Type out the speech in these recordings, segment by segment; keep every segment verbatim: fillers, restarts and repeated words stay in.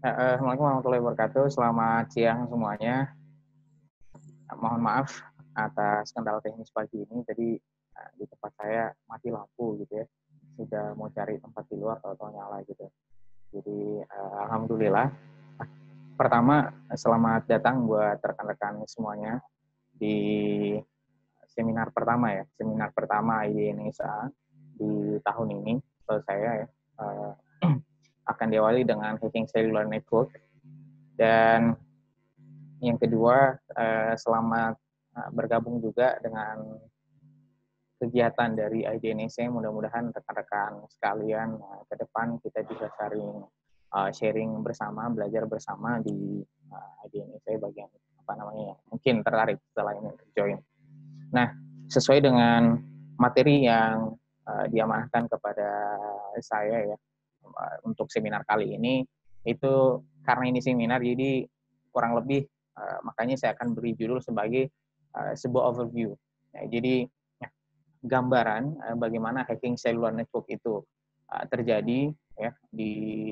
Assalamualaikum warahmatullahi wabarakatuh. Selamat siang semuanya. Mohon maaf atas kendala teknis pagi ini. Tadi uh, di tempat saya mati lampu gitu ya. Sudah mau cari tempat di luar atau nyala gitu. Jadi uh, alhamdulillah. Pertama, selamat datang buat rekan-rekan semuanya di seminar pertama ya. Seminar pertama I D N S A di tahun ini. Menurut saya ya. Uh, akan diawali dengan hacking cellular network. Dan yang kedua, eh, selamat eh, bergabung juga dengan kegiatan dari I D N S A. Mudah-mudahan rekan-rekan sekalian eh, ke depan kita bisa sharing, uh, sharing bersama, belajar bersama di uh, I D N S A bagian apa namanya, mungkin tertarik setelah ini untuk join. Nah, sesuai dengan materi yang uh, diamanahkan kepada saya ya uh, untuk seminar kali ini, itu karena ini seminar jadi kurang lebih uh, makanya saya akan beri judul sebagai uh, sebuah overview. Nah, jadi ya, gambaran uh, bagaimana hacking cellular network itu uh, terjadi ya di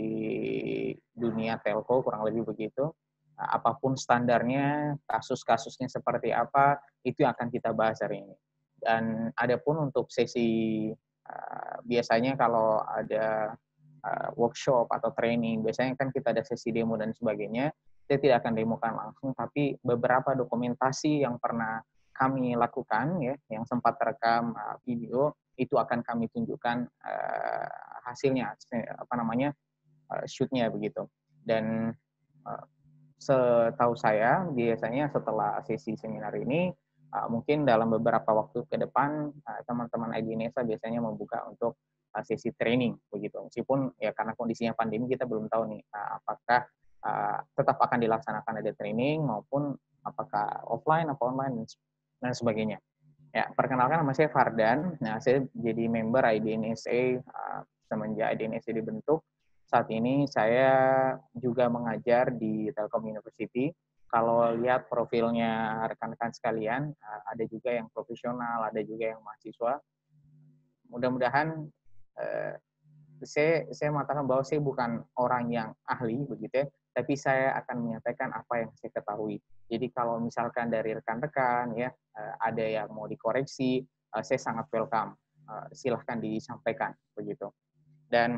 dunia telco, kurang lebih begitu. Uh, apapun standarnya, kasus-kasusnya seperti apa, itu yang akan kita bahas hari ini. Dan adapun untuk sesi uh, biasanya kalau ada uh, workshop atau training, biasanya kan kita ada sesi demo dan sebagainya. Saya tidak akan demokan langsung, tapi beberapa dokumentasi yang pernah kami lakukan ya, yang sempat terekam uh, video, itu akan kami tunjukkan uh, hasilnya, apa namanya, uh, shoot-nya begitu. Dan uh, setahu saya biasanya setelah sesi seminar ini uh, mungkin dalam beberapa waktu ke depan uh, teman-teman I D N S A biasanya membuka untuk uh, sesi training begitu. Meskipun ya karena kondisinya pandemi kita belum tahu nih uh, apakah uh, tetap akan dilaksanakan ada training maupun apakah offline atau online dan sebagainya. Ya, perkenalkan nama saya Fardan. Nah, saya jadi member I D N S A uh, semenjak I D N S A dibentuk. Saat ini saya juga mengajar di Telkom University. Kalau lihat profilnya rekan-rekan sekalian, ada juga yang profesional, ada juga yang mahasiswa. Mudah-mudahan eh, saya, saya mengatakan bahwa saya bukan orang yang ahli, begitu ya, tapi saya akan menyampaikan apa yang saya ketahui. Jadi kalau misalkan dari rekan-rekan, ya ada yang mau dikoreksi, saya sangat welcome. Silahkan disampaikan, begitu. Dan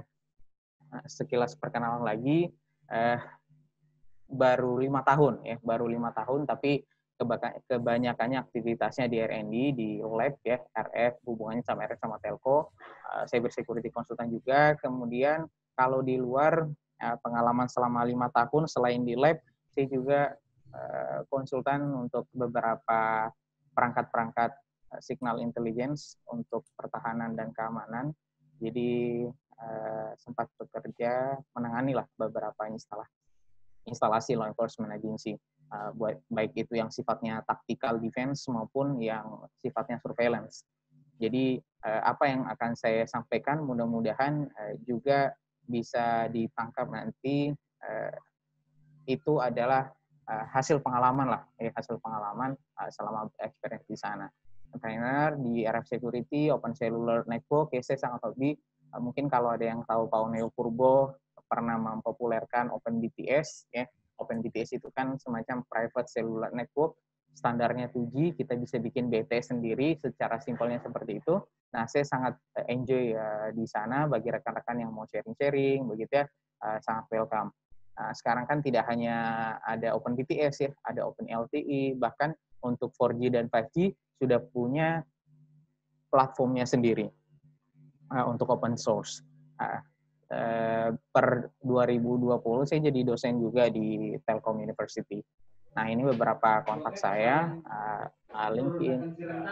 sekilas perkenalan lagi, eh, baru lima tahun ya, baru lima tahun, tapi kebanyakannya aktivitasnya di R and D, di lab ya, R F, hubungannya sama R F sama telco, uh, cyber security konsultan juga. Kemudian kalau di luar uh, pengalaman selama lima tahun selain di lab, saya juga uh, konsultan untuk beberapa perangkat-perangkat uh, signal intelligence untuk pertahanan dan keamanan. Jadi Uh, sempat bekerja menangani lah beberapa instalasi instalasi law enforcement agency, uh, baik itu yang sifatnya tactical defense maupun yang sifatnya surveillance. Jadi uh, apa yang akan saya sampaikan mudah-mudahan uh, juga bisa ditangkap nanti uh, itu adalah uh, hasil pengalaman lah, eh, hasil pengalaman uh, selama experience di sana. Trainer di R F Security, Open Cellular Network, ya saya sangat hobi. Mungkin kalau ada yang tahu Pak Neo Purbo pernah mempopulerkan Open B T S ya. Open B T S itu kan semacam private cellular network, standarnya two G, kita bisa bikin B T S sendiri, secara simpelnya seperti itu. Nah, saya sangat enjoy uh, di sana, bagi rekan-rekan yang mau sharing-sharing begitu ya, uh, sangat welcome. Nah, sekarang kan tidak hanya ada Open B T S ya, ada Open L T E, bahkan untuk four G dan five G sudah punya platformnya sendiri. Uh, untuk open source. Uh, uh, per dua ribu dua puluh saya jadi dosen juga di Telkom University. Nah, ini beberapa kontak saya, uh, uh, LinkedIn,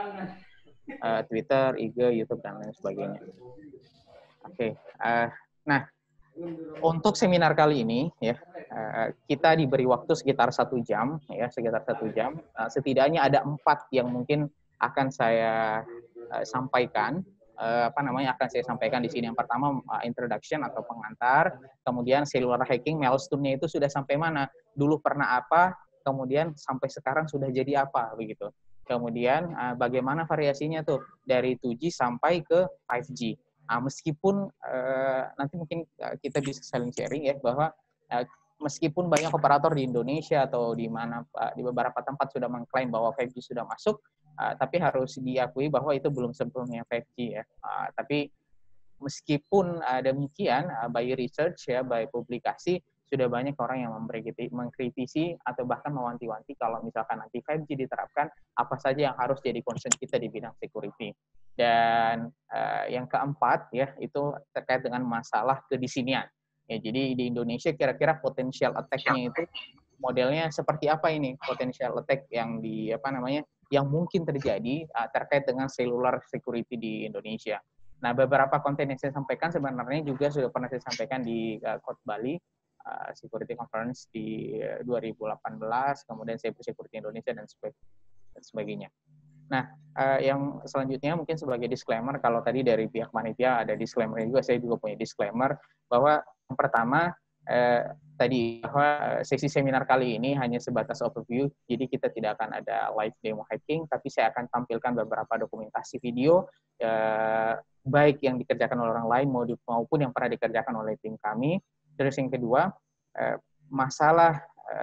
uh, Twitter, I G, YouTube, dan lain sebagainya. Oke, okay. uh, nah untuk seminar kali ini ya uh, kita diberi waktu sekitar satu jam ya, sekitar satu jam. Uh, setidaknya ada empat yang mungkin akan saya uh, sampaikan. Uh, apa namanya akan saya sampaikan di sini. Yang pertama uh, introduction atau pengantar, kemudian cellular hacking milestone-nya itu sudah sampai mana, dulu pernah apa, kemudian sampai sekarang sudah jadi apa begitu. Kemudian uh, bagaimana variasinya tuh dari two G sampai ke five G. Nah, meskipun uh, nanti mungkin uh, kita bisa saling sharing ya bahwa uh, meskipun banyak operator di Indonesia atau di mana di beberapa tempat sudah mengklaim bahwa lima G sudah masuk, uh, tapi harus diakui bahwa itu belum sempurna lima G ya. Uh, tapi meskipun uh, demikian, uh, by research ya, by publikasi, sudah banyak orang yang mengkritisi atau bahkan mewanti-wanti kalau misalkan nanti lima G diterapkan, apa saja yang harus jadi concern kita di bidang security. Dan uh, yang keempat ya, itu terkait dengan masalah kedisinian. Ya, jadi di Indonesia kira-kira potensial attack-nya itu modelnya seperti apa ini? Potensial attack yang di apa namanya? yang mungkin terjadi uh, terkait dengan cellular security di Indonesia. Nah, beberapa konten yang saya sampaikan sebenarnya juga sudah pernah saya sampaikan di uh, Code Bali uh, Security Conference di uh, dua ribu delapan belas, kemudian Cyber Security Indonesia dan sebagainya. Nah, uh, yang selanjutnya mungkin sebagai disclaimer, kalau tadi dari pihak panitia ada disclaimer juga, saya juga punya disclaimer bahwa yang pertama uh, tadi bahwa sesi seminar kali ini hanya sebatas overview, jadi kita tidak akan ada live demo hacking, tapi saya akan tampilkan beberapa dokumentasi video uh, baik yang dikerjakan oleh orang lain maupun yang pernah dikerjakan oleh tim kami. Terus yang kedua, masalah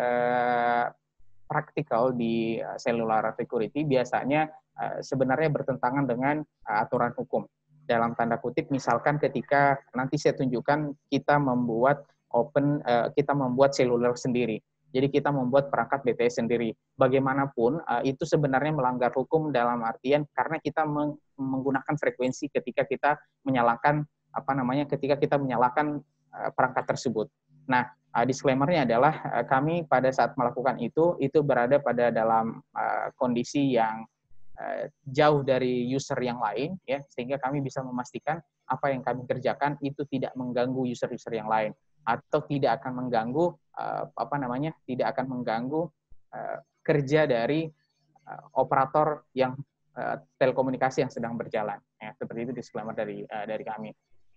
praktikal di cellular security biasanya sebenarnya bertentangan dengan aturan hukum. Dalam tanda kutip, misalkan ketika nanti saya tunjukkan kita membuat open, kita membuat cellular sendiri. Jadi kita membuat perangkat B T S sendiri. Bagaimanapun, uh, itu sebenarnya melanggar hukum dalam artian karena kita meng menggunakan frekuensi ketika kita menyalakan apa namanya ketika kita menyalakan uh, perangkat tersebut. Nah, uh, disclaimer-nya adalah uh, kami pada saat melakukan itu itu berada pada dalam uh, kondisi yang uh, jauh dari user yang lain, ya, sehingga kami bisa memastikan apa yang kami kerjakan itu tidak mengganggu user-user yang lain atau tidak akan mengganggu uh, apa namanya tidak akan mengganggu uh, kerja dari uh, operator yang uh, telekomunikasi yang sedang berjalan. Ya, seperti itu disclaimer dari uh, dari kami.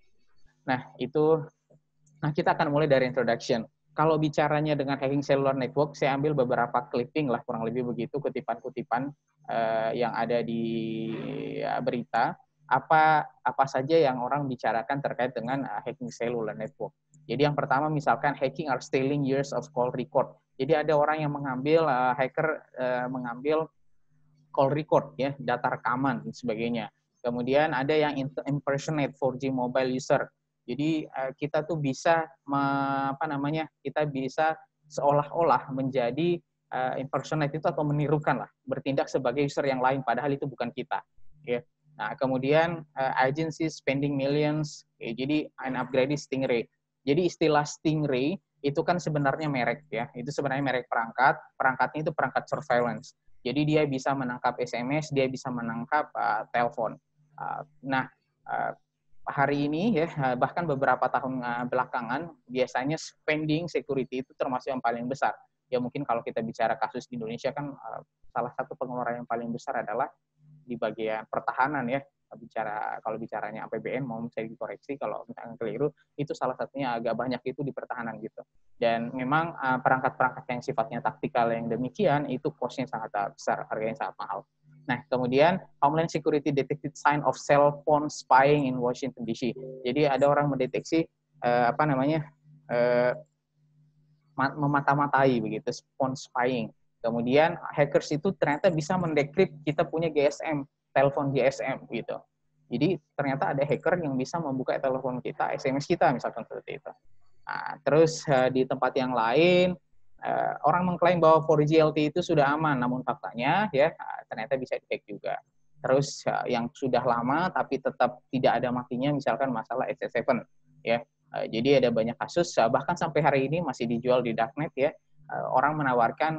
Nah itu, nah kita akan mulai dari introduction. Kalau bicaranya dengan hacking cellular network, saya ambil beberapa clipping lah kurang lebih begitu, kutipan-kutipan uh, yang ada di uh, berita. Apa apa saja yang orang bicarakan terkait dengan uh, hacking cellular network. Jadi yang pertama misalkan hacking or stealing years of call record. Jadi ada orang yang mengambil uh, hacker uh, mengambil call record ya, data rekaman dan sebagainya. Kemudian ada yang impersonate four G mobile user. Jadi uh, kita tuh bisa me, apa namanya? Kita bisa seolah-olah menjadi uh, impersonate itu atau menirukan lah, bertindak sebagai user yang lain padahal itu bukan kita. Ya. Nah, kemudian uh, agency spending millions. Ya, jadi an upgrade Stingray. Jadi istilah Stingray itu kan sebenarnya merek ya, itu sebenarnya merek perangkat, perangkatnya itu perangkat surveillance. Jadi dia bisa menangkap S M S, dia bisa menangkap uh, telepon. Uh, nah, uh, hari ini ya, bahkan beberapa tahun uh, belakangan, biasanya spending security itu termasuk yang paling besar. Ya mungkin kalau kita bicara kasus di Indonesia kan uh, salah satu pengeluaran yang paling besar adalah di bagian pertahanan ya. Bicara kalau bicaranya A P B N mau saya dikoreksi kalau misalnya keliru, itu salah satunya agak banyak itu di pertahanan gitu. Dan memang uh, perangkat-perangkat yang sifatnya taktikal yang demikian itu cost-nya sangat besar, harganya sangat mahal. Nah, kemudian Homeland Security detected sign of cell phone spying in Washington D C. Jadi ada orang mendeteksi uh, apa namanya uh, memata-matai begitu, phone spying. Kemudian hackers itu ternyata bisa mendekrip kita punya G S M, telepon G S M gitu. Jadi ternyata ada hacker yang bisa membuka telepon kita, S M S kita misalkan seperti itu. Nah, terus uh, di tempat yang lain uh, orang mengklaim bahwa four G L T E itu sudah aman, namun faktanya ya uh, ternyata bisa di-hack juga. Terus uh, yang sudah lama tapi tetap tidak ada matinya misalkan masalah S S tujuh ya. Uh, jadi ada banyak kasus uh, bahkan sampai hari ini masih dijual di darknet ya. Uh, orang menawarkan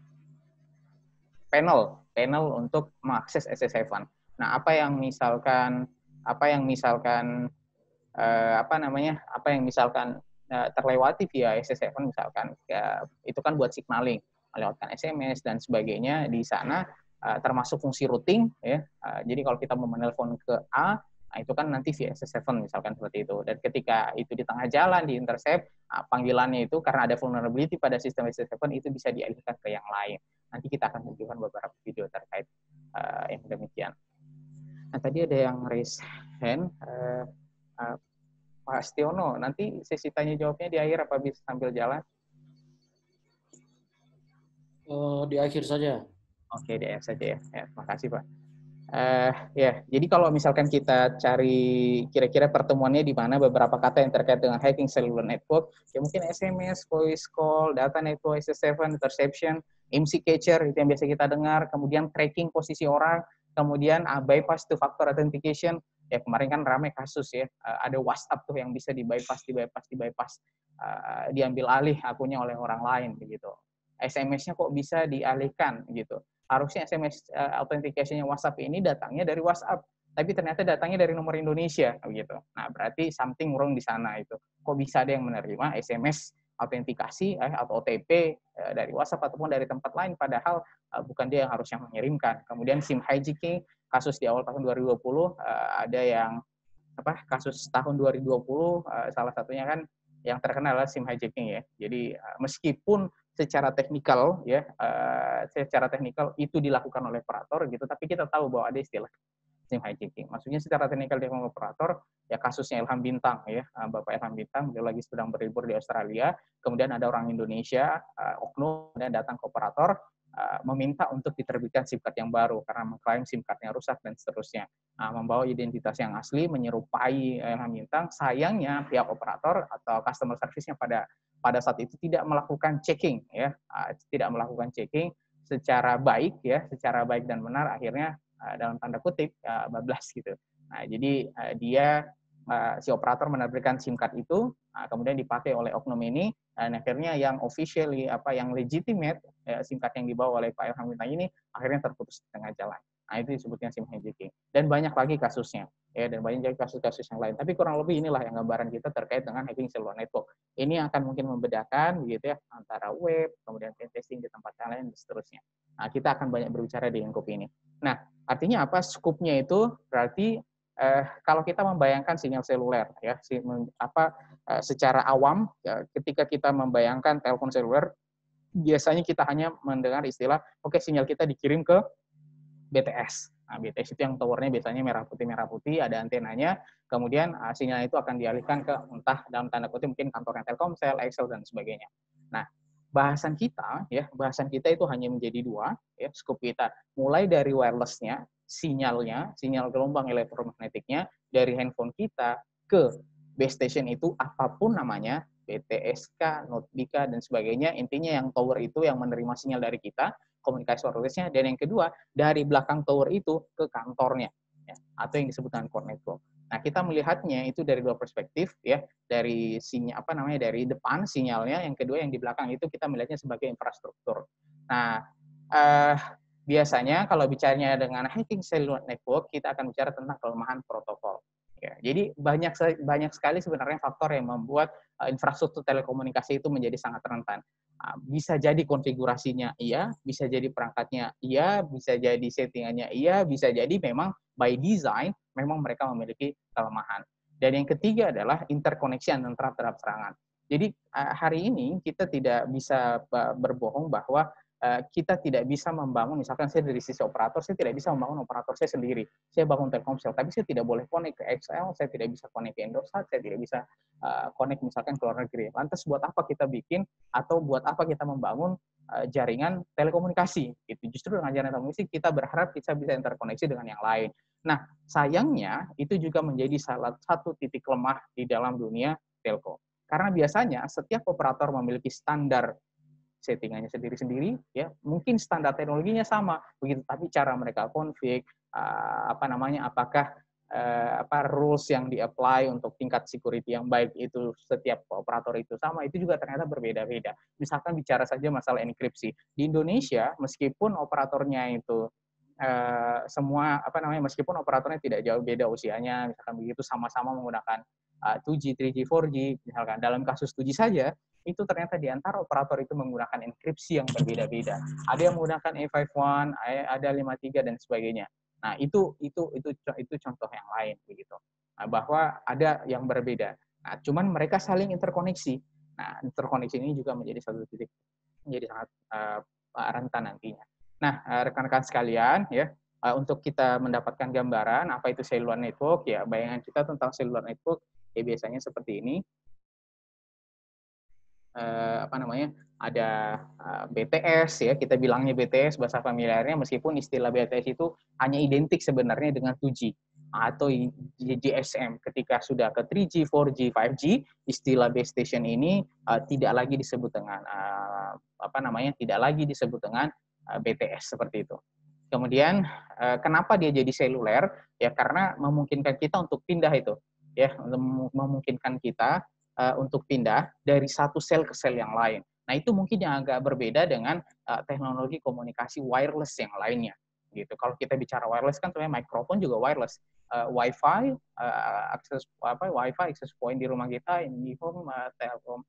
panel panel untuk mengakses S S tujuh. Nah, apa yang misalkan apa yang misalkan eh, apa namanya? apa yang misalkan eh, terlewati via S S tujuh misalkan ya, itu kan buat signaling, melewatkan S M S dan sebagainya di sana eh, termasuk fungsi routing ya. Eh, jadi kalau kita mau menelpon ke A, nah itu kan nanti via S S tujuh misalkan seperti itu. Dan ketika itu di tengah jalan di intercept, nah, panggilannya itu karena ada vulnerability pada sistem S S tujuh itu bisa dialihkan ke yang lain. Nanti kita akan tunjukkan beberapa video terkait uh, yang demikian. Nah, tadi ada yang raise hand, uh, uh, Pak Stiono. Nanti sesi tanya jawabnya di akhir apa bisa sambil jalan? Uh, di akhir saja. Oke, di akhir saja ya. Ya, terima kasih Pak. Uh, ya, jadi kalau misalkan kita cari kira-kira pertemuannya di mana beberapa kata yang terkait dengan hacking cellular network, ya mungkin S M S, voice call, data network, S S tujuh, interception, M C catcher, itu yang biasa kita dengar, kemudian tracking posisi orang, kemudian uh, bypass two factor authentication. Ya kemarin kan ramai kasus ya, uh, ada WhatsApp tuh yang bisa di bypass, di bypass, di bypass, uh, diambil alih akunnya oleh orang lain begitu. S M S-nya kok bisa dialihkan gitu. Harusnya S M S uh, authentication WhatsApp ini datangnya dari WhatsApp, tapi ternyata datangnya dari nomor Indonesia gitu. Nah, berarti something wrong di sana itu. Kok bisa ada yang menerima S M S autentikasi eh, atau O T P eh, dari WhatsApp ataupun dari tempat lain, padahal uh, bukan dia yang harusnya mengirimkan. Kemudian SIM hijacking, kasus di awal tahun dua ribu dua puluh uh, ada yang apa kasus tahun dua ribu dua puluh uh, salah satunya kan yang terkenal adalah SIM hijacking ya. Jadi uh, meskipun secara teknikal ya uh, secara teknikal itu dilakukan oleh operator gitu, tapi kita tahu bahwa ada istilah SIM hijacking. Maksudnya secara teknikal dilakukan oleh operator, ya kasusnya Ilham Bintang ya, Bapak Ilham Bintang, beliau lagi sedang berlibur di Australia, kemudian ada orang Indonesia, uh, oknum, dan datang ke operator, uh, meminta untuk diterbitkan SIM card yang baru karena mengklaim SIM card-nya rusak dan seterusnya. Uh, membawa identitas yang asli, menyerupai Ilham Bintang. Sayangnya pihak operator atau customer service-nya pada pada saat itu tidak melakukan checking ya, uh, tidak melakukan checking secara baik ya, secara baik dan benar, akhirnya uh, dalam tanda kutip uh, bablas gitu. Nah, jadi uh, dia uh, si operator menerbitkan SIM card itu, uh, kemudian dipakai oleh oknum ini, dan akhirnya yang officially apa yang legitimate uh, SIM card yang dibawa oleh Pak Ilham Bintang ini akhirnya terputus di tengah jalan. Nah, itu disebutnya SIM hijacking. Dan banyak lagi kasusnya, ya, dan banyak lagi kasus-kasus yang lain. Tapi kurang lebih inilah yang gambaran kita terkait dengan hacking cellular network. Ini akan mungkin membedakan, begitu ya, antara web, kemudian pen testing di tempat yang lain, dan seterusnya. Nah, kita akan banyak berbicara di lingkup ini. Nah, artinya apa? Skupnya itu berarti eh, kalau kita membayangkan sinyal seluler, ya, si, apa eh, secara awam, ya, ketika kita membayangkan telepon seluler, biasanya kita hanya mendengar istilah, oke, okay, sinyal kita dikirim ke B T S. Nah, B T S itu yang towernya biasanya merah putih merah putih, ada antenanya, kemudian uh, sinyal itu akan dialihkan ke entah dalam tanda kutip mungkin kantornya Telkomsel, Excel dan sebagainya. Nah, bahasan kita ya, bahasan kita itu hanya menjadi dua ya, skop kita. Mulai dari wirelessnya, sinyalnya, sinyal gelombang elektromagnetiknya dari handphone kita ke base station itu apapun namanya, B T S K, Notbika dan sebagainya, intinya yang tower itu yang menerima sinyal dari kita, komunikasi wirelessnya, dan yang kedua dari belakang tower itu ke kantornya ya, atau yang disebut dengan core network. Nah, kita melihatnya itu dari dua perspektif ya, dari sinyal apa namanya dari depan sinyalnya, yang kedua yang di belakang itu kita melihatnya sebagai infrastruktur. Nah, eh, biasanya kalau bicaranya dengan hacking cellular network, kita akan bicara tentang kelemahan protokol. Ya, jadi banyak banyak sekali sebenarnya faktor yang membuat uh, infrastruktur telekomunikasi itu menjadi sangat rentan. Uh, bisa jadi konfigurasinya iya, bisa jadi perangkatnya iya, bisa jadi settingannya iya, bisa jadi memang by design memang mereka memiliki kelemahan. Dan yang ketiga adalah interkoneksi antara terhadap serangan. Jadi uh, hari ini kita tidak bisa uh, berbohong bahwa Uh, kita tidak bisa membangun, misalkan saya dari sisi operator, saya tidak bisa membangun operator saya sendiri. Saya bangun Telkomsel, tapi saya tidak boleh connect ke X L, saya tidak bisa connect ke Indosat, saya tidak bisa uh, connect misalkan ke luar negeri. Lantas buat apa kita bikin atau buat apa kita membangun uh, jaringan telekomunikasi? Itu justru dengan jaringan telekomunikasi kita berharap kita bisa interkoneksi dengan yang lain. Nah, sayangnya itu juga menjadi salah satu titik lemah di dalam dunia telco. Karena biasanya setiap operator memiliki standar settingannya sendiri-sendiri ya, mungkin standar teknologinya sama begitu, tapi cara mereka config uh, apa namanya apakah uh, apa rules yang di-apply untuk tingkat security yang baik itu setiap operator itu sama, itu juga ternyata berbeda-beda. Misalkan bicara saja masalah enkripsi di Indonesia, meskipun operatornya itu uh, semua apa namanya meskipun operatornya tidak jauh beda usianya, misalkan begitu, sama-sama menggunakan uh, dua G, tiga G, empat G, misalkan dalam kasus dua G saja itu ternyata di antara operator itu menggunakan enkripsi yang berbeda-beda. Ada yang menggunakan A lima satu, ada lima tiga dan sebagainya. Nah, itu itu itu itu contoh yang lain begitu. Nah, bahwa ada yang berbeda. Nah, cuman mereka saling interkoneksi. Nah, interkoneksi ini juga menjadi satu titik menjadi sangat uh, rentan nantinya. Nah, rekan-rekan sekalian ya, uh, untuk kita mendapatkan gambaran apa itu cellular network ya, bayangan kita tentang cellular network ya biasanya seperti ini. Uh, apa namanya ada uh, B T S ya, kita bilangnya B T S bahasa familiarnya, meskipun istilah B T S itu hanya identik sebenarnya dengan two G atau G S M. Ketika sudah ke three G, four G, five G, istilah base station ini uh, tidak lagi disebut dengan uh, apa namanya? tidak lagi disebut dengan uh, B T S seperti itu. Kemudian uh, kenapa dia jadi seluler? Ya karena memungkinkan kita untuk pindah itu, ya, memungkinkan kita uh, untuk pindah dari satu sel ke sel yang lain. Nah, itu mungkin yang agak berbeda dengan uh, teknologi komunikasi wireless yang lainnya. Gitu. Kalau kita bicara wireless kan sebenarnya mikrofon juga wireless. Uh, Wi-Fi, uh, akses apa Wi-Fi access point di rumah kita, IndiHome, uh, Telkom,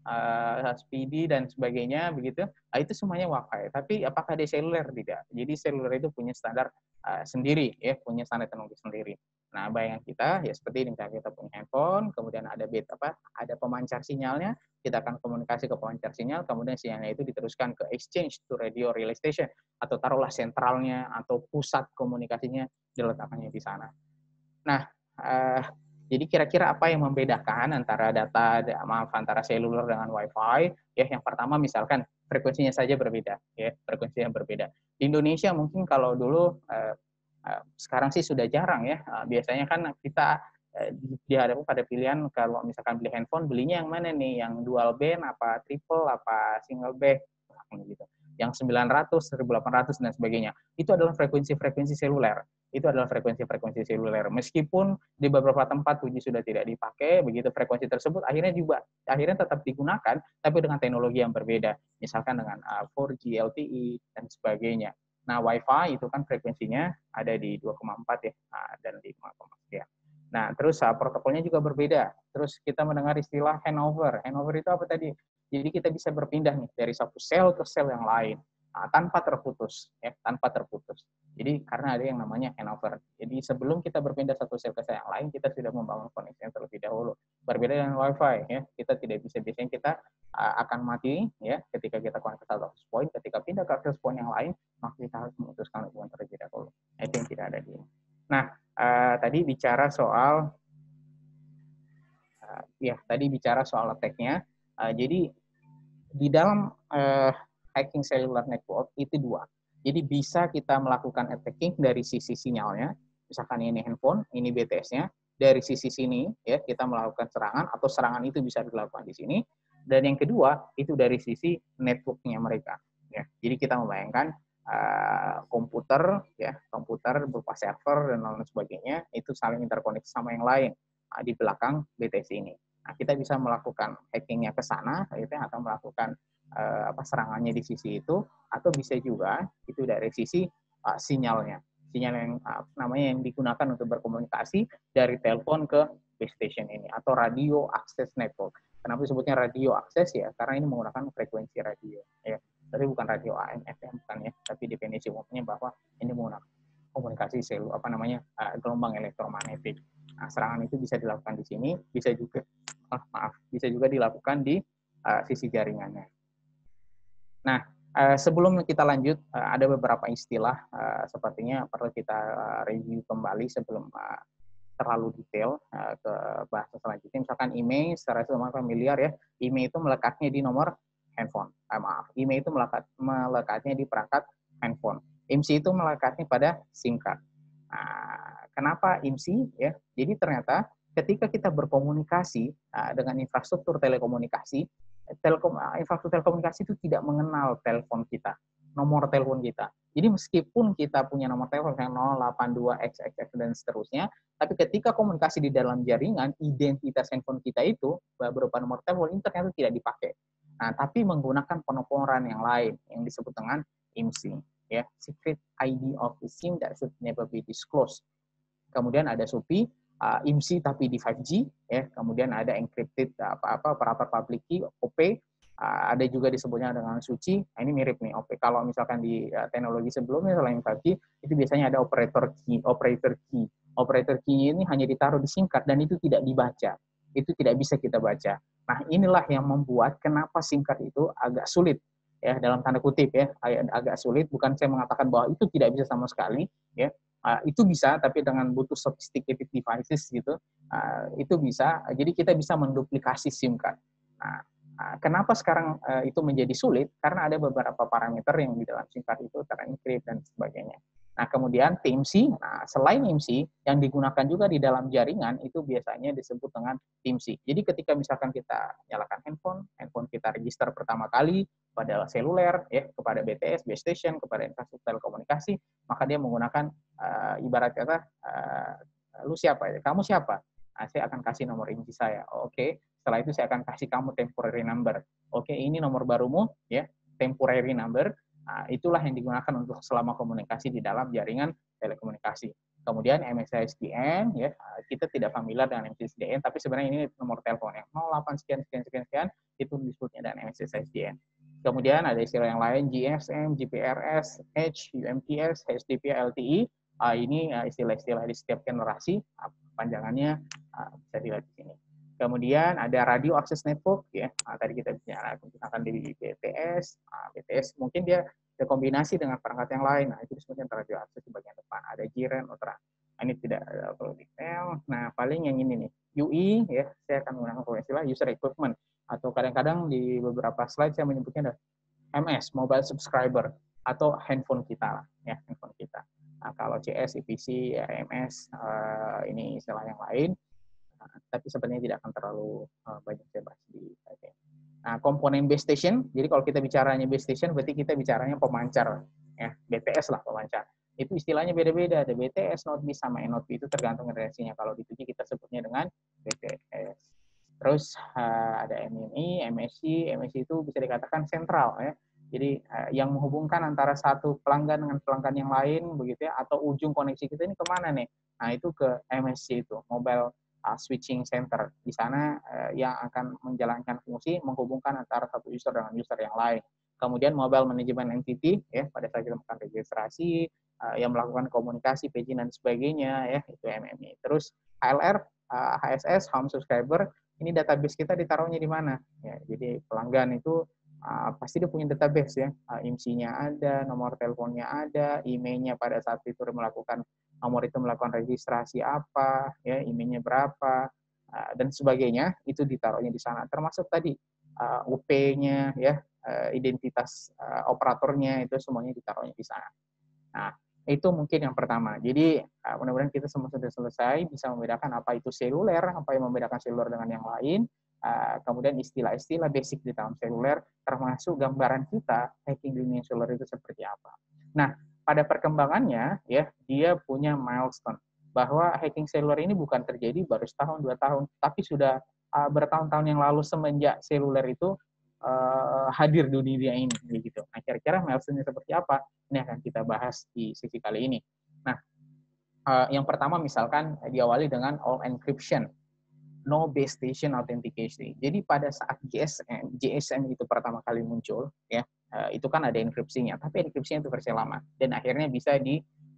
uh, Speedy dan sebagainya begitu. Uh, itu semuanya Wi-Fi. Tapi apakah dia seluler? Tidak. Jadi seluler itu punya standar uh, sendiri, ya, punya standar teknologi sendiri. Nah, bayangan kita ya seperti ini, kita punya handphone, kemudian ada bit apa, ada pemancar sinyalnya, kita akan komunikasi ke pemancar sinyal, kemudian sinyalnya itu diteruskan ke exchange to radio relay station, atau taruhlah sentralnya atau pusat komunikasinya diletakkannya di sana. Nah, eh, jadi kira-kira apa yang membedakan antara data, maaf, antara seluler dengan Wi-Fi? Ya, yang pertama misalkan frekuensinya saja berbeda, ya, frekuensinya berbeda. Di Indonesia mungkin kalau dulu eh, sekarang sih sudah jarang ya. Biasanya kan kita dihadapkan pada pilihan kalau misalkan beli handphone, belinya yang mana nih? Yang dual band, apa triple, apa single band, gitu. Yang sembilan ratus, seribu delapan ratus, dan sebagainya. Itu adalah frekuensi-frekuensi seluler. Itu adalah frekuensi-frekuensi seluler. Meskipun di beberapa tempat tujuh G sudah tidak dipakai, begitu frekuensi tersebut akhirnya juga akhirnya tetap digunakan, tapi dengan teknologi yang berbeda. Misalkan dengan four G, L T E, dan sebagainya. Nah, Wi-Fi itu kan frekuensinya ada di dua koma empat ya, dan lima koma sekian. Nah, terus protokolnya juga berbeda. Terus kita mendengar istilah handover. Handover itu apa tadi? Jadi kita bisa berpindah nih dari satu sel ke sel yang lain, nah, tanpa terputus, ya, tanpa terputus. Jadi karena ada yang namanya handover. Jadi sebelum kita berpindah satu sel ke sel yang lain, kita sudah membangun koneksi yang terlebih dahulu. Berbeda dengan Wi-Fi, ya, kita tidak bisa, biasanya kita uh, akan mati, ya, ketika kita connect ke satu access point. Ketika pindah ke access point yang lain, maka kita harus memutuskan hubungan terlebih dahulu. Itu yang tidak ada di ini. Nah, uh, tadi bicara soal, uh, ya, tadi bicara soal attack-nya. Uh, jadi di dalam uh, hacking cellular network itu dua. Jadi bisa kita melakukan attacking dari sisi sinyalnya, misalkan ini handphone, ini B T S-nya, dari sisi sini ya kita melakukan serangan, atau serangan itu bisa dilakukan di sini. Dan yang kedua itu dari sisi network-nya mereka. Ya, jadi kita membayangkan uh, komputer, ya komputer berupa server dan lain sebagainya itu saling interkoneksi sama yang lain uh, di belakang B T S ini. Nah, kita bisa melakukan hackingnya ke sana, gitu, atau melakukan uh, apa serangannya di sisi itu, atau bisa juga itu dari sisi uh, sinyalnya, sinyal yang uh, namanya yang digunakan untuk berkomunikasi dari telepon ke base station ini, atau radio access network. Kenapa disebutnya radio access ya? Karena ini menggunakan frekuensi radio, ya. Tapi bukan radio A M, F M, bukan ya. Tapi definisi umumnya bahwa ini menggunakan komunikasi selu apa namanya uh, gelombang elektromagnetik. Nah, serangan itu bisa dilakukan di sini, bisa juga, oh, maaf, bisa juga dilakukan di uh, sisi jaringannya. Nah, uh, sebelum kita lanjut, uh, ada beberapa istilah, uh, sepertinya perlu kita uh, review kembali sebelum uh, terlalu detail uh, ke bahasa selanjutnya. Misalkan email, secara semua familiar ya, email itu melekatnya di nomor handphone. Uh, maaf, email itu melekat, melekatnya di perangkat handphone. I M S I itu melekatnya pada SIM card. Nah, kenapa I M S I? Ya, jadi ternyata ketika kita berkomunikasi uh, dengan infrastruktur telekomunikasi, telekom, uh, infrastruktur telekomunikasi itu tidak mengenal telepon kita, nomor telepon kita. Jadi meskipun kita punya nomor telepon yang nol delapan dua x x x dan seterusnya, tapi ketika komunikasi di dalam jaringan, identitas handphone kita itu berupa nomor telepon ini ternyata tidak dipakai. Nah, tapi menggunakan penomoran yang lain yang disebut dengan I M S I. Ya, secret I D of the SIM that should never be disclosed. Kemudian ada S U P I, uh, I M S I tapi di five G, ya. Kemudian ada encrypted apa-apa operator public key, O P, uh, ada juga disebutnya dengan suci. Nah, ini mirip nih O P. Kalau misalkan di uh, teknologi sebelumnya selain five G, itu biasanya ada operator key, operator key. Operator key ini hanya ditaruh di SIM card dan itu tidak dibaca. Itu tidak bisa kita baca. Nah, inilah yang membuat kenapa SIM card itu agak sulit, ya, dalam tanda kutip ya, agak sulit. Bukan saya mengatakan bahwa itu tidak bisa sama sekali, ya. Uh, itu bisa, tapi dengan butuh sophisticated devices gitu, uh, itu bisa. Jadi kita bisa menduplikasi SIM card. Nah, Nah, kenapa sekarang uh, itu menjadi sulit? Karena ada beberapa parameter yang di dalam SIM card itu terenkrip dan sebagainya. Nah, kemudian T M C, nah, selain M C, yang digunakan juga di dalam jaringan itu biasanya disebut dengan T M C. Jadi ketika misalkan kita nyalakan handphone, handphone kita register pertama kali pada seluler, ya, kepada B T S, base station, kepada infrastruktur telekomunikasi, maka dia menggunakan, uh, ibarat kata, uh, lu siapa ya? Kamu siapa? Nah, saya akan kasih nomor I M C I saya. Oke, okay. Setelah itu saya akan kasih kamu temporary number. Oke, okay, ini nomor barumu, ya, temporary number. Nah, itulah yang digunakan untuk selama komunikasi di dalam jaringan telekomunikasi. Kemudian M S I S D N, ya, kita tidak familiar dengan M S I S D N, tapi sebenarnya ini nomor telepon yang nol delapan sekian sekian sekian sekian, itu disebutnya dengan M S I S D N. Kemudian ada istilah yang lain, G S M, G P R S, H, U M T S, H D P, L T E. Uh, ini istilah-istilah uh, di setiap generasi, uh, panjangannya uh, bisa dilihat di sini. Kemudian ada radio access network, ya. Nah, tadi kita bicara menggunakan di B T S. Nah, B T S mungkin dia ada kombinasi dengan perangkat yang lain. Nah, itu disebutnya radio access di bagian depan. Ada G R A N, Ultra. Nah, ini tidak perlu detail. Nah, paling yang ini nih, U I, ya, saya akan menggunakan istilah user equipment. Atau kadang-kadang di beberapa slide saya menyebutnya ada M S, mobile subscriber, atau handphone kita, ya, handphone kita. Nah, kalau C S, I P C, R M S, uh, ini istilah yang lain. Nah, tapi sebenarnya tidak akan terlalu uh, banyak saya bahas di okay. Nah, komponen base station, jadi kalau kita bicaranya base station, berarti kita bicaranya pemancar, ya, B T S lah pemancar. Itu istilahnya beda-beda, ada B T S, Node B, sama Node B, itu tergantung generasinya. Kalau di tujuh kita sebutnya dengan B T S. Terus uh, ada M M I, M S C, M S C itu bisa dikatakan sentral, ya. Jadi uh, yang menghubungkan antara satu pelanggan dengan pelanggan yang lain, begitu ya, atau ujung koneksi kita ini kemana nih? Nah, itu ke M S C itu, mobile uh, switching center. Di sana uh, yang akan menjalankan fungsi menghubungkan antara satu user dengan user yang lain. Kemudian mobile management entity, ya, pada saat kita melakukan registrasi, uh, yang melakukan komunikasi, paging dan sebagainya, ya, itu M M I. Terus H L R, uh, H S S, home subscriber, ini database kita ditaruhnya di mana? Ya, jadi pelanggan itu Uh, pasti dia punya database, ya, uh, I M C I-nya ada, nomor teleponnya ada, emailnya pada saat itu melakukan nomor itu melakukan registrasi apa, ya, emailnya berapa, uh, dan sebagainya, itu ditaruhnya di sana. Termasuk tadi uh, U P-nya, ya, uh, identitas uh, operatornya, itu semuanya ditaruhnya di sana. Nah, itu mungkin yang pertama. Jadi uh, mudah-mudahan kita semua sudah selesai, bisa membedakan apa itu seluler, apa yang membedakan seluler dengan yang lain. Uh, kemudian istilah-istilah basic di dalam seluler, termasuk gambaran kita hacking dunia seluler itu seperti apa. Nah, pada perkembangannya, ya, dia punya milestone bahwa hacking seluler ini bukan terjadi baru setahun dua tahun, tapi sudah uh, bertahun-tahun yang lalu semenjak seluler itu uh, hadir di dunia ini, begitu. Nah, kira-kira milestone-nya seperti apa? Ini akan kita bahas di sesi kali ini. Nah, uh, yang pertama misalkan diawali dengan all encryption. No base station authentication. Jadi pada saat G S M, G S M itu pertama kali muncul, ya, uh, itu kan ada enkripsinya, tapi enkripsinya itu versi lama, dan akhirnya bisa di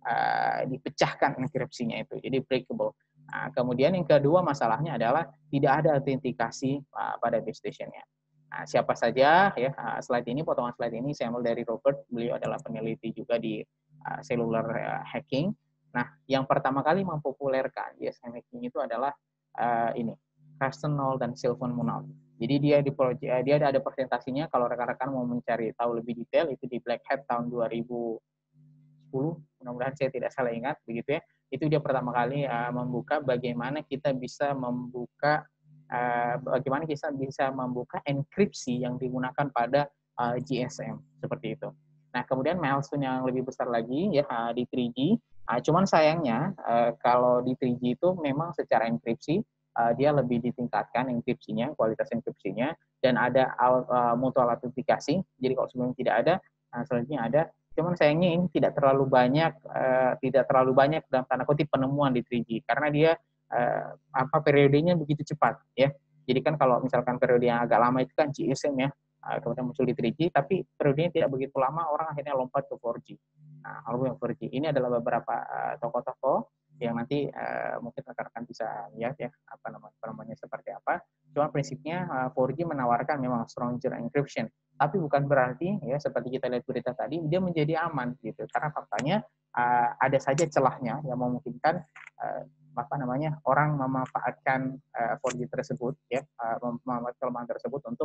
uh, dipecahkan enkripsinya itu, jadi breakable. Nah, kemudian yang kedua masalahnya adalah tidak ada autentikasi uh, pada base stationnya. Nah, siapa saja, ya, uh, slide ini, potongan slide ini saya ambil dari Robert, beliau adalah peneliti juga di uh, cellular uh, hacking. Nah, yang pertama kali mempopulerkan G S M hacking itu adalah Uh, ini Carsten Knoll dan Sylvan Munoz. Jadi dia di project, dia ada presentasinya. Kalau rekan-rekan mau mencari tahu lebih detail itu di Black Hat tahun dua ribu sepuluh. Mudah-mudahan saya tidak salah ingat, begitu ya. Itu dia pertama kali uh, membuka bagaimana kita bisa membuka uh, bagaimana kita bisa membuka enkripsi yang digunakan pada uh, G S M seperti itu. Nah, kemudian milestone yang lebih besar lagi, ya, uh, di tiga G. Uh, cuman sayangnya uh, kalau di tiga G itu memang secara enkripsi uh, dia lebih ditingkatkan enkripsinya, kualitas enkripsinya, dan ada uh, mutual autentikasi. Jadi kalau sebelumnya tidak ada, uh, selanjutnya ada. Cuman sayangnya ini tidak terlalu banyak, uh, tidak terlalu banyak dalam tanda kutip penemuan di tiga G karena dia uh, apa periodenya begitu cepat, ya. Jadi kan kalau misalkan periode yang agak lama itu kan G S M, ya, uh, kemudian muncul di tiga G, tapi periodenya tidak begitu lama, orang akhirnya lompat ke empat G. Nah, kalau yang empat G ini adalah beberapa uh, tokoh-tokoh yang nanti uh, mungkin rekan-rekan bisa lihat, ya, apa namanya, namanya seperti apa. Cuma prinsipnya uh, empat G menawarkan memang stronger encryption, tapi bukan berarti, ya, seperti kita lihat berita tadi dia menjadi aman, gitu. Karena faktanya uh, ada saja celahnya yang memungkinkan uh, apa namanya orang memanfaatkan uh, empat G tersebut, ya, uh, memanfaatkan kelemahan tersebut untuk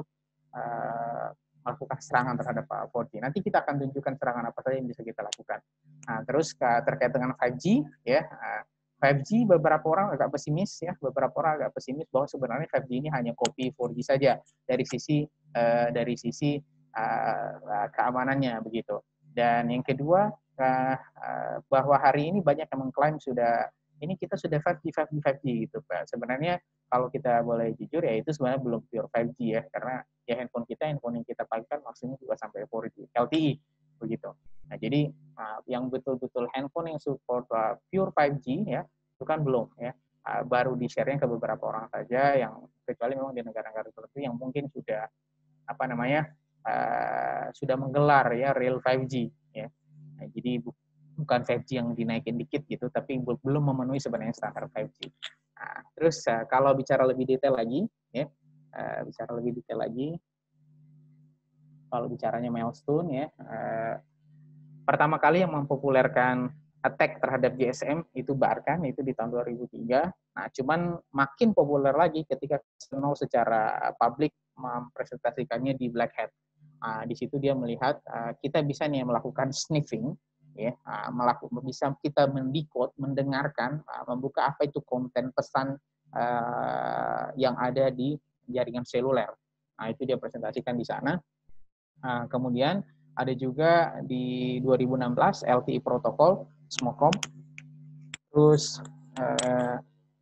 uh, melakukan serangan terhadap empat G. Nanti kita akan tunjukkan serangan apa saja yang bisa kita lakukan. Nah, terus uh, terkait dengan lima G, ya, uh, lima G beberapa orang agak pesimis, ya, beberapa orang agak pesimis bahwa sebenarnya lima G ini hanya copy empat G saja dari sisi uh, dari sisi uh, keamanannya begitu. Dan yang kedua, uh, uh, bahwa hari ini banyak yang mengklaim sudah ini kita sudah lima G, lima G, lima G gitu, Pak. Sebenarnya kalau kita boleh jujur ya itu sebenarnya belum pure lima G ya, karena ya handphone kita, handphone yang kita pakai kan maksimal juga sampai empat G, L T E begitu. Nah, jadi uh, yang betul-betul handphone yang support uh, pure lima G ya, itu kan belum ya. Uh, baru di-share-nya ke beberapa orang saja, yang kecuali memang di negara-negara tertentu yang mungkin sudah apa namanya uh, sudah menggelar ya real lima G ya. Nah, jadi bukan lima G yang dinaikin dikit gitu, tapi belum memenuhi sebenarnya standar lima G. Nah, terus uh, kalau bicara lebih detail lagi, ya, uh, bicara lebih detail lagi, kalau bicaranya milestone ya, uh, pertama kali yang mempopulerkan attack terhadap G S M itu Barkan, itu di tahun dua ribu tiga. Nah, cuman makin populer lagi ketika Snow secara publik mempresentasikannya di Black Hat. Nah, di situ dia melihat uh, kita bisa nih melakukan sniffing, ya, uh, melakukan bisa kita mendecode, mendengarkan, uh, membuka apa itu konten pesan uh, yang ada di jaringan seluler. Nah, itu dia presentasikan di sana. Uh, kemudian ada juga di dua ribu enam belas L T E protokol Smocom. Terus uh,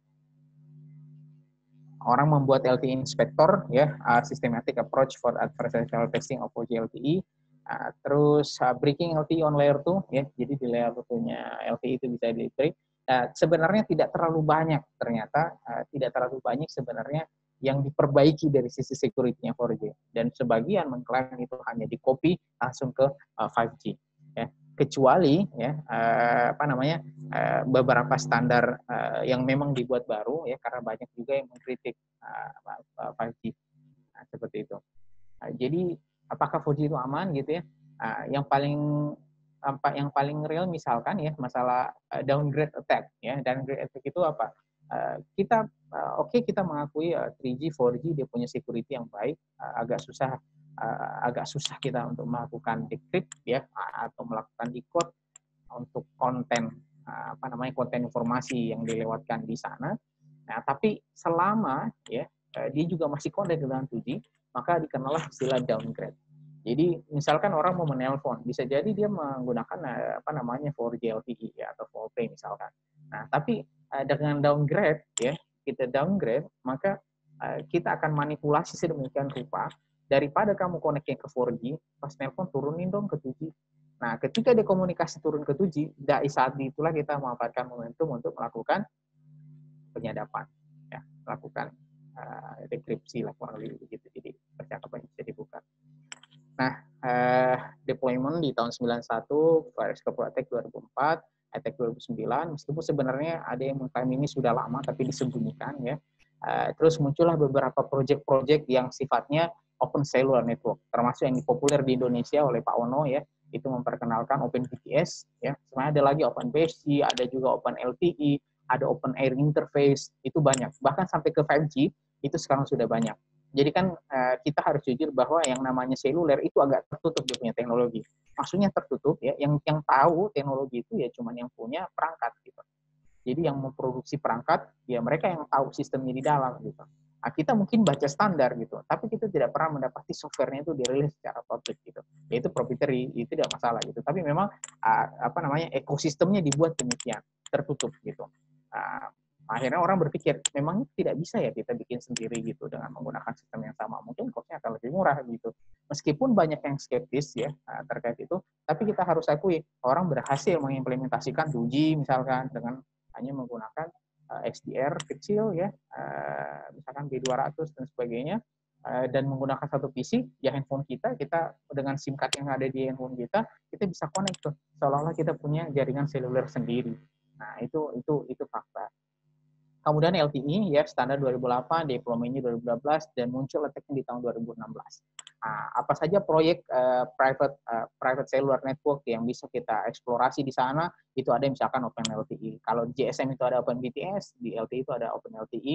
orang membuat L T E inspector ya, uh, systematic approach for adversarial testing of O G L T E. Uh, terus uh, breaking L T E on layer two ya, jadi di layer two-nya L T E itu bisa di break. Uh, sebenarnya tidak terlalu banyak ternyata, uh, tidak terlalu banyak sebenarnya yang diperbaiki dari sisi security-nya empat G, dan sebagian mengklaim itu hanya di copy langsung ke uh, lima G ya. Kecuali ya uh, apa namanya uh, beberapa standar uh, yang memang dibuat baru ya, karena banyak juga yang mengkritik uh, lima G. Nah, seperti itu. Uh, jadi apakah empat G itu aman gitu ya? Uh, yang paling apa yang paling real misalkan ya masalah uh, downgrade attack ya. Downgrade attack itu apa? Uh, kita uh, oke okay, kita mengakui uh, tiga G, empat G dia punya security yang baik, uh, agak susah uh, agak susah kita untuk melakukan decrypt ya, atau melakukan decode untuk konten uh, apa namanya konten informasi yang dilewatkan di sana. Nah, tapi selama ya uh, dia juga masih connect dengan tujuh G, maka dikenallah istilah downgrade. Jadi misalkan orang mau menelpon, bisa jadi dia menggunakan uh, apa namanya empat G L T E ya, atau empat P misalkan. Nah, tapi uh, dengan downgrade ya, kita downgrade, maka uh, kita akan manipulasi sedemikian rupa, daripada kamu connect-nya ke empat G, pas nelpon turunin dong ke tujuh G. Nah, ketika dia komunikasi turun ke tujuh G, dari saat itulah kita memanfaatkan momentum untuk melakukan penyadapan, ya, melakukan uh, dekripsi lah kurang lebih begitu. Jadi percakapan bisa dibuka. Nah, uh, deployment di tahun sembilan puluh satu, Virus Corporate Attack dua ribu empat, Attack dua ribu sembilan, meskipun sebenarnya ada yang mengklaim ini sudah lama tapi disembunyikan ya. Uh, terus muncullah beberapa proyek-proyek yang sifatnya Open Cellular Network, termasuk yang populer di Indonesia oleh Pak Ono ya, itu memperkenalkan Open B T S ya. Sebenarnya ada lagi Open B S C, ada juga Open L T E, ada Open Air Interface, itu banyak. Bahkan sampai ke lima G itu sekarang sudah banyak. Jadi kan uh, kita harus jujur bahwa yang namanya seluler itu agak tertutup dia punya teknologi. Maksudnya tertutup ya, yang yang tahu teknologi itu ya cuman yang punya perangkat gitu. Jadi yang memproduksi perangkat ya mereka yang tahu sistemnya di dalam gitu. Nah, kita mungkin baca standar gitu, tapi kita tidak pernah mendapati softwarenya itu dirilis secara publik gitu. Yaitu proprietary, itu tidak masalah gitu. Tapi memang uh, apa namanya ekosistemnya dibuat demikian, tertutup gitu. Uh, akhirnya orang berpikir memang tidak bisa ya kita bikin sendiri gitu dengan menggunakan sistem yang sama, mungkin cost-nya akan lebih murah gitu. Meskipun banyak yang skeptis ya terkait itu, tapi kita harus akui orang berhasil mengimplementasikan dua G misalkan dengan hanya menggunakan uh, X D R kecil ya, uh, misalkan B dua ratus dan sebagainya, uh, dan menggunakan satu P C ya, handphone kita kita dengan SIM card yang ada di handphone kita kita bisa connect tuh seolah-olah kita punya jaringan seluler sendiri. Nah, itu itu itu fakta. Kemudian L T E ya standar dua ribu delapan, deployment-nya dua ribu dua belas, dan muncul attack-nya di tahun dua ribu enam belas. Nah, apa saja proyek uh, private uh, private cellular network yang bisa kita eksplorasi di sana? Itu ada misalkan Open L T E. Kalau G S M itu ada Open B T S, di L T E itu ada Open L T E.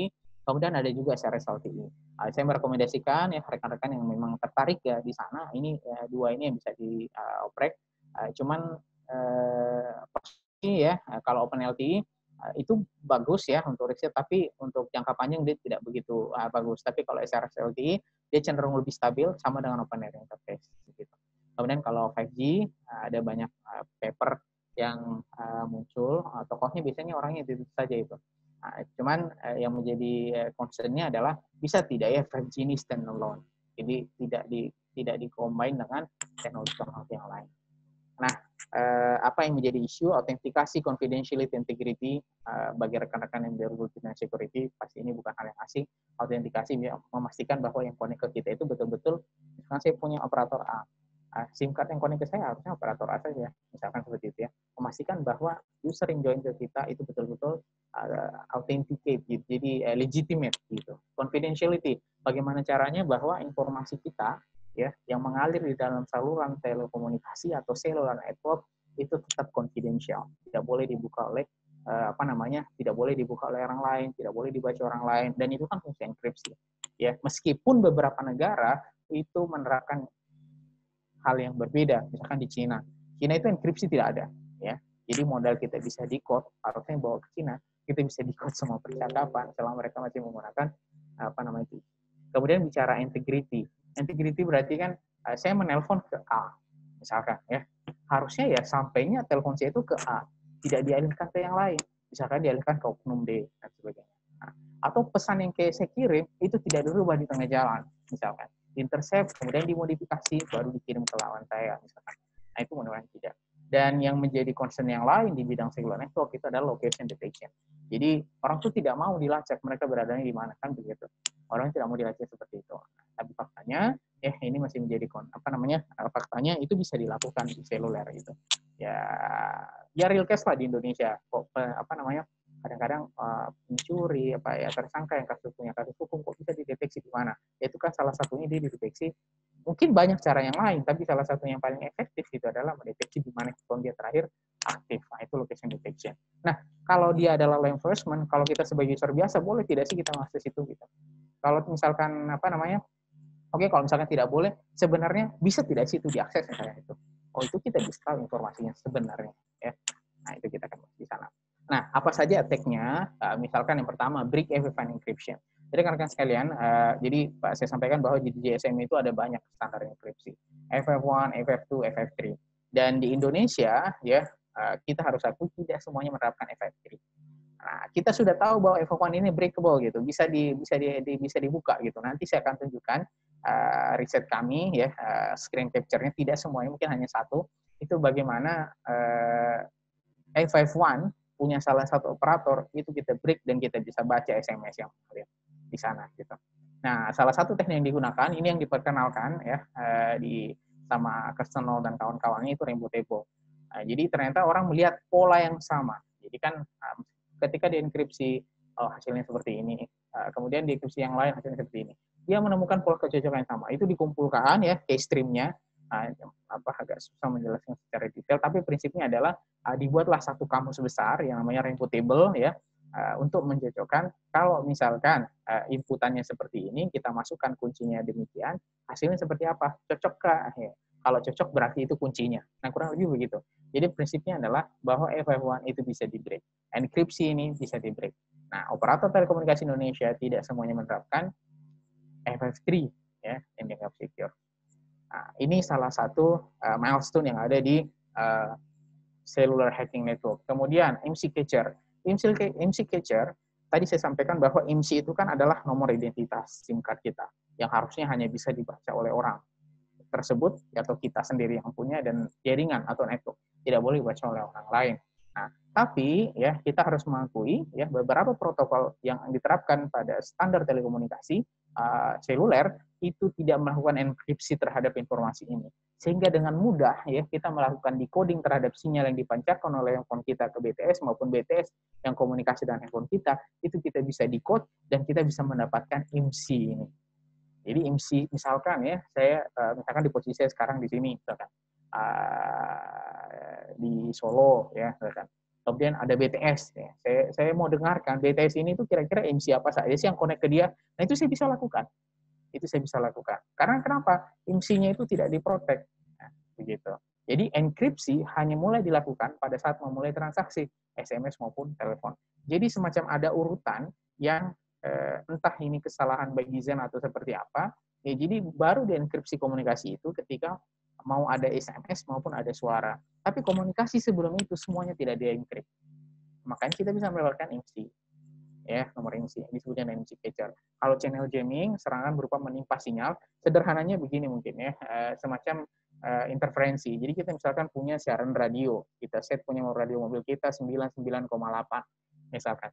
Kemudian ada juga S R S L T E. Uh, saya merekomendasikan ya rekan-rekan yang memang tertarik ya di sana, ini ya, dua ini yang bisa dioprek. Uh, cuman uh, pasti ya kalau OpenLTE uh, itu bagus ya untuk riset, tapi untuk jangka panjang dia tidak begitu uh, bagus. Tapi kalau S R S L T E dia cenderung lebih stabil sama dengan Open Area Interface. Gitu. Kemudian kalau lima G uh, ada banyak uh, paper yang uh, muncul, uh, tokohnya biasanya orangnya itu saja itu. Nah, cuman eh, yang menjadi eh, concern-nya adalah bisa tidak ya lima G ini stand alone. Jadi tidak di tidak dikombin dengan teknologi-teknologi yang lain. Nah, eh, apa yang menjadi isu autentikasi, confidentiality, integrity eh, bagi rekan-rekan yang bergelut dengan security pasti ini bukan hal yang asing. Autentikasi memastikan bahwa yang connect ke kita itu betul-betul, misalkan saya punya operator A, SIM card yang connect ke saya harusnya operator A saja, misalkan seperti itu ya. Memastikan bahwa user yang join ke kita itu betul-betul uh, authenticate gitu, jadi uh, legitimate gitu. Confidentiality, bagaimana caranya bahwa informasi kita ya yang mengalir di dalam saluran telekomunikasi atau cellular network itu tetap confidential, tidak boleh dibuka oleh uh, apa namanya, tidak boleh dibuka oleh orang lain, tidak boleh dibaca orang lain, dan itu kan fungsi enkripsi. Ya, meskipun beberapa negara itu menerapkan hal yang berbeda, misalkan di Cina. Cina itu enkripsi tidak ada, ya. Jadi modal kita bisa di-code, harusnya bawa ke Cina, kita bisa di-code semua percakapan selama mereka masih menggunakan apa namanya itu. Kemudian bicara integrity. Integrity berarti kan saya menelpon ke A, misalkan ya. Harusnya ya sampainya telepon saya itu ke A, tidak dialihkan ke yang lain. Misalkan dialihkan ke oknum D dan sebagainya. Nah, atau pesan yang kayak saya kirim itu tidak dirubah di tengah jalan, misalkan intercept, kemudian dimodifikasi, baru dikirim ke lawan saya, misalkan. Nah, itu mudah-mudahan tidak. Dan yang menjadi concern yang lain di bidang cellular network itu adalah location detection. Jadi, orang itu tidak mau dilacak, mereka beradanya di mana, kan begitu. Orang tidak mau dilacak seperti itu. Nah, tapi faktanya, ya ini masih menjadi, apa namanya, faktanya itu bisa dilakukan di seluler gitu. Ya, ya real case lah di Indonesia. Kok, apa namanya, kadang-kadang uh, pencuri apa ya tersangka yang kasus punya kasus hukum kok bisa dideteksi di mana, itu kan salah satunya dia dideteksi, mungkin banyak cara yang lain tapi salah satu yang paling efektif itu adalah mendeteksi di mana dia terakhir aktif. Nah, itu location detection. Nah, kalau dia adalah law enforcement, kalau kita sebagai user biasa boleh tidak sih kita mengakses itu gitu. Kalau misalkan apa namanya, oke okay, kalau misalkan tidak boleh, sebenarnya bisa tidak sih itu diakses misalnya itu. Oh, itu kita bisa tahu informasinya sebenarnya ya. Nah, itu kita akan bahas di sana. Nah, apa saja attack-nya? Uh, misalkan yang pertama, break every fine encryption. Jadi rekan-rekan sekalian, uh, jadi Pak saya sampaikan bahwa di G S M itu ada banyak standar enkripsi. F F one, F F two, F F three. Dan di Indonesia, ya uh, kita harus akui tidak semuanya menerapkan F F three. Nah, kita sudah tahu bahwa F F one ini breakable gitu, bisa di bisa di, di bisa dibuka gitu. Nanti saya akan tunjukkan uh, riset kami ya, uh, screen capture-nya tidak semuanya, mungkin hanya satu. Itu bagaimana uh, F F one punya salah satu operator itu kita break dan kita bisa baca S M S yang mengalir di sana gitu. Nah, salah satu teknik yang digunakan ini yang diperkenalkan ya uh, di sama Kirsten dan kawan-kawannya itu rainbow table. Nah, jadi ternyata orang melihat pola yang sama. Jadi kan um, ketika dienkripsi oh, hasilnya seperti ini, uh, kemudian dienkripsi yang lain hasilnya seperti ini. Dia menemukan pola kecocokan yang sama. Itu dikumpulkan ya case stream-nya. Uh, apa agak susah menjelaskan secara detail, tapi prinsipnya adalah uh, dibuatlah satu kamus besar yang namanya rainbow table ya uh, untuk mencocokkan kalau misalkan uh, inputannya seperti ini, kita masukkan kuncinya demikian, hasilnya seperti apa? Cocok kah? Ya. Kalau cocok berarti itu kuncinya. Nah, kurang lebih begitu. Jadi prinsipnya adalah bahwa F F one itu bisa di-break. Enkripsi ini bisa di-break. Nah, operator telekomunikasi Indonesia tidak semuanya menerapkan F F three ya, ending of secure. Nah, ini salah satu uh, milestone yang ada di uh, cellular hacking network. Kemudian M C catcher. M C, M C catcher, tadi saya sampaikan bahwa M C itu kan adalah nomor identitas SIM card kita yang harusnya hanya bisa dibaca oleh orang tersebut atau kita sendiri yang punya, dan jaringan atau network tidak boleh dibaca oleh orang lain. Nah, tapi ya kita harus mengakui ya beberapa protokol yang diterapkan pada standar telekomunikasi uh, seluler itu tidak melakukan enkripsi terhadap informasi ini. Sehingga dengan mudah ya kita melakukan decoding terhadap sinyal yang dipancarkan oleh handphone kita ke B T S maupun B T S yang komunikasi dengan handphone kita, itu kita bisa decode dan kita bisa mendapatkan M C ini. Jadi M C misalkan ya, saya misalkan di posisi saya sekarang di sini misalkan uh, di Solo ya misalkan. Kemudian ada B T S, ya. saya, saya mau dengarkan B T S ini tuh kira-kira M C apa saja sih yang connect ke dia. Nah itu saya bisa lakukan, itu saya bisa lakukan. Karena kenapa? M C-nya itu tidak diprotek, nah, begitu. Jadi enkripsi hanya mulai dilakukan pada saat memulai transaksi S M S maupun telepon. Jadi semacam ada urutan yang eh, entah ini kesalahan by design atau seperti apa. Ya, jadi baru dienkripsi komunikasi itu ketika mau ada S M S maupun ada suara. Tapi komunikasi sebelum itu semuanya tidak dienkrip. Makanya kita bisa mendapatkan M C. Ya, nomor M C. Disebutnya M C catcher. Kalau channel jamming, serangan berupa menimpa sinyal. Sederhananya begini mungkin ya, semacam interferensi. Jadi kita misalkan punya siaran radio. Kita set punya radio mobil kita sembilan puluh sembilan koma delapan misalkan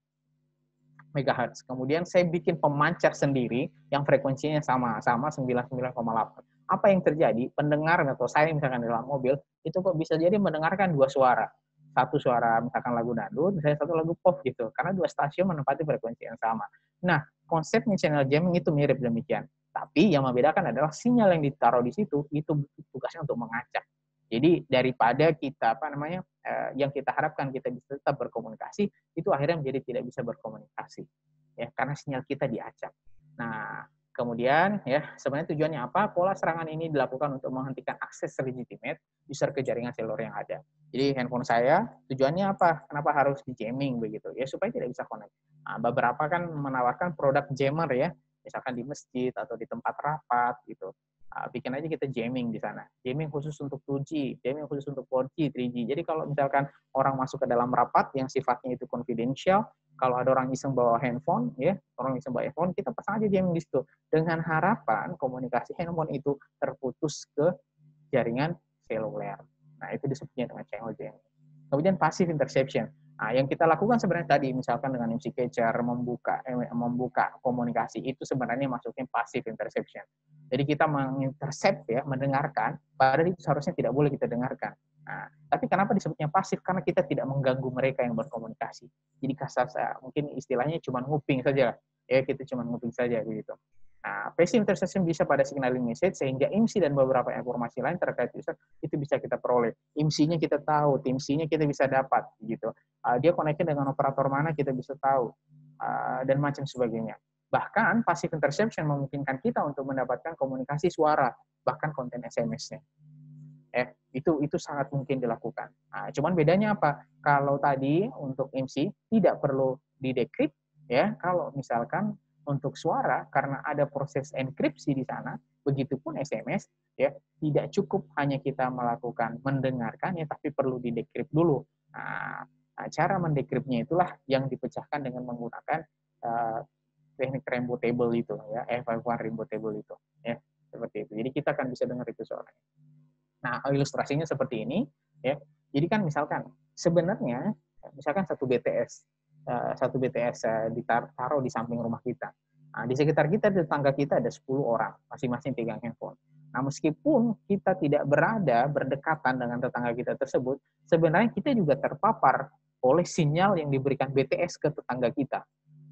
megahertz. Kemudian saya bikin pemancar sendiri yang frekuensinya sama, sama sembilan puluh sembilan koma delapan. Apa yang terjadi? Pendengar atau saya misalkan dalam mobil, itu kok bisa jadi mendengarkan dua suara. Satu suara misalkan lagu dangdut, misalnya satu lagu pop gitu. Karena dua stasiun menempati frekuensi yang sama. Nah, konsepnya channel jamming itu mirip demikian. Tapi yang membedakan adalah sinyal yang ditaruh di situ, itu tugasnya untuk mengacak. Jadi daripada kita apa namanya eh, yang kita harapkan kita bisa tetap berkomunikasi, itu akhirnya menjadi tidak bisa berkomunikasi, ya karena sinyal kita diacak. Nah kemudian ya sebenarnya tujuannya apa? Pola serangan ini dilakukan untuk menghentikan akses legitimate user ke jaringan seluler yang ada. Jadi handphone saya tujuannya apa? Kenapa harus di jamming begitu? Ya supaya tidak bisa connect. Nah, beberapa kan menawarkan produk jammer ya, misalkan di masjid atau di tempat rapat gitu. Uh, bikin aja kita jamming di sana. Jamming khusus untuk two G, jamming khusus untuk four G, three G. Jadi kalau misalkan orang masuk ke dalam rapat yang sifatnya itu confidential, kalau ada orang iseng bawa handphone, ya orang iseng bawa handphone, kita pasang aja jamming di situ. Dengan harapan komunikasi handphone itu terputus ke jaringan seluler. Nah itu disebutnya dengan channel jamming. Kemudian passive interception. Nah, yang kita lakukan sebenarnya tadi, misalkan dengan M C catcher membuka eh, membuka komunikasi itu sebenarnya masuknya passive interception. Jadi kita mengintercept ya, mendengarkan, padahal itu seharusnya tidak boleh kita dengarkan. Nah, tapi kenapa disebutnya pasif? Karena kita tidak mengganggu mereka yang berkomunikasi. Jadi kasar, mungkin istilahnya cuma nguping saja, ya kita cuma nguping saja begitu. Nah, passive interception bisa pada signaling message sehingga M C dan beberapa informasi lain terkait user itu bisa kita peroleh. M C-nya kita tahu, T M C-nya kita bisa dapat, gitu. Uh, dia connection dengan operator mana kita bisa tahu uh, dan macam sebagainya. Bahkan passive interception memungkinkan kita untuk mendapatkan komunikasi suara, bahkan konten S M S-nya. Eh, itu itu sangat mungkin dilakukan. Nah, cuman bedanya apa? Kalau tadi untuk M C tidak perlu didecrypt, ya. Kalau misalkan untuk suara karena ada proses enkripsi di sana, begitupun S M S, ya tidak cukup hanya kita melakukan mendengarkan ya, tapi perlu didecrypt dulu. Nah, cara mendecryptnya itulah yang dipecahkan dengan menggunakan uh, teknik rainbow table itu, ya F five one rainbow table itu, ya seperti itu. Jadi kita akan bisa dengar itu suaranya. Nah, ilustrasinya seperti ini, ya. Jadi kan misalkan sebenarnya misalkan satu B T S satu B T S ditaruh di samping rumah kita. Nah, di sekitar kita, di tetangga kita ada sepuluh orang, masing-masing pegang handphone. Nah, meskipun kita tidak berada berdekatan dengan tetangga kita tersebut, sebenarnya kita juga terpapar oleh sinyal yang diberikan B T S ke tetangga kita.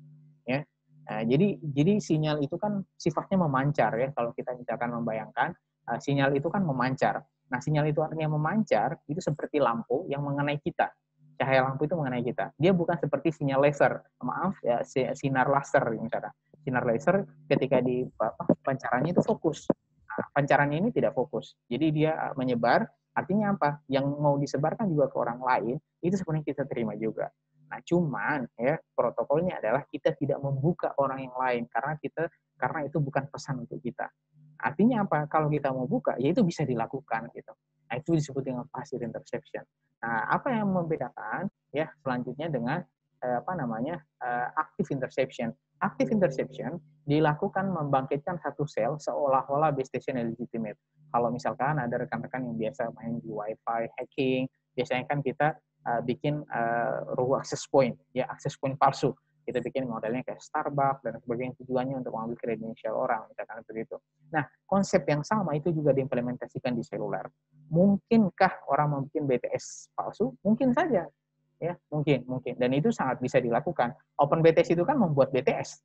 Ya. Nah, jadi jadi sinyal itu kan sifatnya memancar ya, kalau kita misalkan membayangkan uh, sinyal itu kan memancar. Nah, sinyal itu artinya memancar, itu seperti lampu yang mengenai kita. Cahaya lampu itu mengenai kita. Dia bukan seperti sinyal laser. Maaf, ya sinar laser misalnya. Sinar laser ketika di apa, pancarannya itu fokus. Nah, pancarannya ini tidak fokus. Jadi dia menyebar, artinya apa? Yang mau disebarkan juga ke orang lain, itu sebenarnya kita terima juga. Nah, cuman ya protokolnya adalah kita tidak membuka orang yang lain karena kita karena itu bukan pesan untuk kita. Artinya apa? Kalau kita mau buka, ya itu bisa dilakukan gitu. Nah, itu disebut dengan passive interception. Nah, apa yang membedakan ya selanjutnya dengan eh, apa namanya eh, active interception? Active interception dilakukan membangkitkan satu sel seolah-olah base station legitimate. Kalau misalkan ada rekan-rekan yang biasa main di Wi-Fi hacking, biasanya kan kita uh, bikin uh, raw access point, ya access point palsu. Kita bikin modelnya kayak Starbucks dan sebagainya, tujuannya untuk mengambil kredensial orang, misalkan begitu. Nah, konsep yang sama itu juga diimplementasikan di seluler. Mungkinkah orang membuat B T S palsu? Mungkin saja. Ya, mungkin, mungkin. Dan itu sangat bisa dilakukan. Open B T S itu kan membuat B T S.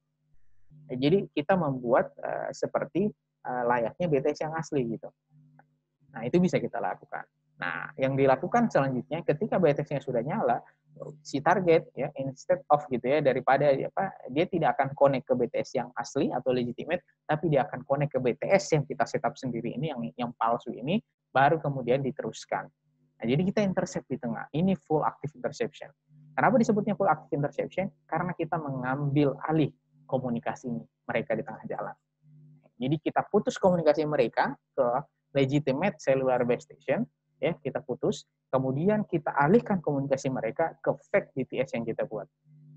Jadi kita membuat uh, seperti uh, layaknya B T S yang asli gitu. Nah, itu bisa kita lakukan. Nah, yang dilakukan selanjutnya ketika B T S-nya sudah nyala, si target ya instead of gitu ya daripada apa dia tidak akan connect ke B T S yang asli atau legitimate, tapi dia akan connect ke B T S yang kita setup sendiri ini yang yang palsu ini, baru kemudian diteruskan. Nah, jadi kita intercept di tengah. Ini full active interception. Kenapa disebutnya full active interception? Karena kita mengambil alih komunikasi mereka di tengah jalan. Jadi kita putus komunikasi mereka ke legitimate cellular base station, ya kita putus, kemudian kita alihkan komunikasi mereka ke fake B T S yang kita buat.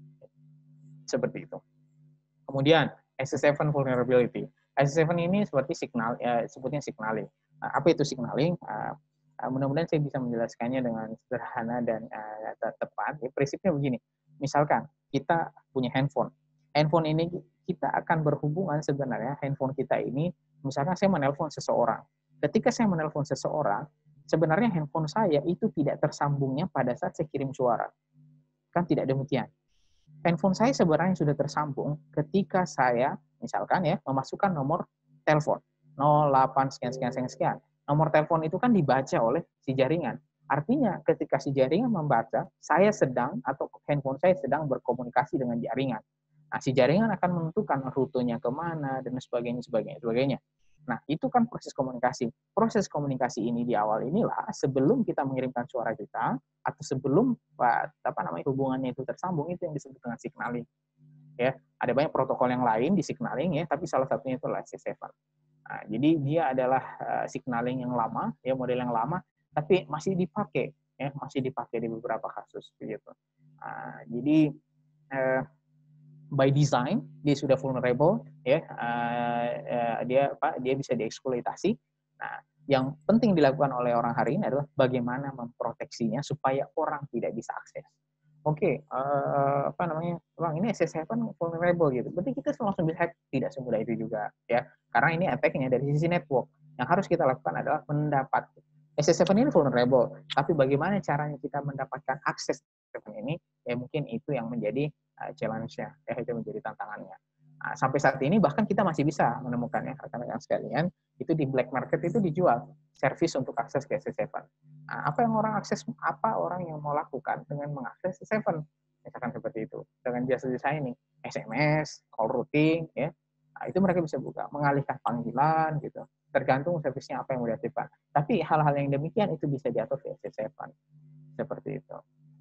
Seperti itu. Kemudian S S tujuh vulnerability. S S tujuh ini seperti signal, ya, sebutnya signaling. Nah, apa itu signaling? Uh, mudah-mudahan saya bisa menjelaskannya dengan sederhana dan uh, tepat. Ya, prinsipnya begini. Misalkan kita punya handphone. Handphone ini kita akan berhubungan sebenarnya handphone kita ini, misalkan saya menelpon seseorang. Ketika saya menelpon seseorang, sebenarnya handphone saya itu tidak tersambungnya pada saat saya kirim suara. Kan tidak demikian. Handphone saya sebenarnya sudah tersambung ketika saya, misalkan ya, memasukkan nomor telepon nol delapan sekian sekian sekian sekian. Nomor telepon itu kan dibaca oleh si jaringan. Artinya ketika si jaringan membaca, saya sedang atau handphone saya sedang berkomunikasi dengan jaringan. Nah, si jaringan akan menentukan rutenya kemana dan sebagainya, sebagainya, sebagainya. Nah, itu kan proses komunikasi. Proses komunikasi ini di awal inilah sebelum kita mengirimkan suara kita atau sebelum apa namanya hubungannya itu tersambung, itu yang disebut dengan signaling. Ya, ada banyak protokol yang lain di signaling ya, tapi salah satunya itu S S tujuh. Nah, jadi dia adalah uh, signaling yang lama, ya model yang lama, tapi masih dipakai, ya masih dipakai di beberapa kasus begitu. Nah, jadi uh, by design dia sudah vulnerable, ya uh, uh, dia apa dia bisa dieksploitasi. Nah, yang penting dilakukan oleh orang hari ini adalah bagaimana memproteksinya supaya orang tidak bisa akses. Oke, okay, uh, apa namanya, bang ini S S tujuh vulnerable gitu. Berarti kita langsung bisa hack? Tidak semudah itu juga, ya. Karena ini attack-nya dari sisi network. Yang harus kita lakukan adalah mendapat S S tujuh ini vulnerable, tapi bagaimana caranya kita mendapatkan akses ini? Ya mungkin itu yang menjadi uh, challenge-nya, ya itu menjadi tantangannya. Nah, sampai saat ini bahkan kita masih bisa menemukannya, rekan-rekan sekalian, itu di black market itu dijual service untuk akses ke S S tujuh. Nah, apa yang orang akses, apa orang yang mau lakukan dengan mengakses S S tujuh? Misalkan seperti itu. Dengan jasa-jasa ini, S M S, call routing, ya. Nah, itu mereka bisa buka, mengalihkan panggilan, gitu. Tergantung service-nya apa yang mau diaktifkan. Tapi hal-hal yang demikian itu bisa diatur di S S tujuh. Seperti itu.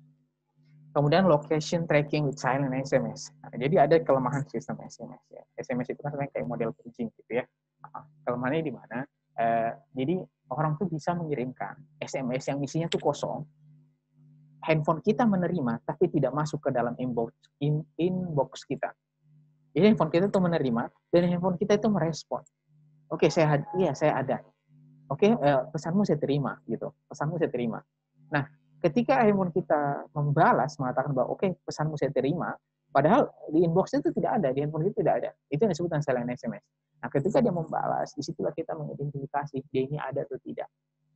Kemudian location tracking with silent S M S. Nah, jadi ada kelemahan sistem S M S ya. S M S itu kan sebenarnya kayak model paging gitu ya. Nah, kelemahannya di mana? Eh, jadi orang tuh bisa mengirimkan S M S yang isinya tuh kosong. Handphone kita menerima tapi tidak masuk ke dalam inbox in, inbox kita. Jadi handphone kita tuh menerima dan handphone kita itu merespon. Oke, saya iya saya ada. Oke, eh, pesanmu saya terima gitu. Pesanmu saya terima. Nah, ketika handphone kita membalas mengatakan bahwa oke okay, pesanmu saya terima, padahal di inbox itu tidak ada, di handphone itu tidak ada. Itu yang disebut dengan silent S M S. Nah, ketika dia membalas, disitulah kita mengidentifikasi dia ini ada atau tidak.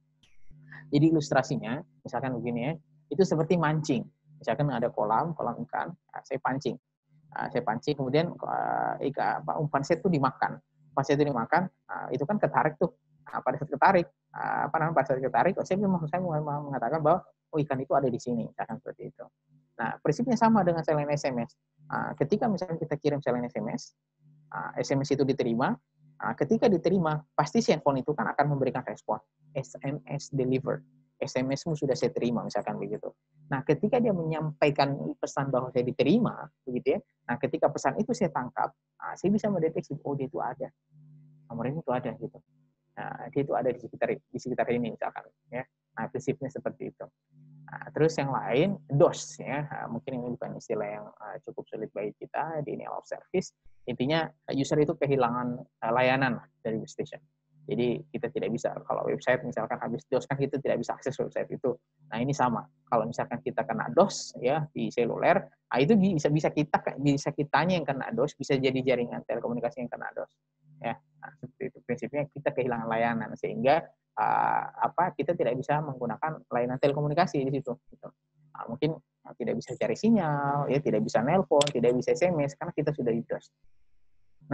Jadi ilustrasinya, misalkan begini ya, itu seperti mancing. Misalkan ada kolam, kolam ikan, nah, saya pancing. Nah, saya pancing, kemudian uh, ikan, apa, umpan saya itu dimakan. Umpan saya itu dimakan, nah, itu kan ketarik tuh. Nah, pada saat ketarik, uh, apa namanya, pada saat ketarik, oh, saya memang saya mau mengatakan bahwa oh ikan itu ada di sini, misalkan seperti itu. Nah, prinsipnya sama dengan silent S M S. Uh, ketika misalnya kita kirim silent S M S, uh, S M S itu diterima, uh, ketika diterima, pasti si handphone itu kan akan memberikan respon. S M S delivered. S M S-mu sudah saya terima, misalkan begitu. Nah, ketika dia menyampaikan pesan bahwa saya diterima, begitu ya. Nah, ketika pesan itu saya tangkap, nah, saya bisa mendeteksi, oh dia itu ada. Nomor ini itu ada gitu. Nah, dia itu ada di sekitar di sekitar ini misalkan, ya. Nah, prinsipnya seperti itu. Nah, terus yang lain, D O S ya. Nah, mungkin ini bukan istilah yang uh, cukup sulit bagi kita, denial of service. Intinya user itu kehilangan uh, layanan dari base station. Jadi kita tidak bisa, kalau website misalkan habis D O S kan kita tidak bisa akses website itu. Nah, ini sama. Kalau misalkan kita kena D O S ya di seluler, nah itu bisa bisa kita bisa kitanya yang kena D O S, bisa jadi jaringan telekomunikasi yang kena D O S. Ya, nah, seperti itu prinsipnya, kita kehilangan layanan sehingga uh, apa kita tidak bisa menggunakan layanan telekomunikasi di situ. Gitu. Nah, mungkin uh, tidak bisa cari sinyal, ya tidak bisa nelpon, tidak bisa S M S karena kita sudah di D O S. Nah,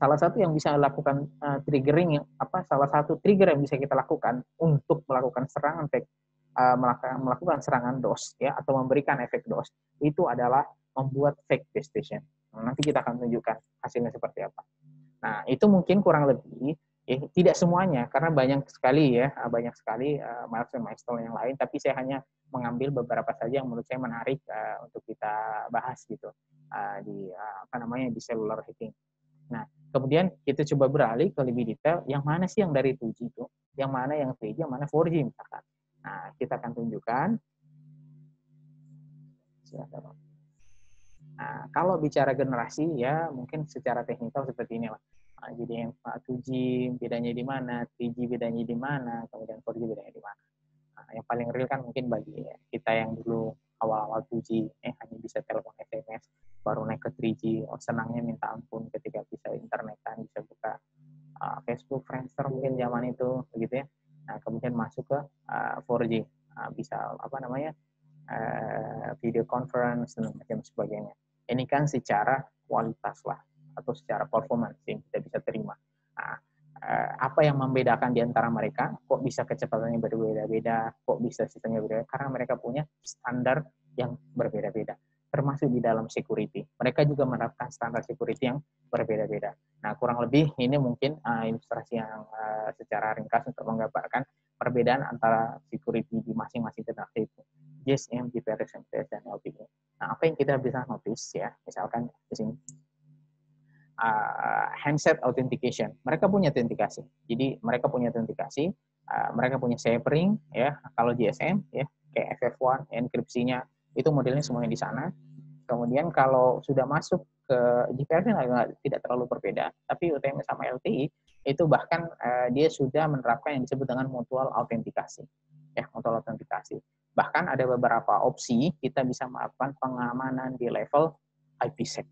salah satu yang bisa lakukan uh, triggering apa salah satu trigger yang bisa kita lakukan untuk melakukan serangan fake uh, melakukan, melakukan serangan DOS ya atau memberikan efek DOS itu adalah membuat fake base station. Nah, nanti kita akan tunjukkan hasilnya seperti apa. Nah, itu mungkin kurang lebih ya, tidak semuanya karena banyak sekali ya banyak sekali uh, milestone-milestone yang lain, tapi saya hanya mengambil beberapa saja yang menurut saya menarik uh, untuk kita bahas gitu uh, di uh, apa namanya di cellular hacking. Nah, kemudian kita coba beralih ke lebih detail, yang mana sih yang dari two G itu, yang mana yang three G, yang mana four G misalkan. Nah, kita akan tunjukkan. Nah, kalau bicara generasi ya mungkin secara teknikal seperti ini lah. Nah, jadi yang two G bedanya di mana, three G bedanya di mana, kemudian four G bedanya di mana. Nah, yang paling real kan mungkin bagi kita yang dulu awal-awal two G, eh hanya bisa telepon S M S, baru naik ke three G, oh senangnya minta ampun ketika bisa internetan, bisa buka uh, Facebook, Friendster mungkin zaman itu, begitu ya. Nah, kemudian masuk ke uh, four G, uh, bisa apa namanya, uh, video conference, dan macam sebagainya. Ini kan secara kualitas lah, atau secara performance yang kita bisa terima. Nah, apa yang membedakan di antara mereka, kok bisa kecepatannya berbeda-beda, kok bisa sistemnya berbeda, karena mereka punya standar yang berbeda-beda, termasuk di dalam security. Mereka juga menerapkan standar security yang berbeda-beda. Nah, kurang lebih ini mungkin uh, ilustrasi yang uh, secara ringkas untuk menggambarkan perbedaan antara security di masing-masing generasi itu. J S M, G P R S, M T S, dan L T E. Nah, apa yang kita bisa notice ya, misalkan di sini, Uh, handset authentication. Mereka punya autentikasi. Jadi mereka punya autentikasi, uh, mereka punya sharing ya. Kalau G S M ya kayak F F one, enkripsinya itu modelnya semuanya di sana. Kemudian kalau sudah masuk ke G P R S tidak terlalu berbeda, tapi U T M sama L T I itu bahkan uh, dia sudah menerapkan yang disebut dengan mutual autentikasi. Ya, mutual autentikasi. Bahkan ada beberapa opsi kita bisa melakukan pengamanan di level I P sec.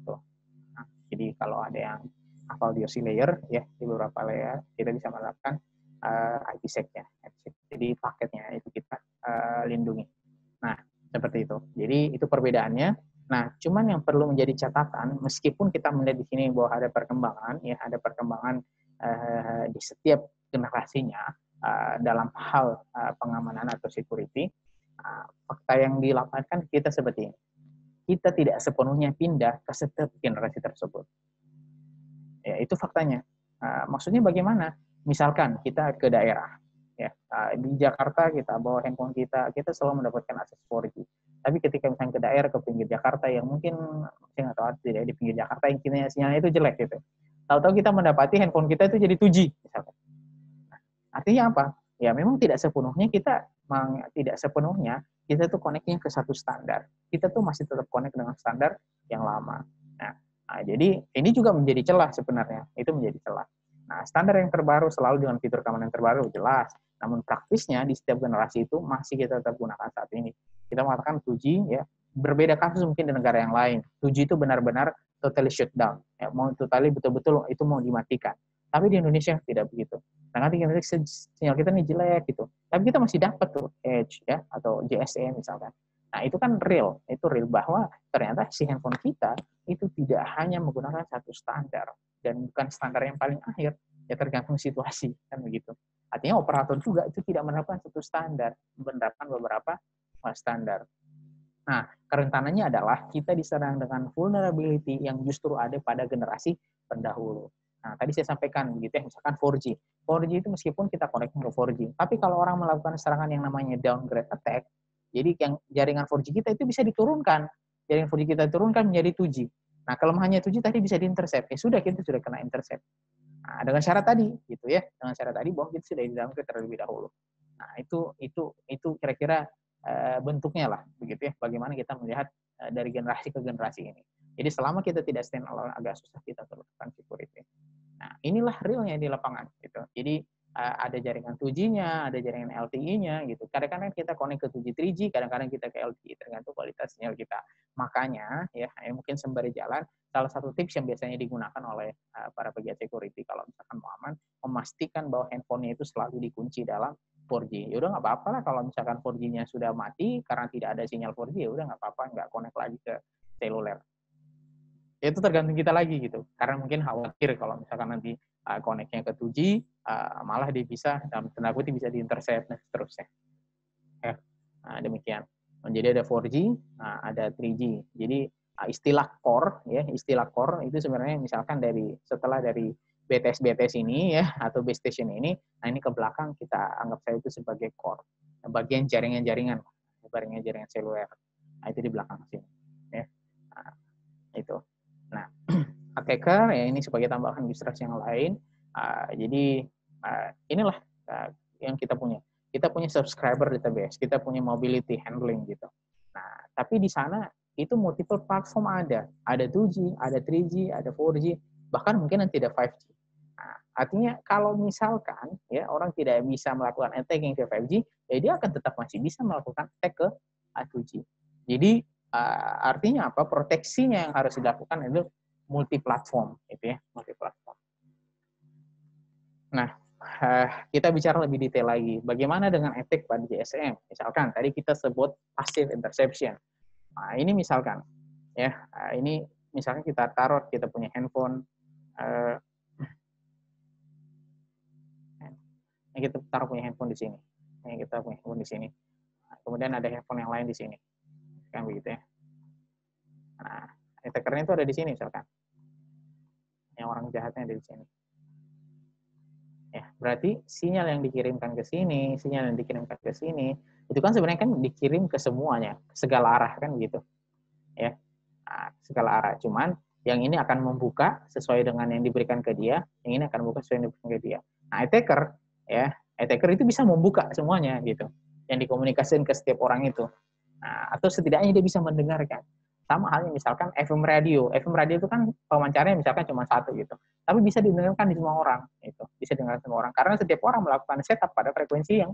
Jadi kalau ada yang hafal D O S layer ya di beberapa layer kita bisa menerapkan uh, I P sec-nya. Jadi paketnya itu kita uh, lindungi. Nah, seperti itu. Jadi itu perbedaannya. Nah, cuman yang perlu menjadi catatan meskipun kita melihat di sini bahwa ada perkembangan ya, ada perkembangan uh, di setiap generasinya uh, dalam hal uh, pengamanan atau security, uh, fakta yang di lapangan kita seperti ini. Kita tidak sepenuhnya pindah ke setiap generasi tersebut. Ya, itu faktanya. Uh, maksudnya bagaimana? Misalkan kita ke daerah, ya uh, di Jakarta kita bawa handphone kita, kita selalu mendapatkan akses four G. Tapi ketika misalnya ke daerah, ke pinggir Jakarta yang mungkin saya nggak tahu tidak di pinggir Jakarta yang sinyalnya itu jelek gitu. Tahu-tahu kita mendapati handphone kita itu jadi two G, misalkan. Nah, artinya apa? Ya memang tidak sepenuhnya kita tidak sepenuhnya kita tuh connect-nya ke satu standar. Kita tuh masih tetap connect dengan standar yang lama. Nah, nah, jadi ini juga menjadi celah sebenarnya. Itu menjadi celah. Nah, standar yang terbaru selalu dengan fitur keamanan yang terbaru, jelas. Namun praktisnya di setiap generasi itu masih kita tetap gunakan saat ini. Kita mengatakan two G, ya, berbeda kasus mungkin di negara yang lain. two G itu benar-benar totally shutdown. Ya, mau totally betul-betul itu mau dimatikan. Tapi di Indonesia tidak begitu. Nah, nanti kita sinyal kita nih jelek gitu. Tapi kita masih dapat tuh Edge ya atau G S M misalkan. Nah, itu kan real, itu real bahwa ternyata si handphone kita itu tidak hanya menggunakan satu standar dan bukan standar yang paling akhir, ya tergantung situasi kan begitu. Artinya operator juga itu tidak menerapkan satu standar, menerapkan beberapa standar. Nah, kerentanannya adalah kita diserang dengan vulnerability yang justru ada pada generasi pendahulu. Nah, tadi saya sampaikan begitu ya, misalkan four G. four G itu meskipun kita connect ke four G, tapi kalau orang melakukan serangan yang namanya downgrade attack, jadi yang jaringan four G kita itu bisa diturunkan. Jaringan four G kita diturunkan menjadi two G. Nah, kelemahannya two G tadi bisa diintercept. Ya sudah, kita sudah kena intercept. Nah, dengan syarat tadi, gitu ya, dengan syarat tadi bahwa kita sudah di-downgrade terlebih dahulu. Nah, itu itu itu kira-kira uh, bentuknya lah, begitu ya, bagaimana kita melihat uh, dari generasi ke generasi ini. Jadi selama kita tidak stand alone, agak susah kita terapkan security. Nah, inilah realnya di lapangan, gitu. Jadi uh, ada jaringan two G-nya, ada jaringan L T E-nya, gitu. Kadang-kadang kita connect ke two G, three G, kadang-kadang kita ke L T E, tergantung kualitas sinyal kita. Makanya, ya, mungkin sembari jalan, salah satu tips yang biasanya digunakan oleh uh, para pegiat security kalau misalkan mau aman, memastikan bahwa handphonenya itu selalu dikunci dalam four G. Ya udah nggak apa-apa lah kalau misalkan four G-nya sudah mati karena tidak ada sinyal four G, ya udah nggak apa-apa, nggak connect lagi ke seluler. Ya itu tergantung kita lagi gitu. Karena mungkin khawatir kalau misalkan nanti uh, connect-nya ke two G, uh, malah dia bisa, dalam tanda kutip bisa di-intercept dan seterusnya. Ya, nah, demikian. Jadi ada four G, nah, ada three G. Jadi uh, istilah core, ya istilah core itu sebenarnya misalkan dari setelah dari B T S B T S ini ya atau base station ini, nah ini ke belakang kita anggap saya itu sebagai core, bagian jaringan-jaringan, jaringan-jaringan seluler. Nah itu di belakang sini, ya. Nah, itu. Nah, attacker ya ini sebagai tambahan distrust yang lain. Uh, jadi uh, inilah uh, yang kita punya. Kita punya subscriber database, kita punya mobility handling gitu. Nah, tapi di sana itu multiple platform ada. Ada two G, ada three G, ada four G, bahkan mungkin nanti ada five G. Nah, artinya kalau misalkan ya orang tidak bisa melakukan attacking ke five G, ya dia akan tetap masih bisa melakukan attack ke two G. Jadi uh, artinya apa? Proteksinya yang harus dilakukan itu multi platform, gitu ya, multi platform. Nah, uh, kita bicara lebih detail lagi. Bagaimana dengan attack pada J S M? Misalkan tadi kita sebut passive interception. Nah, ini misalkan, ya, uh, ini misalkan kita taruh kita punya handphone, uh, ini kita taruh punya handphone di sini, ini kita punya handphone di sini. Nah, kemudian ada handphone yang lain di sini, kan begitu ya. Nah, attackernya itu ada di sini misalkan, yang orang jahatnya ada di sini. Ya, berarti sinyal yang dikirimkan ke sini, sinyal yang dikirimkan ke sini, itu kan sebenarnya kan dikirim ke semuanya, ke segala arah kan gitu. Ya. Nah, segala arah. Cuman yang ini akan membuka sesuai dengan yang diberikan ke dia, yang ini akan membuka sesuai yang diberikan ke dia. Nah, attacker ya, attacker itu bisa membuka semuanya gitu. Yang dikomunikasikan ke setiap orang itu. Nah, atau setidaknya dia bisa mendengarkan. Sama halnya misalkan F M radio. F M radio itu kan pemancarnya misalkan cuma satu gitu. Tapi bisa didengarkan di semua orang. Gitu. Bisa didengarkan semua orang. Karena setiap orang melakukan setup pada frekuensi yang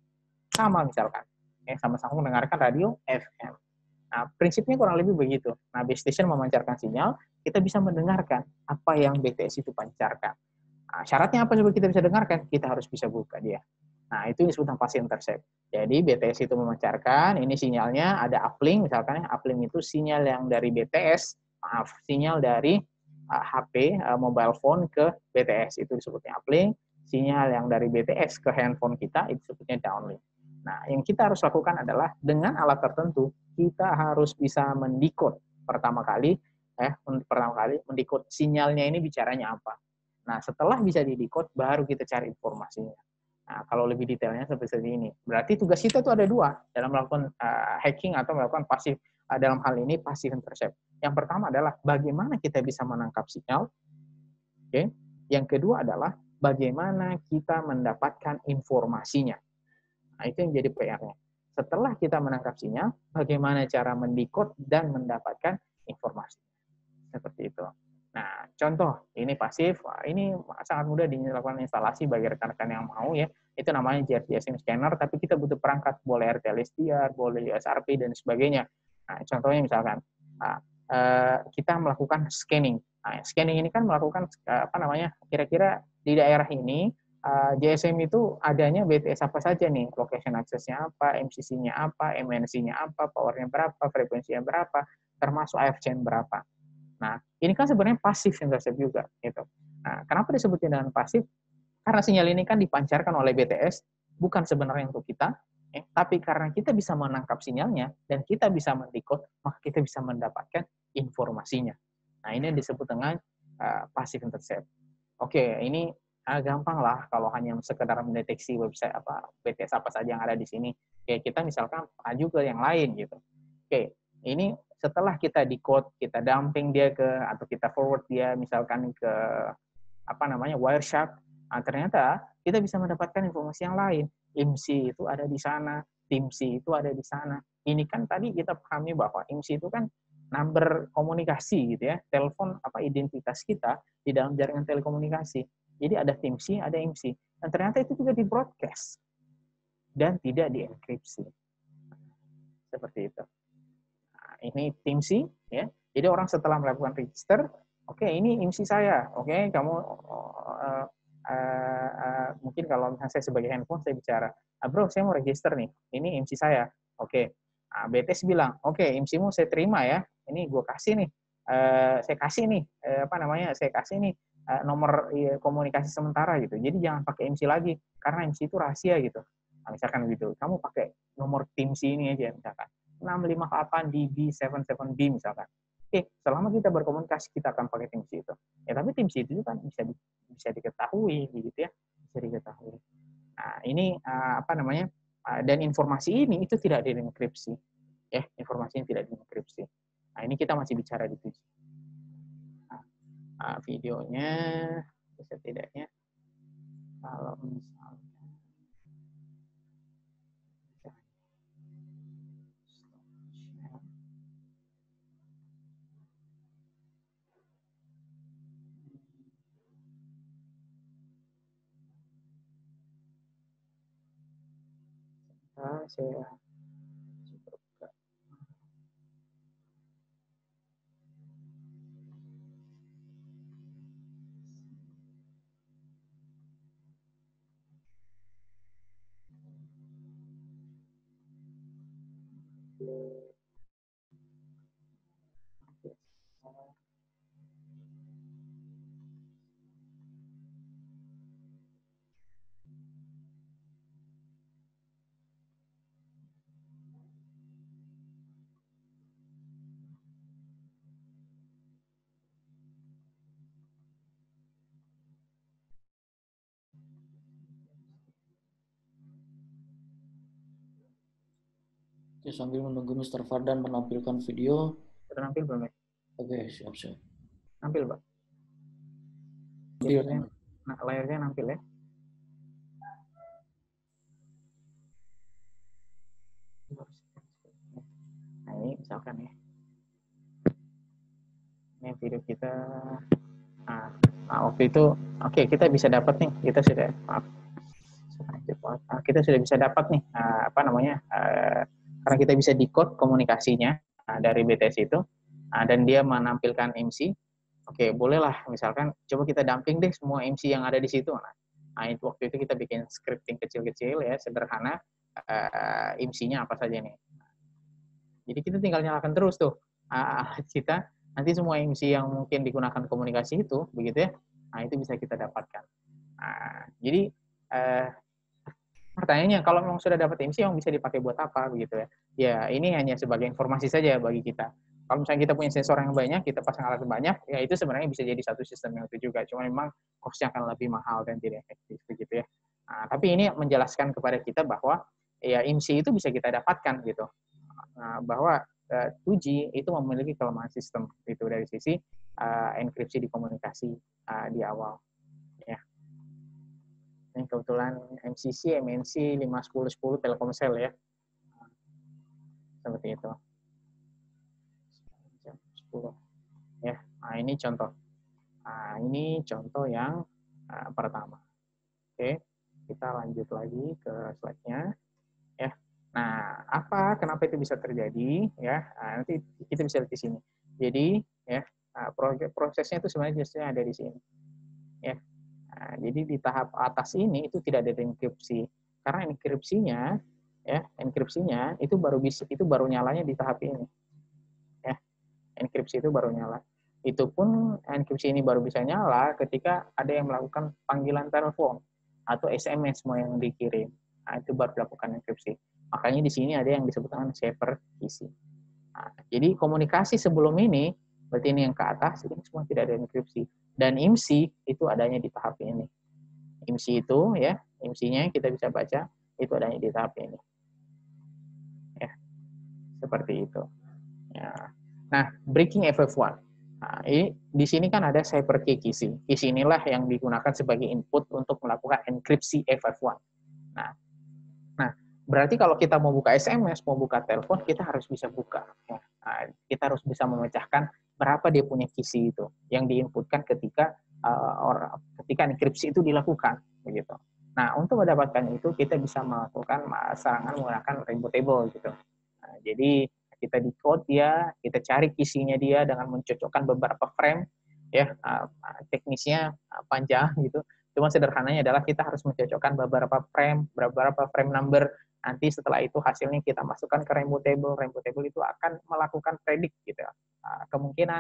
sama misalkan. Ya, sama-sama mendengarkan radio F M. Nah, prinsipnya kurang lebih begitu. Nah, base station memancarkan sinyal, kita bisa mendengarkan apa yang B T S itu pancarkan. Nah, syaratnya apa supaya kita bisa dengarkan? Kita harus bisa buka dia. Nah, itu disebut passive intercept. Jadi B T S itu memancarkan, ini sinyalnya ada uplink, misalkan uplink itu sinyal yang dari B T S, maaf, sinyal dari uh, H P, uh, mobile phone ke B T S, itu disebutnya uplink. Sinyal yang dari B T S ke handphone kita, itu disebutnya downlink. Nah, yang kita harus lakukan adalah dengan alat tertentu, kita harus bisa mendekode pertama kali, eh, pertama kali mendekode sinyalnya ini bicaranya apa. Nah, setelah bisa didekode, baru kita cari informasinya. Nah, kalau lebih detailnya seperti ini. Berarti tugas kita itu ada dua dalam melakukan uh, hacking atau melakukan pasif uh, dalam hal ini passive intercept. Yang pertama adalah bagaimana kita bisa menangkap sinyal. Oke. Okay. Yang kedua adalah bagaimana kita mendapatkan informasinya. Nah, itu yang jadi P R-nya. Setelah kita menangkap sinyal, bagaimana cara mendekode dan mendapatkan informasi. Seperti itu. Nah, contoh, ini pasif, ini sangat mudah dilakukan instalasi bagi rekan-rekan yang mau ya. Itu namanya J R G S M scanner, tapi kita butuh perangkat, boleh R T L S D R, boleh U S R P, dan sebagainya. Nah, contohnya misalkan, nah, eh, kita melakukan scanning. Nah, scanning ini kan melakukan, apa namanya, kira-kira di daerah ini, Uh, J S M itu adanya B T S apa saja nih, location access-nya apa, M C C-nya apa, M N C-nya apa, power-nya berapa, frekuensinya berapa, termasuk A F chain berapa. Nah, ini kan sebenarnya pasif intercept juga, gitu. Nah, kenapa disebutnya dengan pasif? Karena sinyal ini kan dipancarkan oleh B T S, bukan sebenarnya untuk kita, eh, tapi karena kita bisa menangkap sinyalnya dan kita bisa mendekode, maka kita bisa mendapatkan informasinya. Nah, ini yang disebut dengan uh, pasif intercept. Oke, ini ah, gampang lah kalau hanya sekedar mendeteksi website apa B T S apa saja yang ada di sini. Kayak kita misalkan maju ke yang lain gitu. Oke, ini setelah kita decode, kita dumping dia ke atau kita forward dia misalkan ke apa namanya Wireshark, nah, ternyata kita bisa mendapatkan informasi yang lain. I M S I itu ada di sana, T I M S I itu ada di sana. Ini kan tadi kita pahami bahwa I M S I itu kan number komunikasi gitu ya, telepon apa identitas kita di dalam jaringan telekomunikasi. Jadi ada T I M S I, ada I M S I. Dan ternyata itu juga di broadcast dan tidak dienkripsi. Seperti itu. Nah, ini T I M S I ya. Jadi orang setelah melakukan register, oke okay, ini I M S I saya, oke okay, kamu uh, uh, uh, mungkin kalau misalnya saya sebagai handphone saya bicara, ah, bro saya mau register nih, ini I M S I saya, oke. Okay. Nah, B T S bilang, oke okay, I M S I-mu saya terima ya, ini gue kasih nih. uh, saya kasih nih uh, apa namanya saya kasih nih uh, nomor uh, komunikasi sementara gitu. Jadi jangan pakai M C lagi karena M C itu rahasia gitu. Nah, misalkan gitu, kamu pakai nomor tim C ini aja misalkan enam lima delapan D B tujuh tujuh B misalkan. Oke, selama kita berkomunikasi kita akan pakai tim C itu. Ya tapi tim C itu kan bisa di, bisa diketahui gitu ya, bisa diketahui. Nah, ini uh, apa namanya? Uh, dan informasi ini itu tidak dienkripsi. Ya, informasi yang tidak dienkripsi. Nah, ini kita masih bicara di tujuh. Nah, uh, videonya setidaknya kalau misalnya nah, saya buka. Oke, sambil menunggu mister Fardan menampilkan video. Sudah nampil belum ya? Oke, siap-siap. Nampil, Pak. Layarnya, nah, layarnya nampil ya. Nah, ini misalkan ya. Ini video kita. Nah, nah waktu itu, oke okay, kita bisa dapat nih, kita sudah, maaf, kita sudah bisa dapat nih, uh, apa namanya, uh, karena kita bisa decode komunikasinya uh, dari B T S itu, uh, dan dia menampilkan M C. Oke, okay, bolehlah misalkan coba kita dumping deh semua M C yang ada di situ. Nah, nah itu waktu itu kita bikin scripting kecil-kecil ya, sederhana, uh, M C-nya apa saja nih. Jadi kita tinggal nyalakan terus tuh uh, kita nanti semua M C yang mungkin digunakan komunikasi itu, begitu ya. Nah, itu bisa kita dapatkan. Nah, jadi uh, pertanyaannya kalau memang sudah dapat M C yang bisa dipakai buat apa begitu ya. Ya, ini hanya sebagai informasi saja bagi kita. Kalau misalnya kita punya sensor yang banyak, kita pasang alat banyak, ya itu sebenarnya bisa jadi satu sistem yang itu juga. Cuma memang cost-nya akan lebih mahal dan tidak efektif begitu ya. Nah, tapi ini menjelaskan kepada kita bahwa ya M C itu bisa kita dapatkan gitu. Nah, bahwa uh, dua G itu memiliki kelemahan sistem itu dari sisi uh, enkripsi di komunikasi uh, di awal. Ya. Ini kebetulan M C C, M N C lima sepuluh sepuluh Telkomsel ya. Seperti itu. sepuluh. Ya, nah ini contoh. Nah, ini contoh yang uh, pertama. Oke, kita lanjut lagi ke slide-nya. Ya. Nah, apa kenapa itu bisa terjadi ya? Nah, nanti kita bisa lihat di sini. Jadi, ya, prosesnya itu sebenarnya justru ada di sini. Ya. Nah, jadi di tahap atas ini itu tidak ada enkripsi. Karena enkripsinya ya, enkripsinya itu baru bisa itu baru nyalanya di tahap ini. Ya. Enkripsi itu baru nyala. Itu pun enkripsi ini baru bisa nyala ketika ada yang melakukan panggilan telepon atau S M S semua yang dikirim. Nah, itu baru dilakukan enkripsi. Makanya di sini ada yang disebut dengan safer key. Nah, jadi komunikasi sebelum ini, berarti ini yang ke atas, ini semua tidak ada enkripsi. Dan I M S I itu adanya di tahap ini. I M S I itu ya, I M S I-nya kita bisa baca, itu adanya di tahap ini. Ya, seperti itu. Ya. Nah, breaking F F satu. Nah, ini di sini kan ada cyber key key. Key inilah yang digunakan sebagai input untuk melakukan enkripsi F F satu. Nah, nah berarti kalau kita mau buka S M S, mau buka telepon, kita harus bisa buka. Ya. Nah, kita harus bisa memecahkan berapa dia punya key itu yang diinputkan ketika uh, or, ketika enkripsi itu dilakukan, begitu. Nah, untuk mendapatkan itu kita bisa melakukan serangan menggunakan rainbow table gitu. Nah, jadi kita decode dia, kita cari kisinya dia dengan mencocokkan beberapa frame, ya uh, teknisnya uh, panjang gitu. Cuma sederhananya adalah kita harus mencocokkan beberapa frame, beberapa frame number. Nanti setelah itu hasilnya kita masukkan ke rainbow table. Rainbow table itu akan melakukan predik gitu. Uh, kemungkinan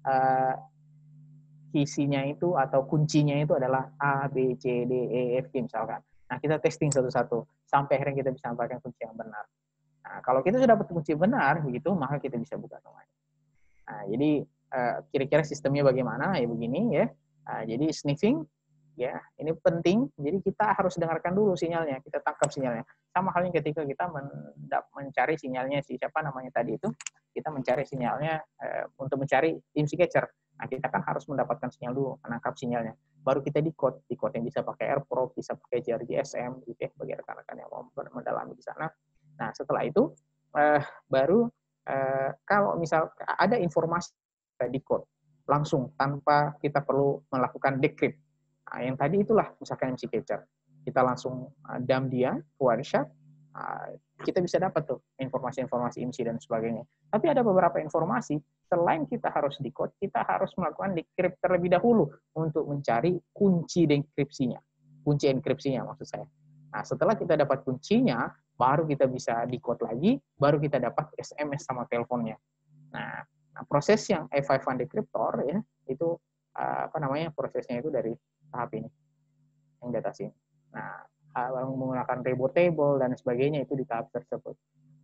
uh, isinya itu atau kuncinya itu adalah A, B, C, D, E, F, G misalkan. Nah, kita testing satu-satu sampai akhirnya kita bisa mendapatkan kunci yang benar. Nah, kalau kita sudah dapat kunci benar begitu, maka kita bisa buka semuanya. Nah, jadi uh, kira-kira sistemnya bagaimana? Ya begini ya. Nah, jadi sniffing ya, ini penting. Jadi kita harus dengarkan dulu sinyalnya, kita tangkap sinyalnya. Sama halnya ketika kita mencari sinyalnya si siapa namanya tadi itu, kita mencari sinyalnya uh, untuk mencari IMSI catcher. Nah, kita kan harus mendapatkan sinyal dulu, menangkap sinyalnya. Baru kita decode, decode yang bisa pakai AirProp, bisa pakai J R G S M, gitu ya, bagi rekan-rekan yang mau mendalami di sana. Nah, setelah itu, eh, baru eh, kalau misal ada informasi kita decode, langsung tanpa kita perlu melakukan decrypt. Nah, yang tadi itulah misalkan IMSI catcher. Kita langsung uh, dump dia, wireshark, uh, kita bisa dapat tuh informasi-informasi IMSI dan sebagainya. Tapi ada beberapa informasi, selain kita harus decode, kita harus melakukan decrypt terlebih dahulu untuk mencari kunci dekripsinya. Kunci enkripsinya maksud saya. Nah, setelah kita dapat kuncinya, baru kita bisa decode lagi, baru kita dapat S M S sama teleponnya. Nah, nah proses yang E lima satu decryptor ya, itu uh, apa namanya? Prosesnya itu dari tahap ini. Yang data sini. Nah, menggunakan rainbow table dan sebagainya itu di tahap tersebut.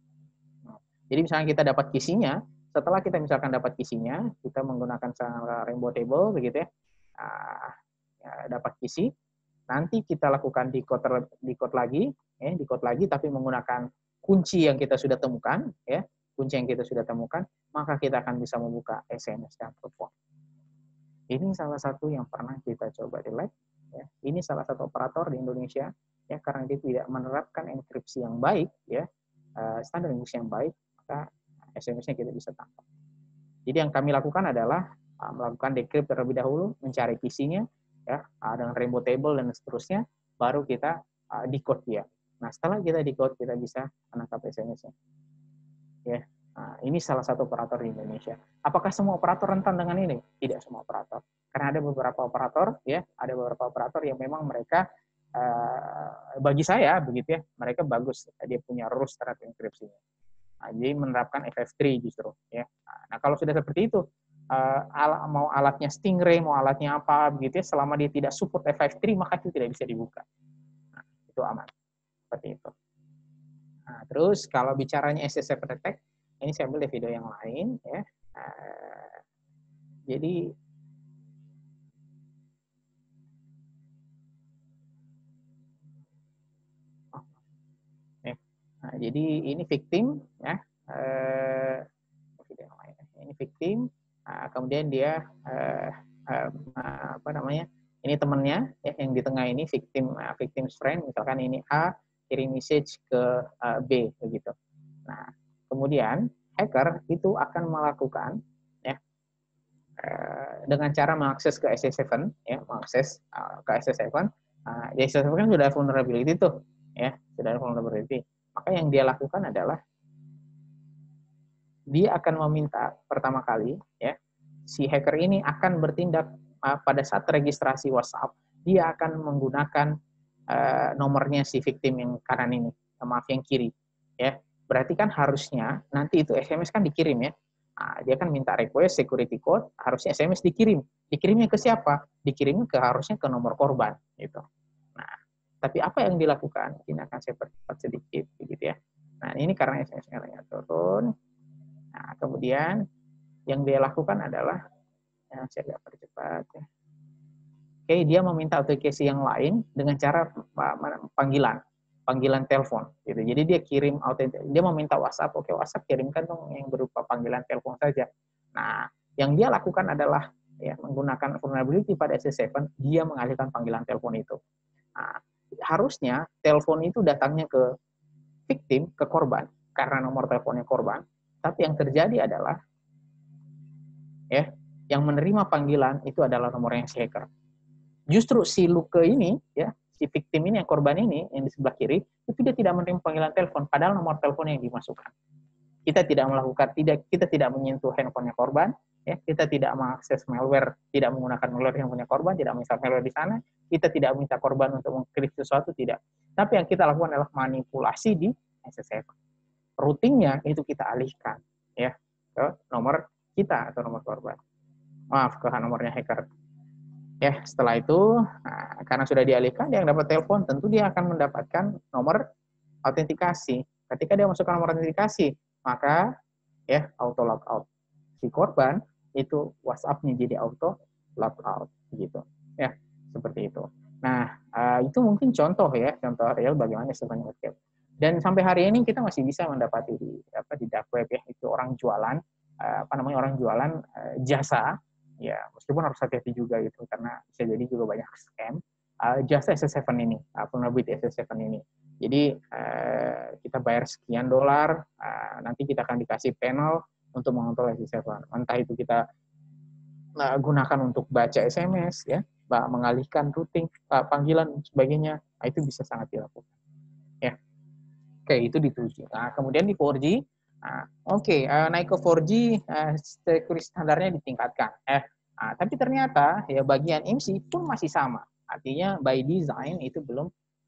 Jadi misalnya kita dapat kisinya, setelah kita misalkan dapat kisinya, kita menggunakan rainbow table begitu ya, nah, ya dapat kisi, nanti kita lakukan decode decode lagi, ya, decode lagi tapi menggunakan kunci yang kita sudah temukan, ya, kunci yang kita sudah temukan, maka kita akan bisa membuka S M S dan telepon. Ini salah satu yang pernah kita coba di lab. Ya. Ini salah satu operator di Indonesia, ya, karena dia tidak menerapkan enkripsi yang baik, ya, standar enkripsi yang baik, maka S M S-nya kita bisa tangkap. Jadi yang kami lakukan adalah uh, melakukan decrypt terlebih dahulu, mencari kisinya, ya, uh, dengan rainbow table dan seterusnya, baru kita uh, decode dia. Nah, setelah kita decode, kita bisa menangkap S M S-nya. Ya, nah, ini salah satu operator di Indonesia. Apakah semua operator rentan dengan ini? Tidak semua operator. Karena ada beberapa operator, ya, ada beberapa operator yang memang mereka uh, bagi saya begitu ya, mereka bagus, dia punya rules terhadap enkripsinya. Nah, jadi menerapkan F F tiga justru, ya. Nah, kalau sudah seperti itu, uh, al mau alatnya Stingray, mau alatnya apa begitu ya, selama dia tidak support F F tiga maka itu tidak bisa dibuka. Nah, itu aman. Seperti itu. Nah, terus kalau bicaranya S S F Detect, ini saya ambil di video yang lain, ya. Uh, jadi Nah, jadi ini victim, ya, eh, ini victim, nah, kemudian dia eh, eh, apa namanya, ini temannya, ya, yang di tengah ini victim, uh, victim's friend, misalkan ini A kirim message ke uh, B, begitu. Nah, kemudian hacker itu akan melakukan, ya, eh, dengan cara mengakses ke S S tujuh, ya, mengakses uh, ke S S tujuh, uh, di S S tujuh kan sudah vulnerability tuh, ya, sudah vulnerability. Maka yang dia lakukan adalah dia akan meminta pertama kali, ya, si hacker ini akan bertindak uh, pada saat registrasi WhatsApp, dia akan menggunakan uh, nomornya si victim yang kanan ini, maaf yang kiri, ya. Berarti kan harusnya nanti itu S M S kan dikirim, ya. Nah, dia kan minta request security code, harusnya S M S dikirim. Dikirimnya ke siapa? Dikirimnya ke harusnya ke nomor korban, gitu. Nah, tapi apa yang dilakukan? Ini akan saya percepat sedikit, begitu ya. Nah, ini karena S M S-nya turun. Nah, kemudian yang dia lakukan adalah, ya, saya agak percepat, ya. Oke, dia meminta aplikasi yang lain dengan cara panggilan, panggilan telepon, gitu. Jadi dia kirim autentik, dia meminta WhatsApp, oke WhatsApp kirimkan dong yang berupa panggilan telepon saja. Nah, yang dia lakukan adalah, ya, menggunakan vulnerability pada S S tujuh, dia mengalihkan panggilan telepon itu. Nah, harusnya telepon itu datangnya ke victim, ke korban, karena nomor teleponnya korban. Tapi yang terjadi adalah, ya, yang menerima panggilan itu adalah nomor yang si hacker. Justru si Luke ini, ya, si victim ini, yang korban ini, yang di sebelah kiri, itu dia tidak menerima panggilan telepon, padahal nomor telepon yang dimasukkan. Kita tidak melakukan, tidak, kita tidak menyentuh handphonenya korban, ya, kita tidak mengakses malware, tidak menggunakan malware yang punya korban, tidak menginstal malware di sana, kita tidak minta korban untuk mengklik sesuatu, tidak. Tapi yang kita lakukan adalah manipulasi di S S tujuh. Routingnya itu kita alihkan, ya, ke nomor kita atau nomor korban. maaf ke nomornya hacker. Ya, setelah itu, nah, karena sudah dialihkan, dia yang dapat telepon, tentu dia akan mendapatkan nomor autentikasi. Ketika dia masukkan nomor autentikasi, maka ya auto logout. Si korban itu WhatsApp-nya jadi auto logout gitu. Ya, seperti itu. Nah, uh, itu mungkin contoh ya, contoh real bagaimana sistem escape. Dan sampai hari ini kita masih bisa mendapati di apa di dark web ya, itu orang jualan uh, apa namanya orang jualan uh, jasa. Ya, meskipun harus hati-hati juga gitu, karena bisa jadi juga banyak scam. Uh, jasa S S tujuh ini, uh, vulnerability S S tujuh ini. Jadi, uh, kita bayar sekian dolar, uh, nanti kita akan dikasih panel untuk mengontrol S S tujuh. Entah itu kita uh, gunakan untuk baca S M S, ya, mengalihkan routing, uh, panggilan, dan sebagainya. Nah, itu bisa sangat dilakukan. Ya. Oke, itu di two G. Nah, kemudian di four G, Nah, oke, okay, uh, naik ke four G, uh, security standarnya ditingkatkan. Eh, uh, tapi ternyata ya bagian I M S I pun masih sama. Artinya by design itu belum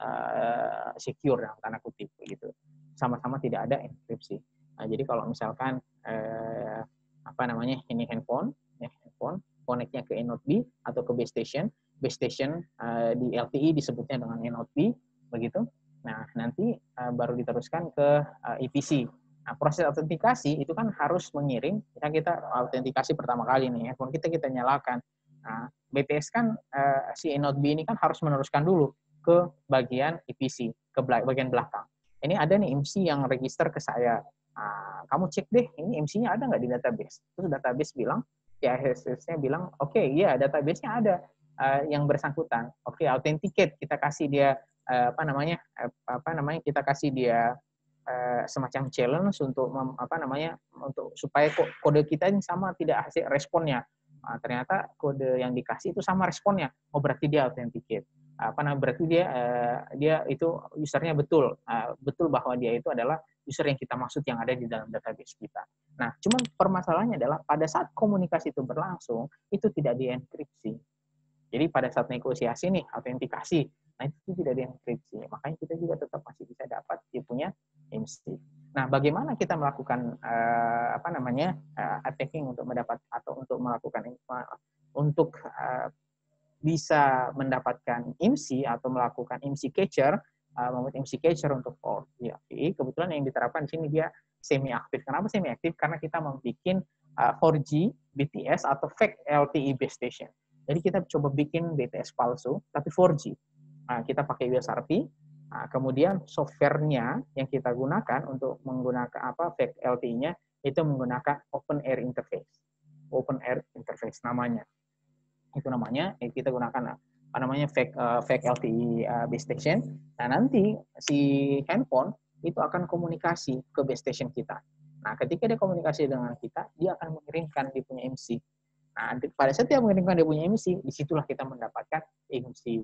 uh, secure dalam tanda kutip begitu. Sama-sama tidak ada enkripsi. Nah, jadi kalau misalkan uh, apa namanya ini handphone, ya, handphone connect-nya ke e-node B atau ke base station, base station uh, di L T E disebutnya dengan e-node B, begitu. Nah, nanti uh, baru diteruskan ke uh, E P C. Nah, proses autentikasi itu kan harus mengirim, kita kita autentikasi pertama kali nih, handphone kita kita nyalakan. Nah, B T S kan uh, si e-node B ini kan harus meneruskan dulu ke bagian E P C, ke bagian belakang. Ini ada nih I M S I yang register ke saya. Nah, kamu cek deh, ini I M S I-nya ada nggak di database? Terus database bilang, ya S S S-nya bilang, oke, okay, iya database-nya ada uh, yang bersangkutan. Oke, okay, authenticate, kita kasih dia uh, apa namanya, uh, apa namanya, kita kasih dia Uh, semacam challenge untuk mem, apa namanya untuk supaya kode kita ini sama tidak hasil responnya. Nah, ternyata kode yang dikasih itu sama responnya. Oh, berarti dia authenticate. Apa namanya berarti dia uh, dia itu usernya betul uh, betul bahwa dia itu adalah user yang kita maksud yang ada di dalam database kita. Nah, cuman permasalahannya adalah pada saat komunikasi itu berlangsung itu tidak dienkripsi. Jadi pada saat negosiasi nih autentikasi, nah itu tidak dienkripsi. Makanya kita juga tetap masih bisa dapat dia punya I M S I. Nah, bagaimana kita melakukan uh, apa namanya uh, attacking untuk mendapat atau untuk melakukan uh, untuk uh, bisa mendapatkan I M S I atau melakukan I M S I catcher, uh, membuat I M S I catcher untuk four G. Kebetulan yang diterapkan di sini dia semi aktif. Kenapa semi aktif? Karena kita membuat uh, four G B T S atau fake L T E base station. Jadi kita coba bikin B T S palsu, tapi four G. Nah, kita pakai U S R P, nah, kemudian software-nya yang kita gunakan untuk menggunakan apa fake L T E-nya itu menggunakan Open Air Interface. Open Air Interface namanya. Itu namanya, kita gunakan apa namanya fake uh, fake L T E uh, base station. Nah, nanti si handphone itu akan komunikasi ke base station kita. Nah, ketika dia komunikasi dengan kita, dia akan mengirimkan dia punya I M S I. Nah, pada saat dia mengirimkan dia punya I M S I, disitulah kita mendapatkan I M S I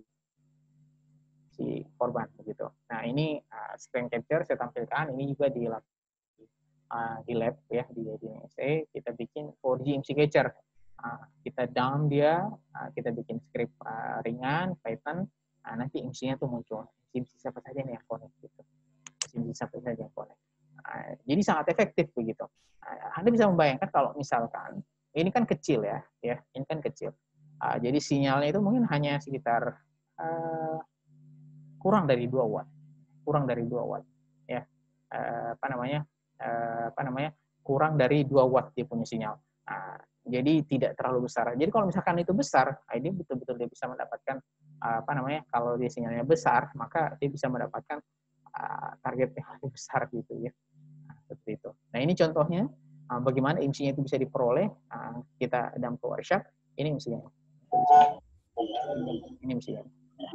si korban begitu. Nah, ini uh, screen capture saya tampilkan. Ini juga di lab, uh, di lab ya di di N S A kita bikin four G I M S I catcher. Uh, kita down dia, uh, kita bikin script uh, ringan Python. Uh, nanti I M S I-nya tuh muncul. I M S I siapa saja nih yang connect gitu. I M S I siapa saja yang connect. Uh, jadi sangat efektif begitu. Uh, Anda bisa membayangkan kalau misalkan ini kan kecil ya, ya ini kan kecil. Uh, jadi sinyalnya itu mungkin hanya sekitar uh, kurang dari dua watt, kurang dari dua watt, ya uh, apa namanya, uh, apa namanya, kurang dari dua watt dia punya sinyal. Uh, jadi tidak terlalu besar. Jadi kalau misalkan itu besar, ini betul-betul dia bisa mendapatkan uh, apa namanya, kalau dia sinyalnya besar, maka dia bisa mendapatkan uh, target yang lebih besar gitu ya. Nah, seperti itu. Nah ini contohnya. Bagaimana I M S I-nya itu bisa diperoleh, kita dalam workshop, ini I M S I-nya. Ini I M S I-nya.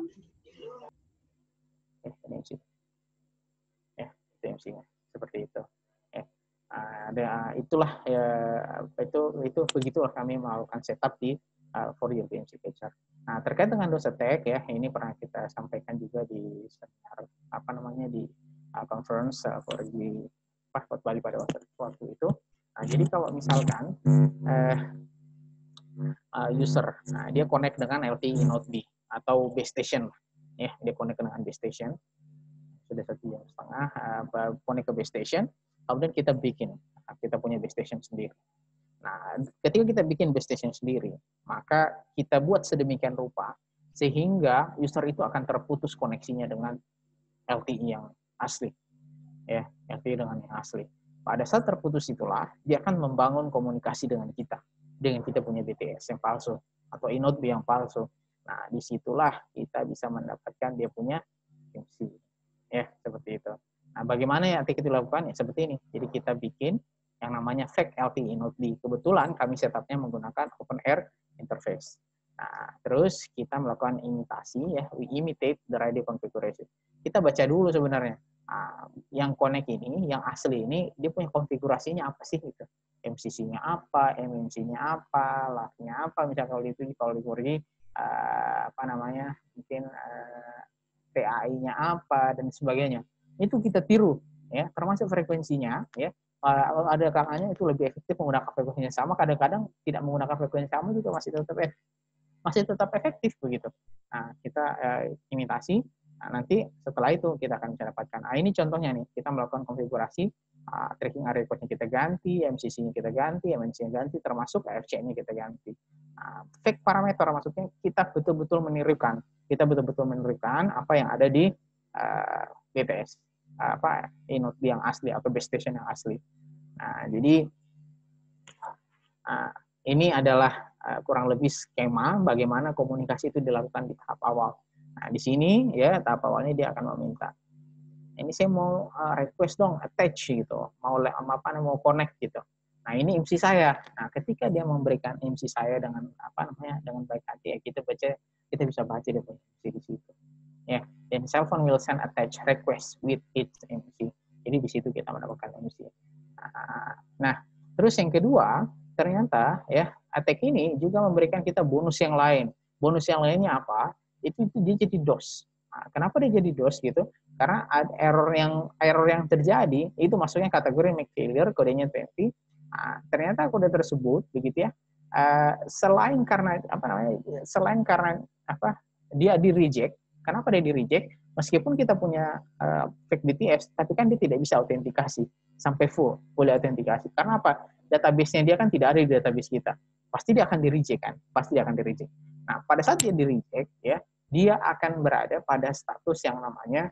Eh, ini I M S I. Ya, itu I M S I-nya. Seperti itu. Eh, ada itulah ya, itu itu begitulah kami melakukan setup di uh, for your I M S I catcher. Nah, terkait dengan DOS attack ya, ini pernah kita sampaikan juga di seminar apa namanya di uh, conference uh, for di Passport Bali pada waktu, waktu itu. Nah, jadi kalau misalkan uh, uh, user, nah, dia connect dengan L T E Node B atau base station, ya dia connect dengan base station, sudah satu jam setengah, uh, connect ke base station, kemudian kita bikin, kita punya base station sendiri. Nah, ketika kita bikin base station sendiri, maka kita buat sedemikian rupa sehingga user itu akan terputus koneksinya dengan L T E yang asli, ya, L T E dengan yang asli. Pada saat terputus itulah dia akan membangun komunikasi dengan kita, dengan kita punya B T S yang palsu atau inode yang palsu. Nah, disitulah kita bisa mendapatkan dia punya M C, ya, seperti itu. Nah, bagaimana ya itu dilakukan? Ya seperti ini. Jadi kita bikin yang namanya fake L T E inode. Kebetulan kami setupnya menggunakan OpenAir interface. Nah, terus kita melakukan imitasi, ya, we imitate the radio configuration. Kita baca dulu sebenarnya. Nah, yang connect ini, yang asli ini, dia punya konfigurasinya apa sih gitu. M C C-nya apa, M M C-nya apa, L A V-nya apa, misalnya kalau itu kalau di four G, uh, apa namanya, mungkin uh, T A I-nya apa dan sebagainya. Itu kita tiru, ya, termasuk frekuensinya, ya. Uh, ada kalanya itu lebih efektif menggunakan frekuensinya sama, kadang-kadang tidak menggunakan frekuensi sama juga masih tetap masih tetap efektif begitu. Nah, kita uh, imitasi. Nah, nanti setelah itu kita akan bisa dapatkan. Nah, ini contohnya nih, kita melakukan konfigurasi, uh, tracking area record-nya kita ganti, M C C-nya kita ganti, M M C-nya ganti, termasuk A F C-nya kita ganti. Nah, fake parameter maksudnya kita betul-betul menirukan, kita betul-betul menirukan apa yang ada di uh, B T S, uh, apa inode yang asli atau base station yang asli. Nah, jadi uh, ini adalah uh, kurang lebih skema bagaimana komunikasi itu dilakukan di tahap awal. Nah, di sini ya tahap awalnya dia akan meminta, ini saya mau uh, request dong attach gitu, mau apa mau connect gitu. Nah, ini M C saya. Nah, ketika dia memberikan M C saya dengan apa namanya dengan baik hati, ya kita baca, kita bisa baca dia punya M C di situ. Ya, dan cell phone will send attach request with its M C. Jadi di situ kita mendapatkan M C. Nah, nah terus yang kedua, ternyata ya attack ini juga memberikan kita bonus yang lain. Bonus yang lainnya apa? Itu, itu dia jadi D O S. Nah, kenapa dia jadi D O S gitu? Karena ada error yang error yang terjadi itu masuknya kategori make failure, kodenya dua puluh. Nah, ternyata kode tersebut begitu ya, uh, selain karena apa namanya, selain karena apa dia di reject. Kenapa dia di reject? Meskipun kita punya uh, fake B T S, tapi kan dia tidak bisa autentikasi sampai full, boleh autentikasi. Karena apa? Database-nya dia kan tidak ada di database kita. Pasti dia akan di reject kan? Pasti dia akan di reject. Nah, pada saat dia di reject ya, dia akan berada pada status yang namanya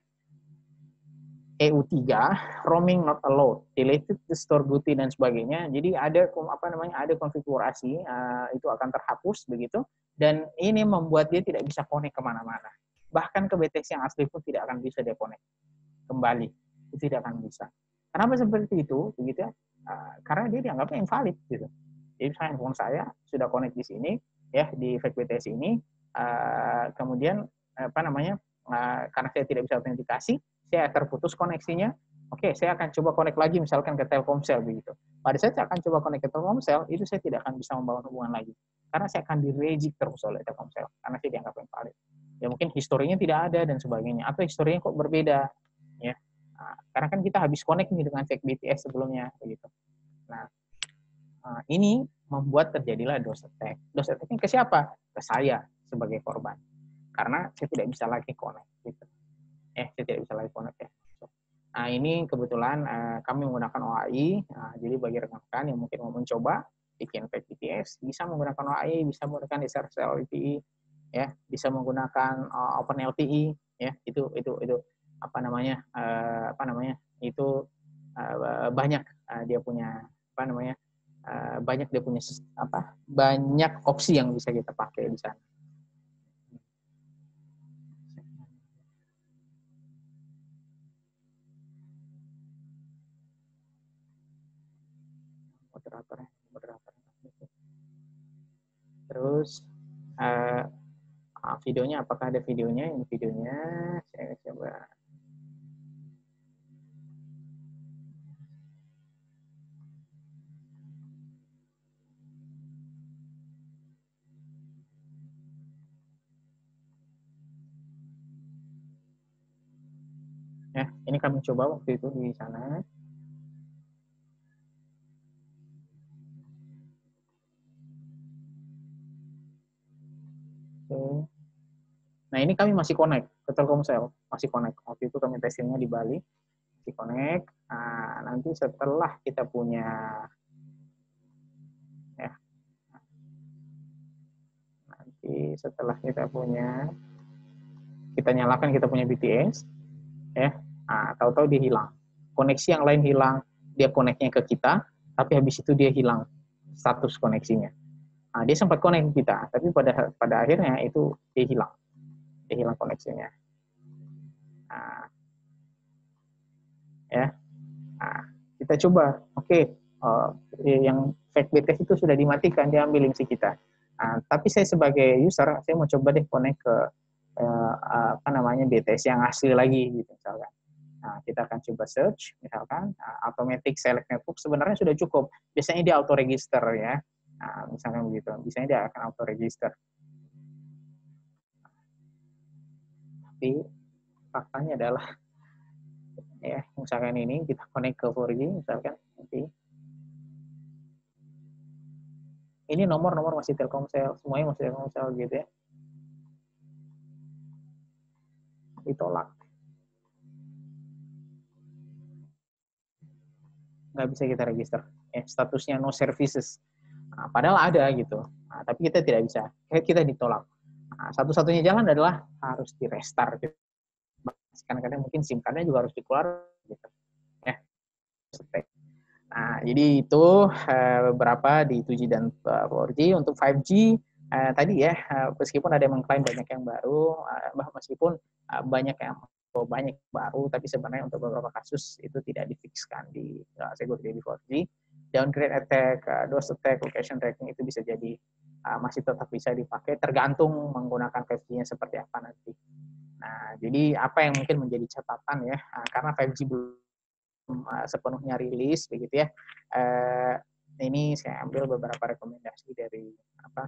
E U tiga, roaming not allowed, deleted, store booty dan sebagainya. Jadi ada apa namanya ada konfigurasi uh, itu akan terhapus begitu, dan ini membuat dia tidak bisa connect kemana-mana. Bahkan ke B T S yang asli pun tidak akan bisa dia connect kembali, itu tidak akan bisa. Kenapa seperti itu? Begitu ya? Uh, karena dia dianggapnya invalid gitu. Jadi handphone saya sudah connect di sini ya di fake B T S ini, uh, kemudian apa namanya uh, karena saya tidak bisa autentikasi, saya terputus koneksinya. Oke, saya akan coba connect lagi misalkan ke Telkomsel begitu. Pada saat saya akan coba connect ke Telkomsel, itu saya tidak akan bisa membangun hubungan lagi. Karena saya akan di-reject terus oleh Telkomsel karena saya dianggap invalid. Ya mungkin historinya tidak ada dan sebagainya, atau historinya kok berbeda ya. Nah, karena kan kita habis connect nih dengan fake B T S sebelumnya begitu. Nah, ini membuat terjadilah D O S attack. D O S attack ini ke siapa? Ke saya sebagai korban. Karena saya tidak bisa lagi connect gitu. Eh, saya tidak bisa lagi connect ya. Nah, ini kebetulan uh, kami menggunakan O A I. Nah, jadi bagi rekan-rekan yang mungkin mau mencoba bikin fake B T S, bisa menggunakan O A I, bisa menggunakan D S R C L T E, ya, bisa menggunakan uh, Open L T E, ya, itu itu itu apa namanya uh, apa namanya itu uh, banyak uh, dia punya apa namanya uh, banyak dia punya apa banyak opsi yang bisa kita pakai di sana. Moderator, moderator. Terus uh, videonya, apakah ada videonya? Ini videonya, saya coba. Ya, ini kami coba waktu itu di sana. Oke. Nah, ini kami masih connect ke Telkomsel, masih connect. Waktu itu kami testingnya di Bali, masih connect. Nah, nanti setelah kita punya Jadi setelah kita punya, kita nyalakan kita punya B T S, ya, nah, tahu-tahu dia hilang. Koneksi yang lain hilang, dia connect-nya ke kita, tapi habis itu dia hilang status koneksinya. Nah, dia sempat connect kita, tapi pada pada akhirnya itu dia hilang, dia hilang koneksinya. Nah, ya, nah, kita coba, oke, okay, uh, yang fake B T S itu sudah dimatikan, dia ambil I M S I kita. Nah, tapi saya sebagai user, saya mau coba deh connect ke uh, apa namanya B T S yang asli lagi, gitu misalkan. Nah, kita akan coba search, misalkan uh, automatic select network sebenarnya sudah cukup. Biasanya dia auto register ya, nah, misalnya begitu. Biasanya dia akan auto register. Tapi faktanya adalah, ya, misalkan ini kita connect ke four G, misalkan nanti. Ini nomor-nomor masih Telkomsel, semuanya masih Telkomsel gitu ya. Ditolak. Nggak bisa kita register. Ya, statusnya no services. Nah, padahal ada gitu. Nah, tapi kita tidak bisa. Kita ditolak. Nah, satu-satunya jalan adalah harus di restart. Gitu. Kadang-kadang mungkin SIM card-nya juga harus dikeluar. Gitu. Ya. Nah, jadi itu uh, beberapa di two G dan uh, four G. Untuk five G, uh, tadi ya, uh, meskipun ada yang mengklaim banyak yang baru, uh, meskipun uh, banyak yang oh, banyak baru, tapi sebenarnya untuk beberapa kasus itu tidak difikskan di uh, security di four G. Downgrade attack, uh, DOS attack, location tracking itu bisa jadi uh, masih tetap bisa dipakai, tergantung menggunakan five G-nya seperti apa nanti. Nah, jadi apa yang mungkin menjadi catatan ya, uh, karena five G belum sepenuhnya rilis begitu ya. Uh, ini saya ambil beberapa rekomendasi dari apa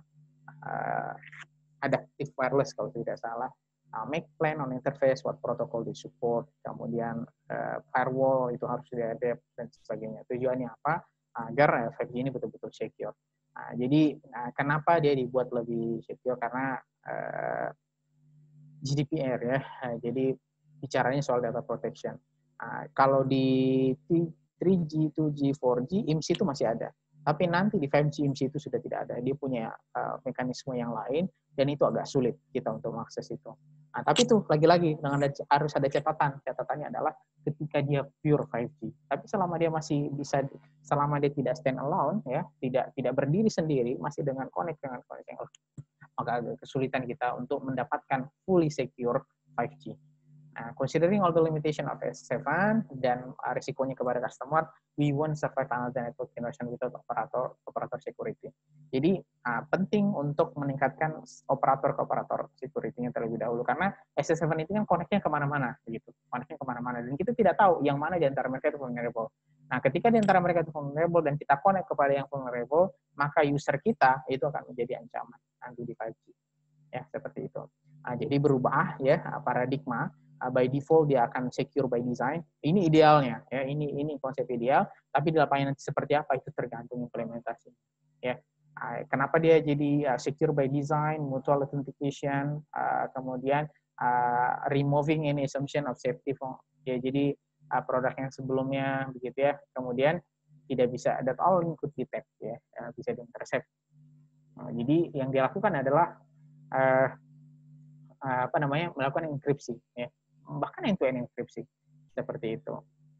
uh, Adaptive Wireless kalau tidak salah. Uh, make plan on interface, what protocol di support, kemudian uh, firewall itu harus di-adapt dan sebagainya. Tujuannya apa? Agar uh, five G ini betul-betul secure. Uh, jadi uh, kenapa dia dibuat lebih secure? Karena uh, G D P R ya. Uh, jadi bicaranya soal data protection. Nah, kalau di three G, two G, four G, I M S I itu masih ada. Tapi nanti di five G, I M S I itu sudah tidak ada. Dia punya uh, mekanisme yang lain, dan itu agak sulit kita untuk mengakses itu. Nah, tapi itu, lagi-lagi, dengan ada, harus ada catatan. Catatannya adalah ketika dia pure five G. Tapi selama dia masih bisa, selama dia tidak stand alone, ya, tidak tidak berdiri sendiri, masih dengan connect dengan connect yang lain, maka agak kesulitan kita untuk mendapatkan fully secure five G. Nah, considering all the limitation of S seven dan uh, risikonya kepada customer, we won't survive another network generation without operator operator security. Jadi uh, penting untuk meningkatkan operator ke operator security-nya terlebih dahulu, karena S seven itu kan connect-nya kemana-mana, begitu, connect-nya kemana-mana, dan kita tidak tahu yang mana di antara mereka itu vulnerable. Nah, ketika di antara mereka itu vulnerable dan kita connect kepada yang vulnerable, maka user kita itu akan menjadi ancaman nanti di five G. Ya, seperti itu. Nah, jadi berubah ya paradigma. By default dia akan secure by design. Ini idealnya ya, ini ini konsep ideal, tapi di lapangan nanti seperti apa itu tergantung implementasi. Ya. Kenapa dia jadi uh, secure by design, mutual authentication, uh, kemudian uh, removing any assumption of safety from, ya, jadi uh, produk yang sebelumnya begitu ya, kemudian tidak bisa, that all could detect ya, uh, bisa di-intercept. Nah, jadi yang dilakukan adalah uh, uh, apa namanya melakukan enkripsi ya, bahkan end-to-end enkripsi seperti itu.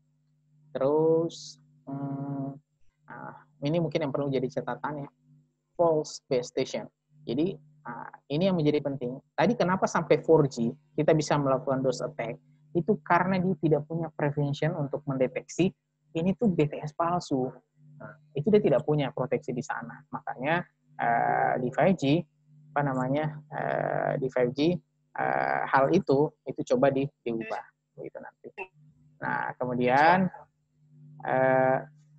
Terus hmm, nah, ini mungkin yang perlu jadi catatan ya, false base station. Jadi nah, ini yang menjadi penting. Tadi kenapa sampai four G kita bisa melakukan DOS attack? Itu karena dia tidak punya prevention untuk mendeteksi ini tuh B T S palsu. Nah, itu dia tidak punya proteksi di sana. Makanya uh, di five G apa namanya uh, di five G Uh, hal itu itu coba di, diubah begitu nanti. Nah, kemudian uh,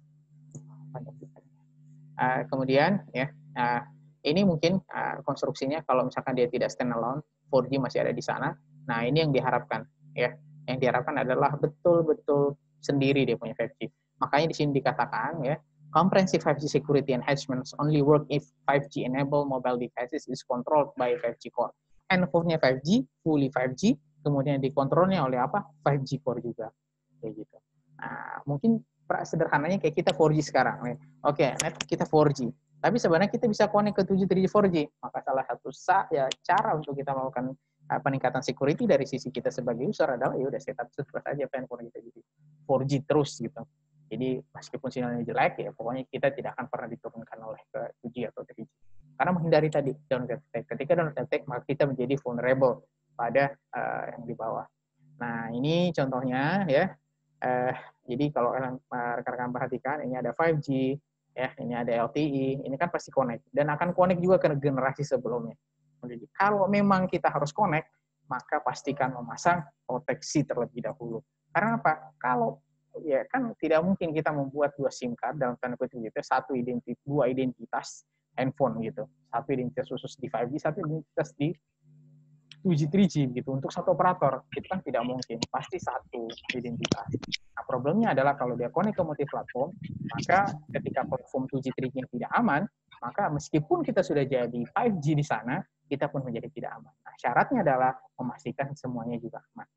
uh, kemudian ya uh, ini mungkin uh, konstruksinya kalau misalkan dia tidak standalone, four G masih ada di sana. Nah, ini yang diharapkan ya. Yang diharapkan adalah betul-betul sendiri dia punya five G. Makanya di sini dikatakan ya, comprehensive five G security enhancements only work if five G enabled mobile devices is controlled by five G core. Handphone-nya five G, fully five G, kemudian dikontrolnya oleh apa? five G core juga. Kayak gitu. Nah, mungkin sederhananya kayak kita four G sekarang. Oke, okay, kita four G. Tapi sebenarnya kita bisa connect ke tujuh tiga G empat G. Maka salah satu ya, cara untuk kita melakukan uh, peningkatan security dari sisi kita sebagai user adalah ya udah setup terus aja handphone kita jadi empat G terus gitu. Jadi meskipun sinyalnya jelek ya pokoknya kita tidak akan pernah diturunkan oleh ke dua G atau tiga G. Karena menghindari tadi downgrade attack. Ketika downgrade attack maka kita menjadi vulnerable pada uh, yang di bawah. Nah ini contohnya ya. Uh, jadi kalau rekan-rekan perhatikan ini ada lima G, ya ini ada L T E, ini kan pasti connect dan akan connect juga ke generasi sebelumnya. Jadi kalau memang kita harus connect, maka pastikan memasang proteksi terlebih dahulu. Karena apa? Kalau ya kan tidak mungkin kita membuat dua SIM card dalam tanda kutip gitu, satu identitas, dua identitas handphone gitu, satu identitas khusus di lima G, satu identitas di dua G, tiga G gitu untuk satu operator itu kan tidak mungkin, pasti satu identitas. Nah problemnya adalah kalau dia connect ke multi platform, maka ketika platform dua G, tiga G yang tidak aman, maka meskipun kita sudah jadi lima G di sana, kita pun menjadi tidak aman. Nah syaratnya adalah memastikan semuanya juga aman.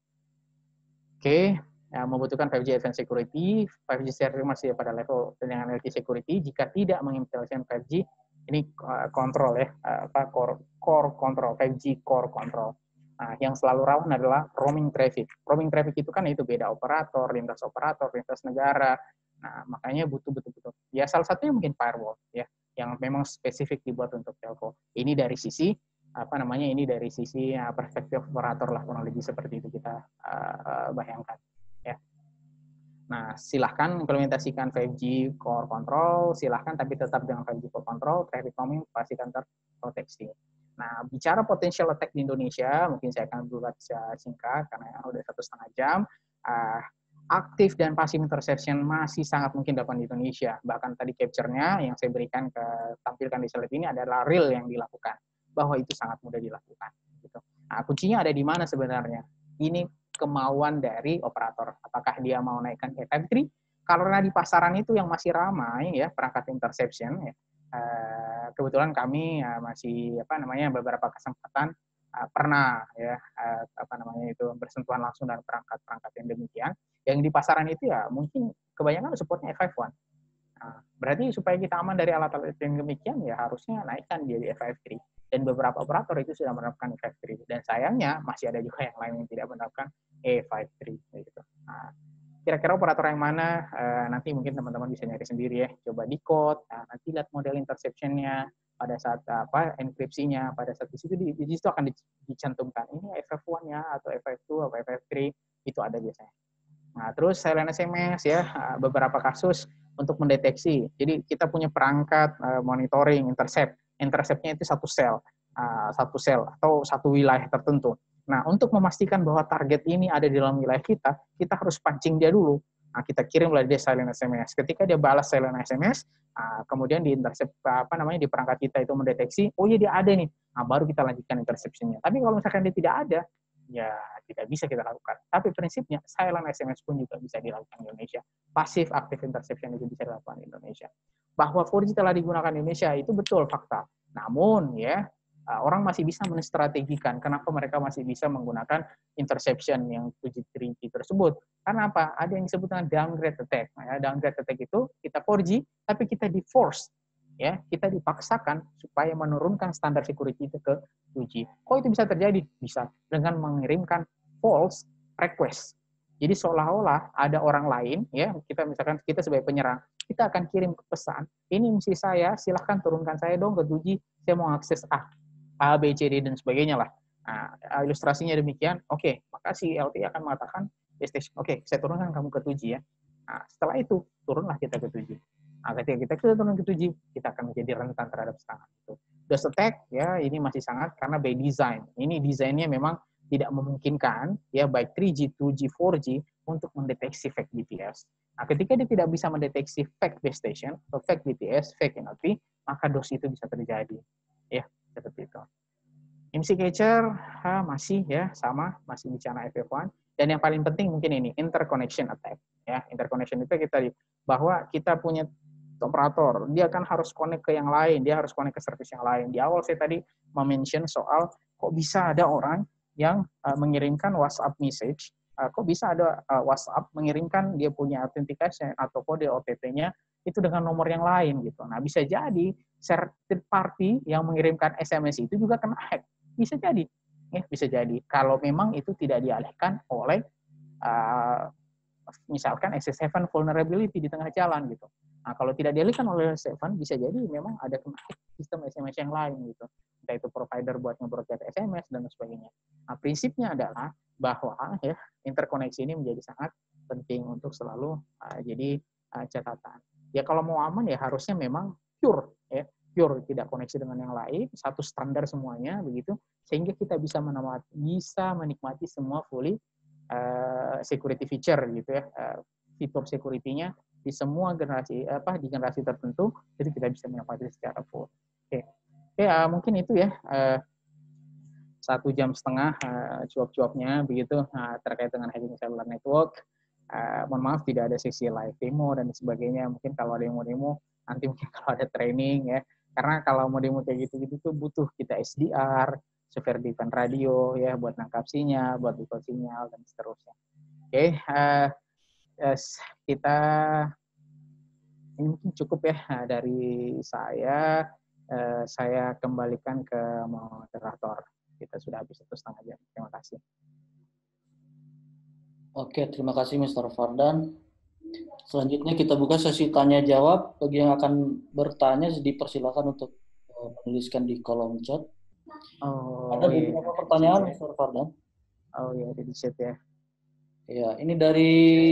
Oke, ya, membutuhkan lima G Advanced Security, lima G sharing masih pada level dengan L T E Security. Jika tidak mengimplementasikan lima G, ini uh, kontrol ya, uh, apa core core control, lima G core control. Nah, yang selalu rawan adalah roaming traffic. Roaming traffic itu kan itu beda operator, lintas operator, lintas negara. Nah, makanya butuh betul-betul. Ya salah satunya mungkin firewall ya, yang memang spesifik dibuat untuk telco. Ini dari sisi apa namanya ini dari sisi ya, perspektif operator lah kurang lebih seperti itu kita uh, bayangkan ya. Nah silahkan implementasikan lima G core control, silahkan tapi tetap dengan lima G core control, traffic roaming pastikan terproteksi. Nah bicara potential attack di Indonesia mungkin saya akan buat singkat karena udah satu setengah jam. Uh, aktif dan passive interception masih sangat mungkin dilakukan di Indonesia. Bahkan tadi capture-nya yang saya berikan ke tampilkan di slide ini adalah real yang dilakukan, bahwa itu sangat mudah dilakukan. Gitu. Nah, kuncinya ada di mana sebenarnya? Ini kemauan dari operator. Apakah dia mau naikkan ke lima tiga? Karena di pasaran itu yang masih ramai ya perangkat interception. Ya. Kebetulan kami masih apa namanya beberapa kesempatan pernah ya apa namanya itu bersentuhan langsung dengan perangkat-perangkat yang demikian. Yang di pasaran itu ya mungkin kebanyakan supportnya F lima satu. Nah, berarti supaya kita aman dari alat-alat yang demikian ya harusnya naikkan dia di F lima tiga. Dan beberapa operator itu sudah menerapkan E lima tiga. Dan sayangnya masih ada juga yang lain yang tidak menerapkan E lima tiga. Gitu. Nah, kira-kira operator yang mana uh, nanti mungkin teman-teman bisa nyari sendiri ya. Coba di code, nah, nanti lihat model interception-nya pada saat apa enkripsinya, pada saat di situ di, di situ akan dicantumkan ini F F satu ya atau F F dua atau F F tiga itu ada biasanya. Nah, terus silent S M S ya, beberapa kasus untuk mendeteksi. Jadi kita punya perangkat uh, monitoring, intercept. Intercept-nya itu satu sel, uh, satu sel atau satu wilayah tertentu. Nah, untuk memastikan bahwa target ini ada di dalam wilayah kita, kita harus pancing dia dulu. Nah, kita kirimlah dia silent S M S. Ketika dia balas silent S M S, uh, kemudian di intercept apa namanya di perangkat kita itu mendeteksi, oh iya dia ada nih. Nah, baru kita lanjutkan interception-nya. Tapi kalau misalkan dia tidak ada, ya tidak bisa kita lakukan. Tapi prinsipnya silent S M S pun juga bisa dilakukan di Indonesia. Passive active interception itu bisa dilakukan di Indonesia. Bahwa empat G telah digunakan di Indonesia itu betul fakta. Namun ya orang masih bisa menstrategikan kenapa mereka masih bisa menggunakan interception yang tujuh tiga G tersebut. Karena apa? Ada yang disebut dengan downgrade attack. Nah, ya, downgrade attack itu kita empat G tapi kita di force ya, kita dipaksakan supaya menurunkan standar security itu ke dua G. Kok itu bisa terjadi? Bisa dengan mengirimkan false request. Jadi seolah-olah ada orang lain, ya kita misalkan kita sebagai penyerang, kita akan kirim pesan, ini misi saya, silahkan turunkan saya dong ke dua G, saya mau akses A, A, B, C, D, dan sebagainya lah. Nah, ilustrasinya demikian, oke, okay, maka si L T E akan mengatakan, oke, okay, saya turunkan kamu ke dua G ya. Nah, setelah itu, turunlah kita ke dua G. Nah, ketika kita sudah turun ke dua G, kita akan menjadi rentan terhadap serangan itu. DOS attack, ya ini masih sangat, karena by design. Ini desainnya memang tidak memungkinkan, ya baik tiga G, dua G, empat G, untuk mendeteksi fake B T S. Nah, ketika dia tidak bisa mendeteksi fake base station, atau fake B T S, fake N L P, maka DOS itu bisa terjadi. Ya, seperti itu. M C Catcher, ha, masih ya, sama, masih bicara F F satu. Dan yang paling penting mungkin ini, interconnection attack. Ya, interconnection itu kita bahwa kita punya operator, dia kan harus connect ke yang lain, dia harus connect ke service yang lain. Di awal saya tadi mention soal kok bisa ada orang yang uh, mengirimkan WhatsApp message, uh, kok bisa ada uh, WhatsApp mengirimkan dia punya authentication atau kode O T P-nya itu dengan nomor yang lain gitu. Nah, bisa jadi third party yang mengirimkan S M S itu juga kena hack. Bisa jadi, ya, bisa jadi. Kalau memang itu tidak dialihkan oleh uh, misalkan S S tujuh vulnerability di tengah jalan gitu. Nah, kalau tidak dialihkan oleh S S tujuh, bisa jadi memang ada kena hack sistem S M S yang lain gitu. Entah itu provider buat nge-broadcast S M S dan sebagainya. Nah, prinsipnya adalah bahwa ya interkoneksi ini menjadi sangat penting untuk selalu uh, jadi uh, catatan. Ya kalau mau aman ya harusnya memang pure ya, pure tidak koneksi dengan yang lain, satu standar semuanya begitu, sehingga kita bisa menikmati bisa menikmati semua fully uh, security feature gitu ya, uh, fitur security-nya di semua generasi apa di generasi tertentu, jadi kita bisa menikmati secara full. Oke, oke uh, mungkin itu ya. Uh, satu jam setengah uh, cuap-cuapnya begitu uh, terkait dengan hacking cellular network. Uh, mohon maaf tidak ada sesi live demo dan sebagainya. Mungkin kalau ada yang mau demo nanti mungkin kalau ada training ya. Karena kalau mau demo kayak gitu-gitu tuh butuh kita S D R, severe defense radio ya buat nangkap sinyal, buat decode sinyal dan seterusnya. Oke, okay, uh, yes, kita ini mungkin cukup ya dari saya. Uh, saya kembalikan ke moderator. Kita sudah habis satu setengah jam. Terima kasih. Oke, terima kasih mister Fardan. Selanjutnya kita buka sesi tanya jawab. Bagi yang akan bertanya, dipersilakan untuk menuliskan di kolom chat. Oh, ada iya. beberapa pertanyaan, ya. mister Fardan. Oh iya, ada di chat ya. Ya, ini dari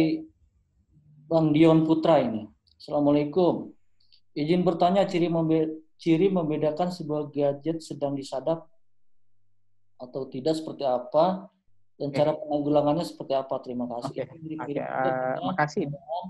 Bang Dion Putra ini. Assalamualaikum. Izin bertanya ciri membe ciri membedakan sebuah gadget sedang disadap atau tidak seperti apa, dan okay. cara penanggulangannya seperti apa? Terima kasih. Oke, okay. okay. uh, makasih.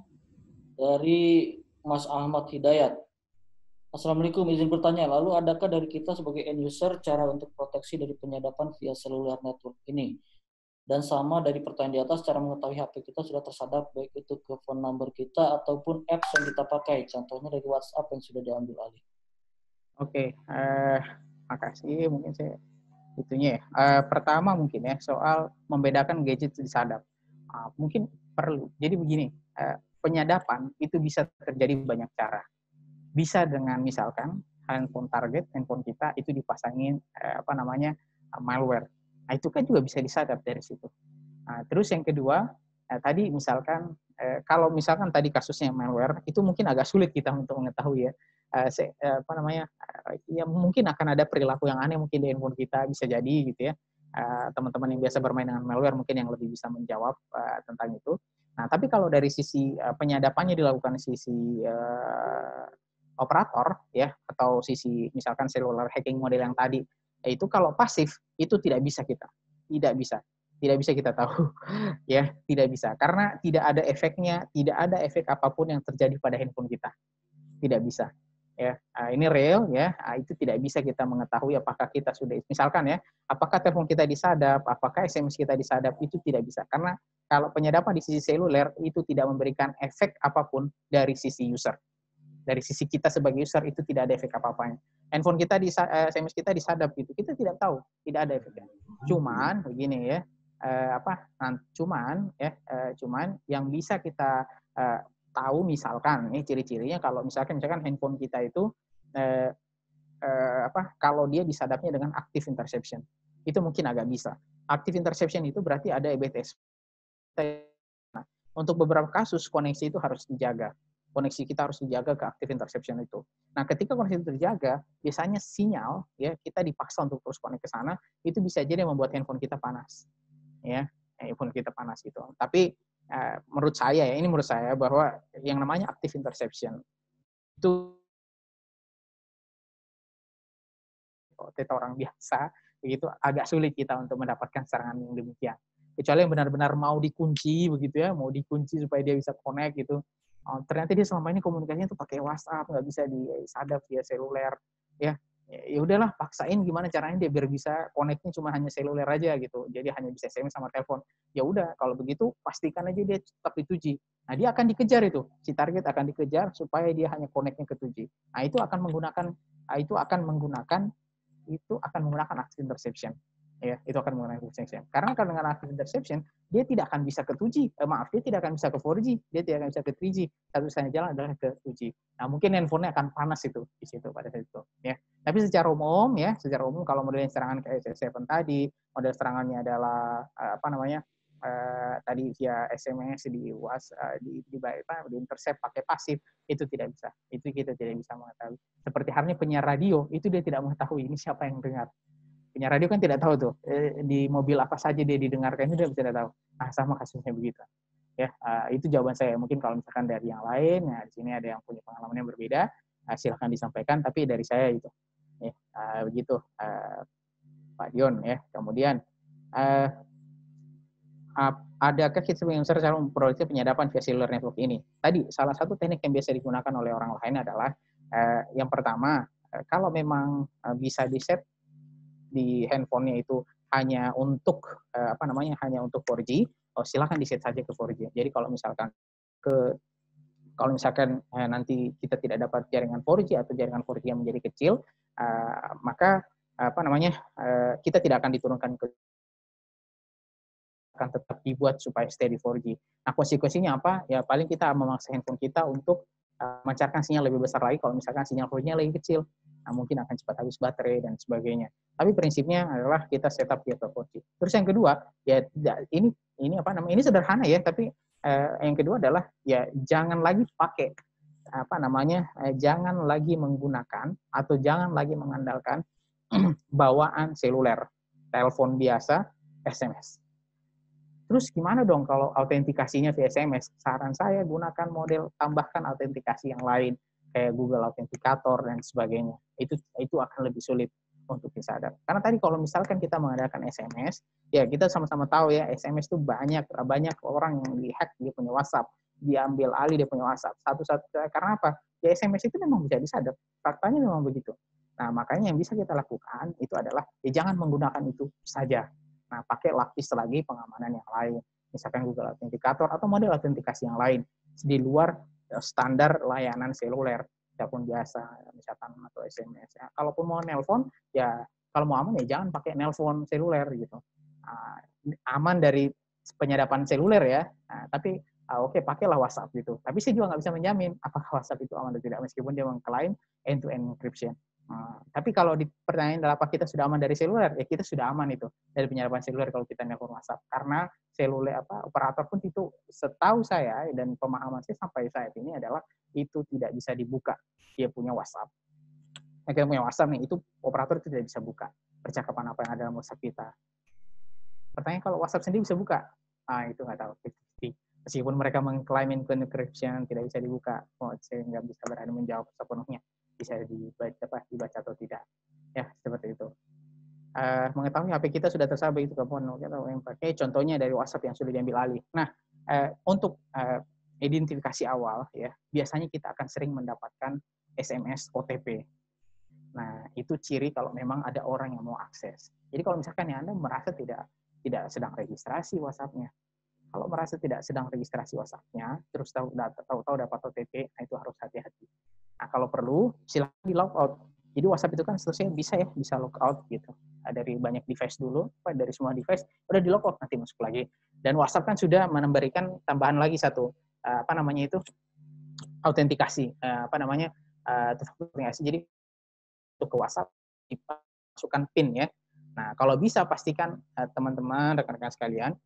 Dari Mas Ahmad Hidayat. Assalamualaikum, izin bertanya, lalu adakah dari kita sebagai end user cara untuk proteksi dari penyadapan via cellular network ini? Dan sama dari pertanyaan di atas, cara mengetahui H P kita sudah tersadap, baik itu ke phone number kita ataupun apps yang kita pakai, contohnya dari WhatsApp yang sudah diambil alih. Oke, okay. uh, makasih. Mungkin saya itunya ya. Uh, pertama mungkin ya soal membedakan gadget disadap. Uh, mungkin perlu. Jadi begini, uh, penyadapan itu bisa terjadi banyak cara. Bisa dengan misalkan handphone target, handphone kita itu dipasangin uh, apa namanya uh, malware. Nah, itu kan juga bisa disadap dari situ. Nah, terus yang kedua, uh, tadi misalkan uh, kalau misalkan tadi kasusnya malware, itu mungkin agak sulit kita untuk mengetahui ya. Uh, se, uh, apa namanya uh, ya mungkin akan ada perilaku yang aneh mungkin di handphone kita, bisa jadi gitu ya. Uh, teman-teman yang biasa bermain dengan malware mungkin yang lebih bisa menjawab uh, tentang itu. Nah, tapi kalau dari sisi uh, penyadapannya dilakukan sisi uh, operator ya, atau sisi misalkan cellular hacking model yang tadi, itu kalau pasif itu tidak bisa kita, tidak bisa, tidak bisa kita tahu ya, tidak bisa karena tidak ada efeknya, tidak ada efek apapun yang terjadi pada handphone kita, tidak bisa. Ya, nah, ini real ya, nah, itu tidak bisa kita mengetahui apakah kita sudah, misalkan ya, apakah telepon kita disadap, apakah S M S kita disadap, itu tidak bisa karena kalau penyadapan di sisi seluler itu tidak memberikan efek apapun dari sisi user, dari sisi kita sebagai user itu tidak ada efek apa-apanya. Handphone kita di S M S kita disadap gitu, kita tidak tahu, tidak ada efeknya. Cuman begini ya, eh, apa? Nah, cuman ya, eh, cuman yang bisa kita eh, tahu misalkan ini ciri-cirinya kalau misalkan misalkan handphone kita itu eh, eh, apa kalau dia disadapnya dengan active interception itu mungkin agak bisa. Active interception itu berarti ada E B T S. Nah, untuk beberapa kasus koneksi itu harus dijaga, koneksi kita harus dijaga ke active interception itu. Nah, ketika koneksi itu terjaga, biasanya sinyal ya kita dipaksa untuk terus konek ke sana, itu bisa jadi membuat handphone kita panas, ya handphone kita panas gitu. Tapi Uh, menurut saya ya, ini menurut saya bahwa yang namanya active interception itu kita orang biasa begitu agak sulit kita untuk mendapatkan serangan yang demikian. Kecuali yang benar-benar mau dikunci begitu ya, mau dikunci supaya dia bisa connect gitu. Oh, ternyata dia selama ini komunikasinya tuh pakai WhatsApp, nggak bisa disadap via seluler ya. Ya udahlah, paksain gimana caranya dia biar bisa connect-nya cuma hanya seluler aja gitu. Jadi hanya bisa S M S sama telepon. Ya udah, kalau begitu pastikan aja dia tetap di two G. Nah, dia akan dikejar itu. Si target akan dikejar supaya dia hanya connect-nya ke two G. Nah, itu akan menggunakan itu akan menggunakan itu akan menggunakan active interception. Ya, itu akan menggunakan active interception. Karena kalau dengan active interception, dia tidak akan bisa ke two G. Eh, maaf, dia tidak akan bisa ke four G, dia tidak akan bisa ke three G. Satu-satunya jalan adalah ke two G. Nah, mungkin handphonenya akan panas itu di situ pada saat itu, ya. Tapi secara umum ya, secara umum kalau model serangan kayak S S tujuh tadi, model serangannya adalah apa namanya? Uh, tadi via S M S di WhatsApp, uh, di di, apa, di intercept pakai pasif, itu tidak bisa. Itu kita tidak bisa mengetahui. Seperti halnya penyiar radio, itu dia tidak mengetahui ini siapa yang dengar. Penyiar radio kan tidak tahu tuh eh, di mobil apa saja dia didengarkan, itu dia tidak tahu. Nah, sama kasusnya begitu. Ya, uh, itu jawaban saya. Mungkin kalau misalkan dari yang lain, nah di sini ada yang punya pengalaman yang berbeda, uh, silahkan disampaikan. Tapi dari saya itu, ya, uh, begitu, uh, Pak Dion. Ya, kemudian uh, adakah kita sebagai user cara memperoleh penyadapan via cellular network ini? Tadi salah satu teknik yang biasa digunakan oleh orang lain adalah uh, yang pertama, uh, kalau memang uh, bisa di set di handphonenya itu hanya untuk uh, apa namanya hanya untuk four G, oh silakan di set saja ke four G. Jadi kalau misalkan ke kalau misalkan uh, nanti kita tidak dapat jaringan four G atau jaringan four G yang menjadi kecil, uh, maka apa namanya uh, kita tidak akan diturunkan ke akan tetap dibuat supaya stay di four G. Nah, konsekuensinya apa? Ya paling kita memaksa handphone kita untuk uh, memancarkan sinyal lebih besar lagi kalau misalkan sinyal four G-nya lagi kecil. Nah, mungkin akan cepat habis baterai dan sebagainya. Tapi prinsipnya adalah kita setup dia ke four G. Terus yang kedua, ya ini ini apa namanya? Ini sederhana ya, tapi uh, yang kedua adalah ya jangan lagi pakai apa namanya? Eh, jangan lagi menggunakan atau jangan lagi mengandalkan bawaan seluler, telepon biasa, S M S. Terus gimana dong kalau autentikasinya via S M S? Saran saya gunakan model tambahkan autentikasi yang lain kayak Google Authenticator dan sebagainya. Itu itu akan lebih sulit untuk disadap. Karena tadi kalau misalkan kita mengadakan S M S, ya kita sama-sama tahu ya S M S itu banyak banyak orang yang dihack dia punya WhatsApp, diambil alih dia punya WhatsApp. Satu-satu karena apa? Ya S M S itu memang bisa disadap. Faktanya memang begitu. Nah, makanya yang bisa kita lakukan itu adalah ya jangan menggunakan itu saja. Nah, pakai lapis lagi pengamanan yang lain. Misalkan Google Authenticator atau model autentikasi yang lain. Di luar standar layanan seluler. Telepon biasa, misalkan atau S M S. Ya. Kalaupun mau nelpon, ya kalau mau aman ya jangan pakai nelpon seluler gitu. Nah, aman dari penyadapan seluler ya. Nah, tapi uh, oke okay, pakailah WhatsApp gitu. Tapi saya juga nggak bisa menjamin apakah WhatsApp itu aman atau tidak meskipun dia mengklaim end-to-end encryption. Nah, tapi kalau di pertanyaan adalah apa kita sudah aman dari seluler, ya kita sudah aman itu dari penyadapan seluler kalau kita nelpon WhatsApp. Karena seluler apa operator pun itu setahu saya dan pemahaman saya sampai saat ini adalah itu tidak bisa dibuka. Dia punya WhatsApp. Nah, kita punya WhatsApp nih, itu operator itu tidak bisa buka percakapan apa yang ada dalam WhatsApp kita. Pertanyaan kalau WhatsApp sendiri bisa buka? Ah, itu nggak tahu. Meskipun mereka mengklaim encryption tidak bisa dibuka, oh, saya nggak bisa berani menjawab sepenuhnya bisa dibaca apa dibaca atau tidak ya seperti itu. Uh, mengetahui H P kita sudah tersabit itu kapan kita yang pakai contohnya dari WhatsApp yang sudah diambil alih. Nah uh, untuk uh, identifikasi awal ya biasanya kita akan sering mendapatkan S M S O T P. Nah itu ciri kalau memang ada orang yang mau akses. Jadi kalau misalkan ya Anda merasa tidak tidak sedang registrasi WhatsApp-nya, kalau merasa tidak sedang registrasi WhatsApp-nya, terus tahu tahu-tahu dapat O T P, nah itu harus hati-hati. Nah, kalau perlu, silakan di log out. Jadi WhatsApp itu kan seterusnya bisa ya, bisa log out gitu. Nah, dari banyak device dulu, dari semua device, udah di log out, nanti masuk lagi. Dan WhatsApp kan sudah memberikan tambahan lagi satu, apa namanya itu, autentikasi. Apa namanya, autentikasi. Jadi, untuk ke WhatsApp, masukkan PIN ya. Nah, kalau bisa pastikan teman-teman, rekan-rekan sekalian,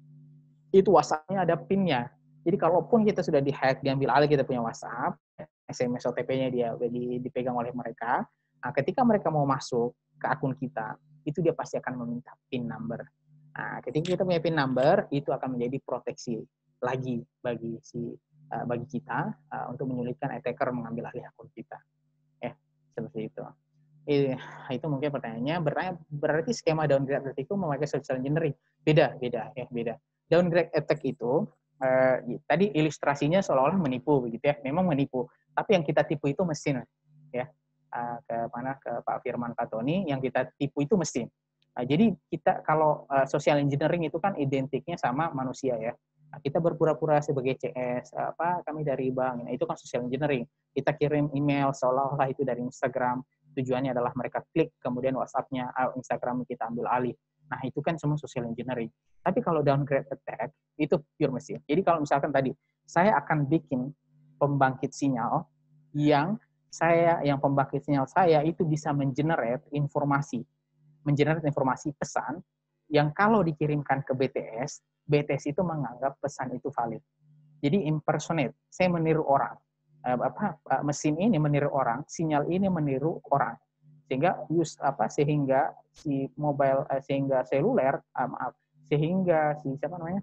itu WhatsApp-nya ada PIN-nya. Jadi kalaupun kita sudah di-hack, diambil alih kita punya WhatsApp, S M S O T P-nya dia dipegang oleh mereka, nah ketika mereka mau masuk ke akun kita, itu dia pasti akan meminta PIN number. Nah, ketika kita punya PIN number, itu akan menjadi proteksi lagi bagi si uh, bagi kita uh, untuk menyulitkan attacker mengambil alih akun kita. Eh, seperti itu. Eh, itu mungkin pertanyaannya. Bertanya, berarti skema downgrade attack itu memakai social engineering? Beda, beda, ya beda. Downgrade attack itu Uh, tadi ilustrasinya seolah-olah menipu begitu ya, memang menipu. Tapi yang kita tipu itu mesin, ya. Uh, ke mana ke Pak Firman Fatoni, yang kita tipu itu mesin. Uh, jadi kita kalau uh, social engineering itu kan identiknya sama manusia ya. Nah, kita berpura-pura sebagai C S, uh, apa kami dari bank, nah, itu kan social engineering. Kita kirim email seolah-olah itu dari Instagram. Tujuannya adalah mereka klik, kemudian WhatsApp-nya, uh, Instagram kita ambil alih. Nah, itu kan semua social engineering. Tapi kalau downgrade attack, itu pure mesin. Jadi kalau misalkan tadi, saya akan bikin pembangkit sinyal yang saya, yang pembangkit sinyal saya itu bisa mengenerate informasi, mengenerate informasi pesan, yang kalau dikirimkan ke B T S, B T S itu menganggap pesan itu valid. Jadi impersonate, saya meniru orang. Apa, mesin ini meniru orang, sinyal ini meniru orang. Sehingga use apa sehingga si mobile eh, sehingga seluler uh, maaf sehingga si siapa namanya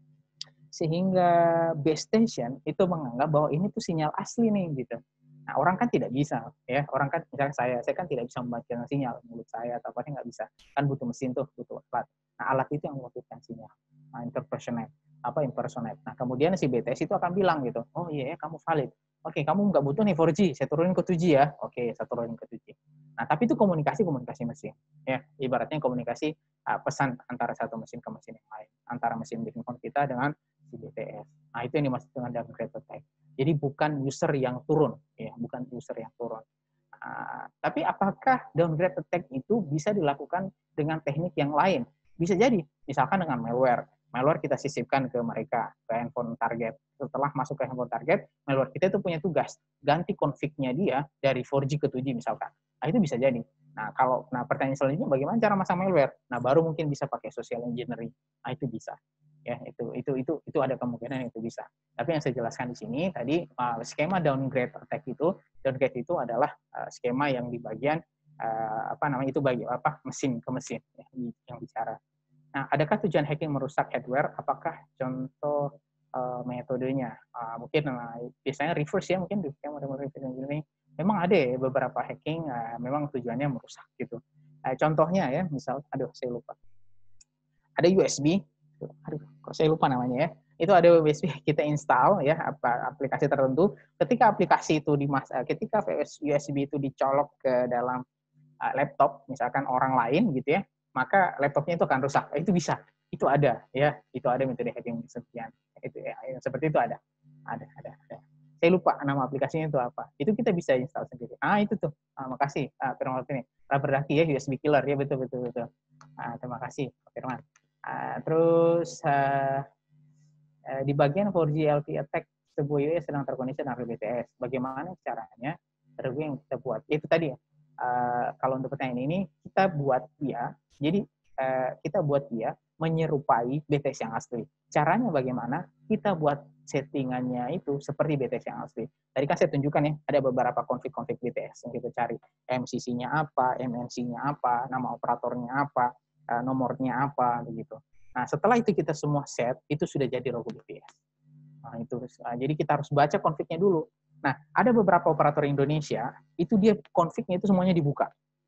sehingga base station itu menganggap bahwa ini tuh sinyal asli nih gitu. Nah, orang kan tidak bisa ya, orang kan misalnya saya saya kan tidak bisa membaca sinyal mulut saya atau apa nggak bisa, kan butuh mesin tuh, butuh alat. Nah, alat itu yang mewakilkan sinyal. Nah, impersonate apa impersonate. Nah, kemudian si B T S itu akan bilang gitu, oh iya ya, kamu valid. Oke, kamu nggak butuh nih four G, saya turunin ke two G ya. Oke, saya turunin ke two G. Nah, tapi itu komunikasi komunikasi mesin, ya. Ibaratnya komunikasi uh, pesan antara satu mesin ke mesin yang lain, antara mesin handphone kita dengan si B T S. Nah, itu yang dimaksud dengan downgrade attack. Jadi bukan user yang turun, ya, bukan user yang turun. Uh, tapi apakah downgrade attack itu bisa dilakukan dengan teknik yang lain? Bisa jadi, misalkan dengan malware. Malware kita sisipkan ke mereka, ke handphone target. Setelah masuk ke handphone target, malware kita itu punya tugas, ganti config-nya dia dari four G ke two G misalkan. Nah, itu bisa jadi. Nah, kalau nah pertanyaan selanjutnya bagaimana cara masang malware? Nah, baru mungkin bisa pakai social engineering. Nah, itu bisa. Ya, itu itu itu itu ada kemungkinan itu bisa. Tapi yang saya jelaskan di sini tadi uh, skema downgrade attack itu, downgrade itu adalah uh, skema yang di bagian uh, apa namanya itu bagi apa mesin ke mesin ya, yang bicara. Nah, adakah tujuan hacking merusak hardware? Apakah contoh uh, metodenya? Uh, mungkin uh, biasanya reverse ya, mungkin reverse engineering. Memang ada ya beberapa hacking, uh, memang tujuannya merusak gitu. Uh, contohnya ya, misal, aduh saya lupa. Ada U S B, aduh kok saya lupa namanya ya. Itu ada U S B kita install ya, apa aplikasi tertentu. Ketika aplikasi itu dimas, ketika U S B itu dicolok ke dalam uh, laptop, misalkan orang lain gitu ya, maka laptopnya itu akan rusak. Itu bisa, itu ada ya, itu ada metode hacking sekian. Itu ya, seperti itu ada, ada, ada, ada. Saya lupa nama aplikasinya itu apa. Itu kita bisa install sendiri. Ah itu tuh, ah, makasih ah, Firman ini. Rubber Ducky ya, U S B killer ya, betul betul betul. Ah, terima kasih Firman. Ah, terus uh, uh, di bagian four G L T E attack sebuah U S sedang terkoneksi dengan B T S. Bagaimana caranya? Terus yang kita buat itu tadi ya. Uh, kalau untuk pertanyaan ini kita buat dia, jadi uh, kita buat dia menyerupai B T S yang asli. Caranya bagaimana? Kita buat settingannya itu seperti B T S yang asli. Tadi kan saya tunjukkan ya, ada beberapa config-config B T S yang kita cari. M C C-nya apa, M N C-nya apa, nama operatornya apa, uh, nomornya apa, begitu. Nah, setelah itu kita semua set, itu sudah jadi logo B T S. Nah, itu. Nah, jadi kita harus baca config-nya dulu. Nah, ada beberapa operator Indonesia, itu dia config-nya itu semuanya dibuka.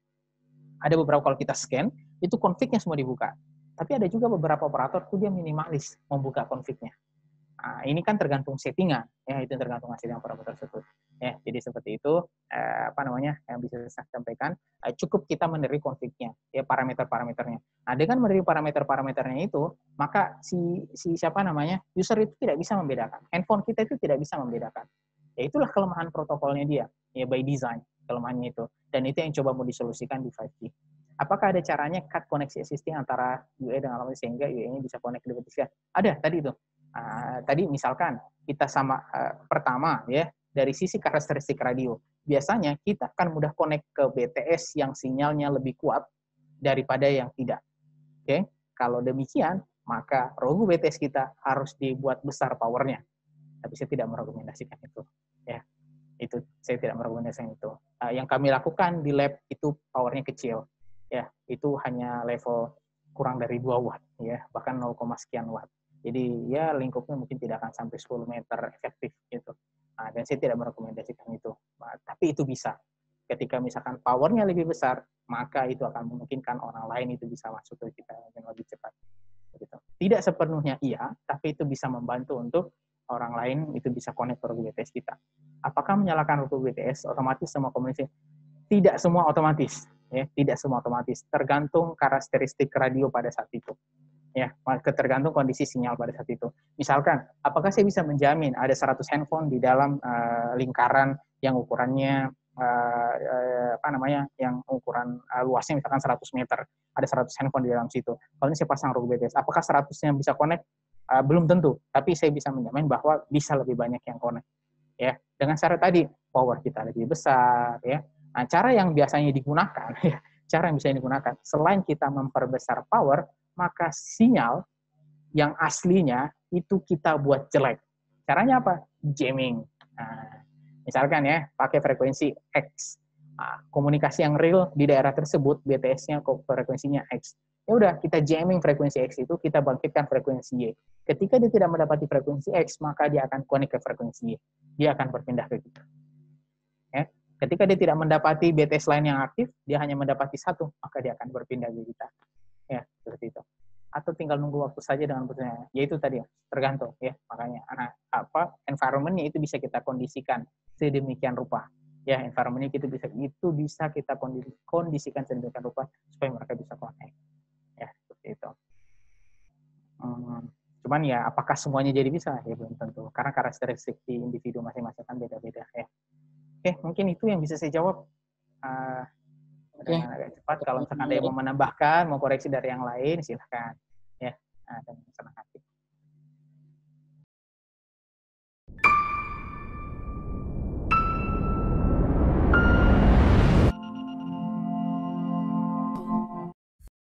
Ada beberapa kalau kita scan, itu config-nya semua dibuka. Tapi ada juga beberapa operator itu dia minimalis membuka config-nya. Nah, ini kan tergantung settingan, ya itu tergantung settingan operator tersebut. Ya, jadi seperti itu, eh, apa namanya yang bisa saya sampaikan. Eh, cukup kita meneri config-nya, ya parameter-parameternya. Nah, dengan meneri parameter-parameternya itu, maka si si siapa namanya user itu tidak bisa membedakan. Handphone kita itu tidak bisa membedakan. Ya itulah kelemahan protokolnya dia, ya by design kelemahannya itu. Dan itu yang coba mau disolusikan di five G. Apakah ada caranya cut koneksi existing antara U A dengan lawan sehingga U A ini bisa connect ke B T S? Ada tadi itu. Uh, tadi misalkan kita sama uh, pertama ya dari sisi karakteristik radio, biasanya kita akan mudah connect ke B T S yang sinyalnya lebih kuat daripada yang tidak. Oke, okay? Kalau demikian maka logo B T S kita harus dibuat besar powernya. Tapi saya tidak merekomendasikan itu. Ya, itu saya tidak merekomendasikan itu. Uh, yang kami lakukan di lab itu powernya kecil. Ya, itu hanya level kurang dari dua watt, ya, bahkan nol, sekian watt. Jadi ya lingkupnya mungkin tidak akan sampai sepuluh meter efektif gitu. Nah, dan saya tidak merekomendasikan itu. Nah, tapi itu bisa. Ketika misalkan powernya lebih besar, maka itu akan memungkinkan orang lain itu bisa masuk ke kita dengan lebih cepat. Gitu. Tidak sepenuhnya iya, tapi itu bisa membantu untuk orang lain itu bisa connect ke B T S kita. Apakah menyalakan B T S otomatis semua komunikasi? Tidak semua otomatis, ya, tidak semua otomatis. Tergantung karakteristik radio pada saat itu. Ya, tergantung kondisi sinyal pada saat itu. Misalkan, apakah saya bisa menjamin ada seratus handphone di dalam uh, lingkaran yang ukurannya uh, uh, apa namanya yang ukuran uh, luasnya misalkan seratus meter, ada seratus handphone di dalam situ. Kalau ini saya pasang roof B T S, apakah seratusnya bisa connect? Uh, belum tentu, tapi saya bisa menjamin bahwa bisa lebih banyak yang connect. Ya, dengan cara tadi power kita lebih besar, ya. Nah, cara yang biasanya digunakan, ya, cara yang bisa digunakan, selain kita memperbesar power, maka sinyal yang aslinya itu kita buat jelek. Caranya apa? Jamming. Nah, misalkan ya, pakai frekuensi X. Nah, komunikasi yang real di daerah tersebut, B T S-nya frekuensinya X. Ya udah, kita jamming frekuensi X itu, kita bangkitkan frekuensi Y. Ketika dia tidak mendapati frekuensi X, maka dia akan connect ke frekuensi Y. Dia akan berpindah ke kita. Ya. Ketika dia tidak mendapati B T S lain yang aktif, dia hanya mendapati satu, maka dia akan berpindah ke kita. Ya, seperti itu. Atau tinggal nunggu waktu saja dengan bertanya. Ya itu tadi, tergantung ya. Makanya anak apa environment-nya itu bisa kita kondisikan sedemikian rupa. Ya, environment-nya itu bisa itu bisa kita kondisikan sedemikian rupa supaya mereka bisa connect. Ya, seperti itu. Hmm, cuman ya apakah semuanya jadi bisa? Ya belum tentu. Karena karakteristik individu masing-masing kan beda-beda ya. Oke, mungkin itu yang bisa saya jawab. Uh, dengan agak cepat. Kalau misalkan ada yang mau menambahkan, mau koreksi dari yang lain, silahkan. Ya, nah, dan senang hati.